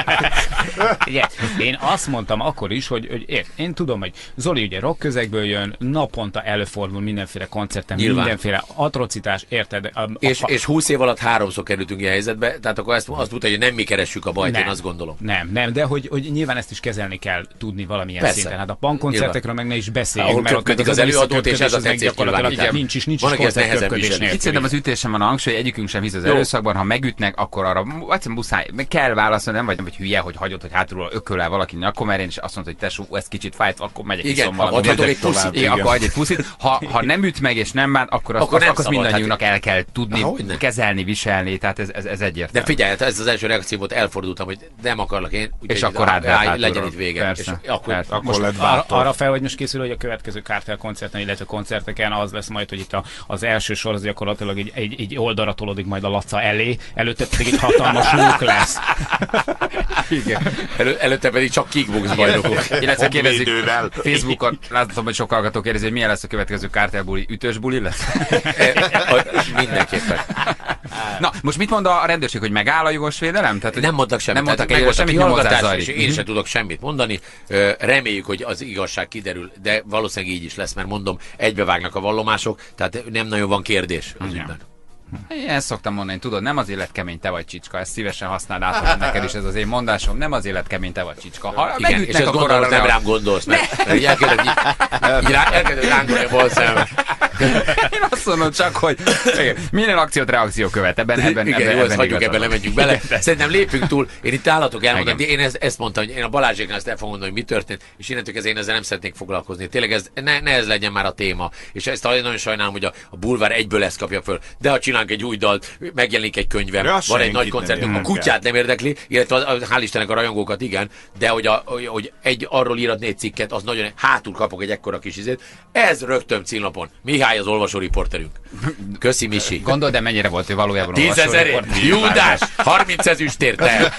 Igen, én azt mondtam akkor is, hogy, hogy ér, én tudom, hogy Zoli ugye rock közegből jön, naponta előfordul mindenféle koncerten, nyilván. Mindenféle atrocitás, érted? A, a, és, és húsz év alatt háromszor kerültünk ilyen helyzetbe, tehát akkor ezt, azt mutatja, hogy nem mi keressük a bajt, nem, én azt gondolom. Nem, nem, de hogy, hogy nyilván ezt is kezelni kell tudni valamilyen Persze. szinten. Hát a bankkoncertekről meg ne is beszéljünk, ahol köpködik az előadót, és ez a tetszés gyakorlatilag nincs is, nincs is koncertköpködés nélkül. Itt szerintem az ütésen van a hangsúly, egyikünk sem hisz az erőszakban, ha megütnek, akkor arra egyszerűen muszáj, meg kell válaszolni, nem vagy, nem vagy hülye, hogy hagyod, hogy hátulról ököl el valaki nyakomárén, és azt mondta, hogy tesó, ez kicsit fájt, akkor megyek iszom valamit. Igen, egy puszit. Igen, akkor adj egy puszit. Ha, ha nem üt meg és nem bánt, akkor azt, akkor azt, azt mindannyiunknak el kell tudni Há, kezelni, viselni, tehát ez, ez, ez egyértelmű. De figyelj, ez az első reakció volt, elfordultam, hogy nem akarlak én, és akkor át legyen itt vége. Akkor arra fel, hogy most készül, hogy a következő Kártel koncerten, illetve koncerteken az lesz majd, hogy itt a, az első sor az gyakorlatilag egy, egy, egy oldalra tolódik majd a Laca elé, előtte pedig egy hatalmas luk lesz. Igen. Elő, előtte pedig csak kickbox bajnokok. Illetve kérdezik Facebookon, látom, hogy sok hallgató kérdezi, hogy milyen lesz a következő Kártel buli, ütős buli lesz? Mindenképpen. Na, most mit mond a rendőrség, hogy megáll a jogos védelem? Tehát, nem mondtak semmit. Nem mondtak egy semmit, nyomozás és én sem tudok semmit mondani. Reméljük, hogy az igazság kiderül, de valószínűleg így is lesz, mert mondom, egybevágnak a vallomások, tehát nem nagyon van kérdés az ügyben. Én ezt szoktam mondani, tudod, nem az élet kemény, te vagy csicska, ezt szívesen használd át neked is, ez az én mondásom, nem az élet kemény, te vagy csicska. Ha igen, megütnek, és ezt gondolod, nem rám gondolsz, mert elkezded rángolni a bal szembe. Én azt mondom csak, hogy minden akciót reakció követ, ebben, ebben, igen, ebben, jó, ebben hagyjuk, ebben nem menjünk bele. Szerintem lépünk túl. Én itt állatok elmondom, de én ezt, ezt mondtam, hogy én a Balázséknál ezt el fogom mondani, hogy mi történt, és innentől kezdve én ezzel nem szeretnék foglalkozni. Tényleg ez, ne, ne ez legyen már a téma. És ezt nagyon sajnálom, hogy a, a bulvár egyből ezt kapja föl. De ha csinálunk egy új dalt, megjelenik egy könyvem, ja, van egy nagy koncertünk, a kutyát nem érdekli, illetve a, a, hál' Istennek a rajongókat igen, de hogy, a, hogy egy arról íratni egy cikket, az nagyon hátul kapok egy ekkora kis izét. Ez rögtön címlapon. Mihály az olvasóriporterünk. Köszi, Misi. Gondold, de mennyire volt ő valójában tízezer Júdás, harminc ezüstért el.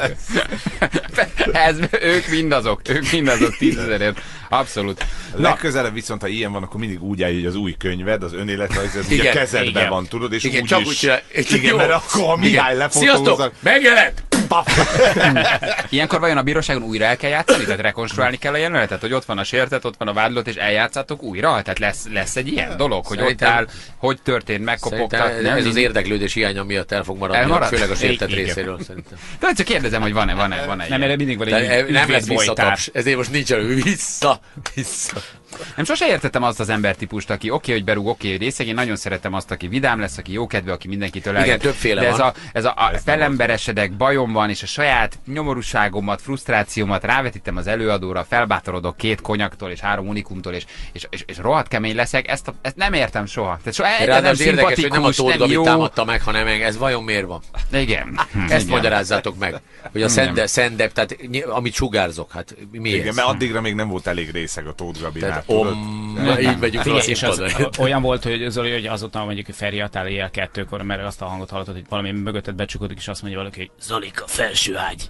Ez, ők mindazok, ők mindazok tízezerért. Abszolút. Legközelebb viszont, ha ilyen van, akkor mindig úgy állj, hogy az új könyved, az önéletrajz, ez ugye a kezedben igen. van, tudod, és igen, úgy csak is... úgy csinál. Igen, mert akkor a Mihály lefotózza. Sziasztok, megjelent! Ilyenkor vajon a bíróságon újra el kell játszani? Tehát rekonstruálni kell a jelenetet? Hogy ott van a sértett, ott van a vádlott, és eljátszátok újra? Tehát lesz, lesz egy ilyen dolog, hogy szerintem, ott áll, hogy történt, megkopogtak? Nem, ez az érdeklődés hiánya miatt el fog maradni, Elmarad? főleg a sértett igen. részéről szerintem. De csak kérdezem, hogy van-e, van-e, van-e nem, erre mindig van egy nem lesz visszataps, ezért most nincs elő, vissza, vissza. Nem sose értettem azt az embertípust, aki oké, okay, hogy berúg, oké, okay, hogy részeg, én nagyon szeretem azt, aki vidám lesz, aki jókedvű, aki mindenkitől elget. Igen, többféle de ez van. a, ez a, a felemberesedek, bajom van, és a saját nyomorúságomat, frusztrációmat rávetítem az előadóra, felbátorodok két konyaktól és három unikumtól, és, és, és, és rohadt kemény leszek, ezt, a, ezt nem értem soha. Tehát soha nem az érdekes, hogy nem a Tóth Gabi támadta meg, hanem ez vajon miért van? Igen. Ezt igen. magyarázzátok meg, hogy a szende, szendebb, tehát amit sugárzok, hát miért? Igen, mert addigra még nem volt elég részeg a Tóth Gabinál. Om, így megyünk rá, és az, olyan volt, hogy Zoli, hogy azóta mondjuk, hogy Feri Atál éjjel kettőkor, mert azt a hangot hallottad, hogy valami mögötted becsukodik, és azt mondja valaki, hogy Zolika, felső ágy.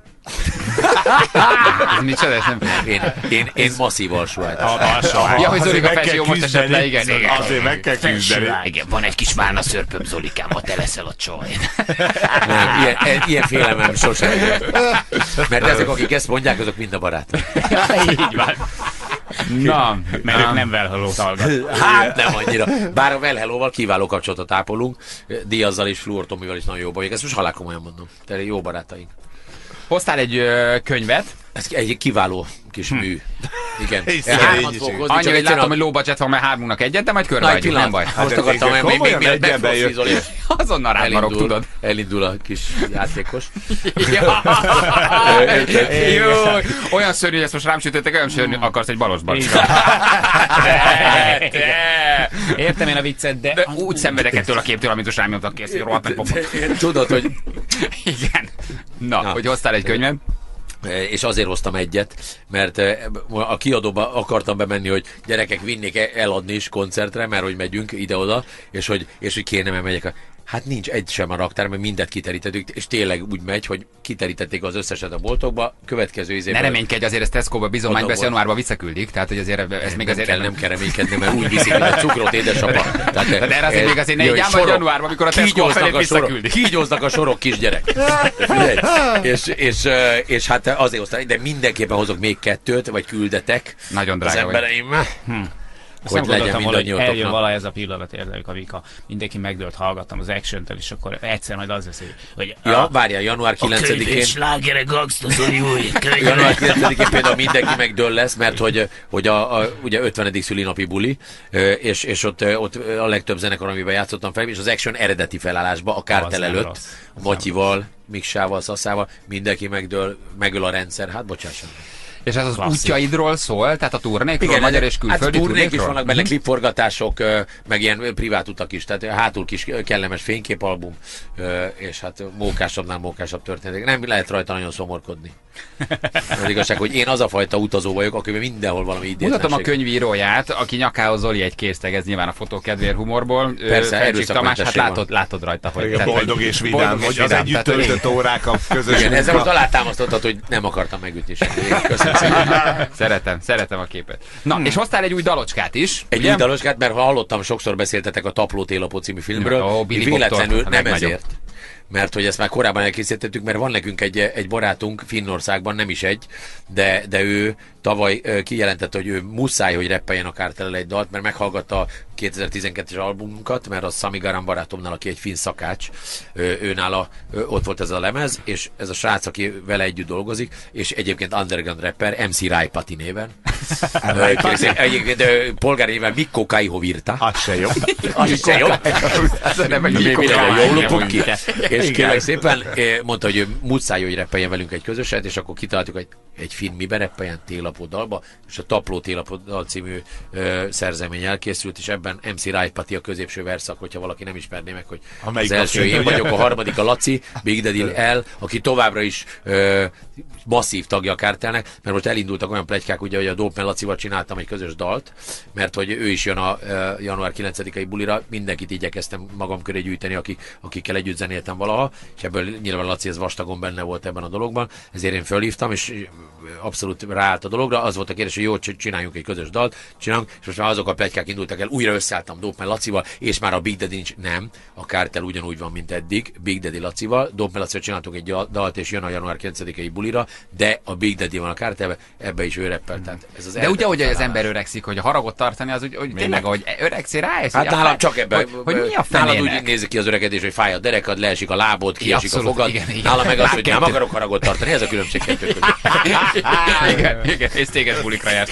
Ez micsoda? Nem... Én, én, én masszív alsóágy. Ja, hogy Zolika felső, jó, most esetleg le, igen, igen. Azért meg kell küzdeni. Igen, van egy kis málna szörpöm, Zolikám, ha te leszel a csaj. Nem, ilyen, ilyen félelmem sosem. Mert ezek, akik ezt mondják, azok mind a barátok. Így van. Na, mert ők nem Well Hello-t hallgat. Hát nem annyira. Bár a Well Hello-val kiváló kapcsolatot ápolunk, Díazzal és Fluor Tomival is nagyon jó bajok. Ezt most halál komolyan mondom. Tehát jó barátaink. Hoztál egy ö, könyvet. Ez egy kiváló kis hm. mű. Igen. Annyi, hogy látom, hogy low budget van, mert hármunknak egyet, de majd körbe adjuk, nem baj. Most akartam, hogy még, még mielőtt megfrosszízol, és azonnal rámarok, tudod. Elindul a kis játékos. Jó, olyan szörnyű, hogy ezt most rám sütöttek, olyan szörnyű, akarsz egy balosban. Értem én a viccet, de... de úgy szenvedek ettől a képtől, amit most rám nyomtak kész, hogy rohadt meg popot. Tudod, hogy... Igen. Na, Na, hogy hoztál egy könyvet? És azért hoztam egyet, mert a kiadóba akartam bemenni, hogy gyerekek vinnék eladni is koncertre, mert hogy megyünk ide-oda, és hogy, és hogy kéne, mert megyek. Hát nincs egy sem a raktár, mert mindent kiterítettük, és tényleg úgy megy, hogy kiterítették az összeset a boltokba, következő izében... Ne reménykedj, azért ezt Tesco-ba bizományba, ezt januárba visszaküldik, tehát hogy azért ez nem, még nem azért... Kell, nem kell reménykedni, mert úgy viszik, mint a cukrot, édesapa. Tehát, de erre azért még azért ne így ám vagy januárban, amikor a Tesco felét visszaküldik. Kígyóznak a sorok, kisgyerek. és, és, és hát azért hoztam, de mindenképpen hozok még kettőt, vagy küldetek. Nagyon drága az embereim. Azt hogy legyen mindannyiótoknak. Eljön valahogy ez a pillanat, érdelik, Vika. Mindenki megdőlt, hallgattam az Action-től, és akkor egyszer majd az lesz, hogy... Ja, várjál, január kilencedikén... A könyv és slágerek gangstazoli új január kilencedikén például mindenki megdől lesz, mert hogy, hogy a, a ugye ötvenedik szülinapi buli, és, és ott, ott a legtöbb zenekar, amiben játszottam fel, és az Action eredeti felállásba, a Kártel előtt, Matyival, Miksával, Szaszával, mindenki megdől, megöl a rendszer, hát bocsásson. És ez az klasszik. Útjaidról szól, tehát a turnékról, igen, magyar és külföldi hát turnék is vannak benne, klipforgatások, meg ilyen privát utak is, tehát hátul kis kellemes fényképalbum, és hát mókásabbnál mókásabb történetek. Nem lehet rajta nagyon szomorkodni. Az igazság, hogy én az a fajta utazó vagyok, akiben mindenhol valami idétlenség. Mutatom a könyvíróját, aki nyakához Zoli egy készteg, ez nyilván a fotókedvér humorból. Persze, Felcsik Tamás, hát látod, látod rajta, hogy... Tehát, boldog és vidám, hogy az együtt töltött órák a közös igen, ezzel most alátámasztottad, hogy nem akartam megütni semmit. Köszönöm szépen. Szeretem, szeretem a képet. Na, hmm. és hoztál egy új dalocskát is. Egy ugye? Új dalocskát, mert hallottam, sokszor beszéltetek a Tapló Télapó című filmről. Oh, véletlenül nem ezért. mert hogy ezt már korábban elkészítettük, mert van nekünk egy, egy barátunk Finnországban, nem is egy, de, de ő tavaly kijelentette, hogy ő muszáj, hogy rappeljen a Kártellel egy dalt, mert meghallgatta a kétezer-tizenkettes albumunkat, mert a Sami Garan barátomnál, aki egy finn szakács, ő, ő nála ő, ott volt ez a lemez, és ez a srác, aki vele együtt dolgozik, és egyébként underground rapper, em cé Raipati néven. Egyébként polgári néven Mikko Kaihovirta. Az se jobb. Az se jobb. Mikko Kaihovirta. És kérlek szépen mondta, hogy ő muszáj, hogy rappeljen velünk egy közöset, és akkor kitaláltuk, hogy egy finn miben rappeljen, Télapó dalba, és a Tapló Télapó dal című ö, szerzemény elkészült, és ebben em cé Raipati a középső verszak, hogyha valaki nem ismerné meg, hogy amelyik az első én vagyok, a harmadik a Laci, Big Daddy L, aki továbbra is ö, masszív tagja a Kártelnek, mert most elindultak olyan pletykák, ugye, hogy a Dopeman Lacival csináltam egy közös dalt, mert hogy ő is jön a ö, január kilencedikei bulira, mindenkit igyekeztem magam köré gyűjteni, akik, akikkel együtt zenéltem valaha, és ebből nyilván Laci ez vastagon benne volt ebben a dologban, ezért én fölhívtam, és abszolút ráállt a dologra. Az volt a kérdés, hogy jó, csináljunk egy közös dalt, csinálunk, és most már azok a pletykák indultak el, újra összeálltam Dopeman Lacival, és már a Big Daddy nincs, nem, a Kártel ugyanúgy van, mint eddig, Big Daddy Lacival, Dopeman Lacival csináltunk egy dalt, és jön a január kilencedikei bulira, de a Big Daddy van a Kártelben, ebbe is ő reppel. Tehát ez az de ugye, hogy az ember öregszik, hogy a haragot tartani, az úgy, hogy tényleg, hogy öregszél rá, hát nálam csak ebben, hogy, hogy mi a nálad úgy nézik ki az öregedés, hogy fáj a derekad, leesik a lábod, kiesik a fogad, nálam meg az, hogy nem akarok haragot tartani, ez a különbség kettő között. Igen, igen, és téged bulikra járt.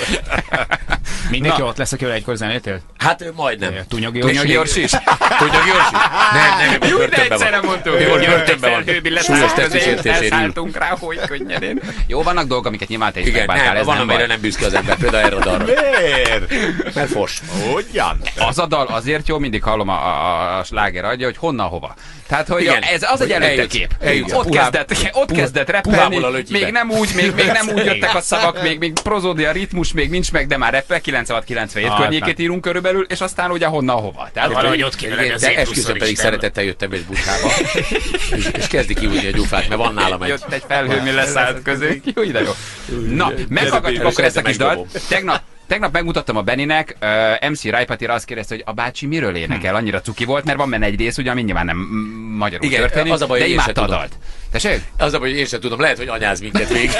Mindenki ott lesz, akivel egykor zenéltél? Hát majdnem. Tunyog Jorsi is? Tunyog Jorsi? Nem, nem, jó, de egyszerre mondtuk. Jó, börtönben van. Súlyos testisértésért. Elszálltunk rá, hogy könnyedén. Jó, vannak dolgok, amiket nyilván te is megbántál. Igen, van, amelyre nem büszke az ember. Például erre a dalra. Miért? Mert fos. Hogyan? Az a dal azért jó, mindig hallom a, a, a sláger adja, hogy honnan hova. Tehát, hogy igen, ez az egy előtte kép. Ott kezdett, ott kezdett rappelni, még nem úgy, még, még nem úgy jöttek a szavak, még, még prozódia, ritmus még nincs meg, de már rappel, kilencvenhat kilencvenhét környékét írunk körülbelül, és aztán ugye honnan hova. Tehát valahogy ott kéne legyen az esküszöm pedig szeretettel jöttem és Butába. és, és kezdi kiújni a gyufát, mert van nálam egy. Jött egy felhő, mi leszállt közé. Jó, ide jó. Na, meghallgatjuk akkor ezt a kis dalt. Tegnap Tegnap megmutattam a Beninek, uh, em cé Raipatira azt kérdezte, hogy a bácsi miről énekel, annyira cuki volt, mert van benne egy rész, ugye, ami nyilván nem magyarul igen, történik, az a baj, de én imádta a dalt. Tessék? Az a baj, hogy én sem tudom, lehet, hogy anyáz minket végig.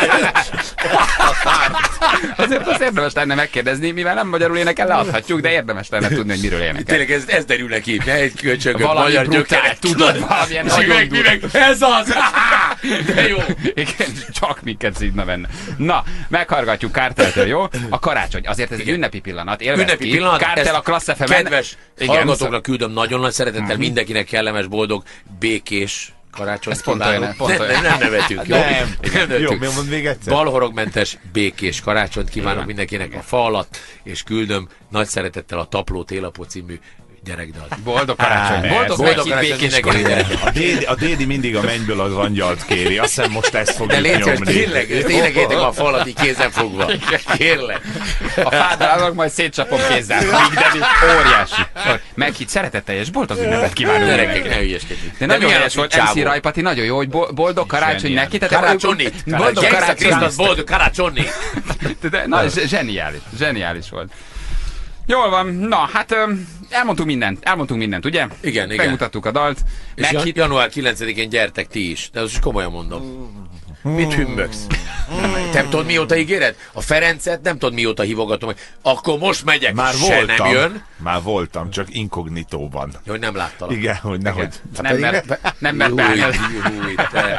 Azért azt érdemes lenne megkérdezni, mivel nem magyarul énekel, leadhatjuk, de érdemes lenne tudni, hogy miről énekel. Tényleg ez, ez derül neki, ne egy köcsögök, magyar gyökerek. Tudod, valamilyen nagyon durva. Ez az! De jó! Igen, csak minket szídna benne. Na, meghallgatjuk Kárteltől, jó? A karácsony, azért ez egy ünnepi pillanat, élvezd ünnepi ki. Pillanat, Kártel a Klassz ef em-en. Kedves hallgatóknak küldöm nagyon nagy szeretettel, mindenkinek kellemes, boldog, békés karácsonyt kívánok. Pont olyan, nem, nem nevetünk, jó? Nem. nem Jó, mi mond még egyszer? Balhorogmentes, békés karácsonyt kívánok mindenkinek a fa alatt, és küldöm nagy szeretettel a Tapló Télapó című gyerekdalt. Boldog karácsony. Boldog, boldog karácsony, békés karácsony. A dédi, a dédi mindig a mennyből az angyalt kéri. Azt hiszem most ezt fogjuk de nyomni. De tényleg, tényleg értek a falat így kézen fogva. Kérlek. A fádrának majd szétcsapom kézzel. Migdeni, óriási. Meghitt szeretetteljes boldog ünnepet kívánunk. Gyerekek, ne hülyeskedjük. De nagyon helyes volt, em cé Raipati, nagyon jó, hogy boldog karácsony neki. Karácsonni. Boldog karácsony. Boldog karácsonni. Na, zseniális. Zseniális volt. Jól van, na hát elmondtunk mindent, elmondtunk mindent, ugye? Igen, igen. Megmutattuk a dalt. És Meghitt... január kilencedikén gyertek ti is, de az is komolyan mondom. Mit hümmögsz? Te tudod mióta ígéred? A Ferencet nem tudod mióta hívogatom, hogy akkor most megyek, már se voltam, nem jön. Már voltam, csak inkognitóban. Jó, hogy nem láttalak. Igen, hogy nehogy. Nem mert, nem mert beállni.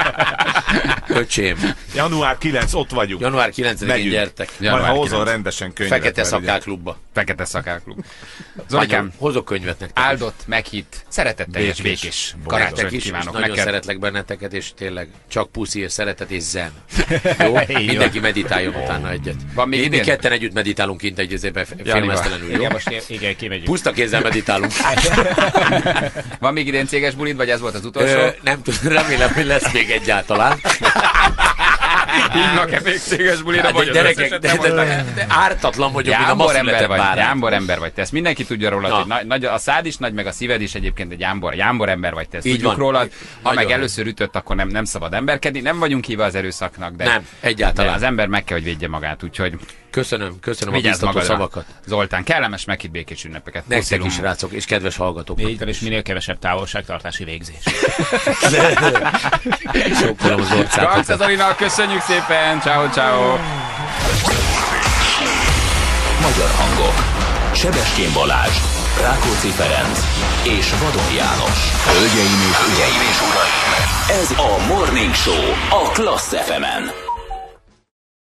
Öcsém. január kilencedike, ott vagyunk. január kilencedikén gyertek. Majd ha hozol rendesen könyvet. Fekete Szakálklubba. Fekete Szakálklub. Zolikám, hozok könyvet nektek. Áldott, meghitt, szeretetteljes, békés karácsonyt kívánok. Nagyon neked. Szeretlek benneteket, és tényleg csak puszi és szeretet és zen. Jó? Mindenki meditáljon utána egyet. Van még mi ketten együtt meditálunk kint egy ezében filmesztelenül, jó? Igen, most igen, kimegyünk. Puszta kézzel meditálunk. Van még idén céges bulid, vagy ez volt az utolsó? Ö, nem tudom, remélem, hogy lesz még egyáltalán. Hívnak-e még céges bulira, vagy gyerekek, de, de, de, de ártatlan vagyok, mint a ma született bárán. Jámbor ember vagy te, ezt mindenki tudja rólad, hogy nagy, nagy, a szád is nagy, meg a szíved is egyébként egy jámbor, jámbor ember vagy te, ezt tudjuk rólad. Ha meg először ütött, akkor nem, nem szabad emberkedni, nem vagyunk híva az erőszaknak, de, nem, egyáltalán. De az ember meg kell, hogy védje magát, úgyhogy köszönöm, köszönöm a biztató szavakat. Zoltán, kellemes meghitt békés ünnepeket. Nektek is, rácok, és kedves hallgatók. Így van, és minél kevesebb távolságtartási végzés. Sokkolom az orcákat. Garcsa Zolinak köszönjük szépen, ciao ciao. Magyar hangok. Sebestyén Balázs, Rákóczi Ferenc és Vadon János. Hölgyeim és, Hölgyeim és uraim, ez a Morning Show a Klassz ef emen.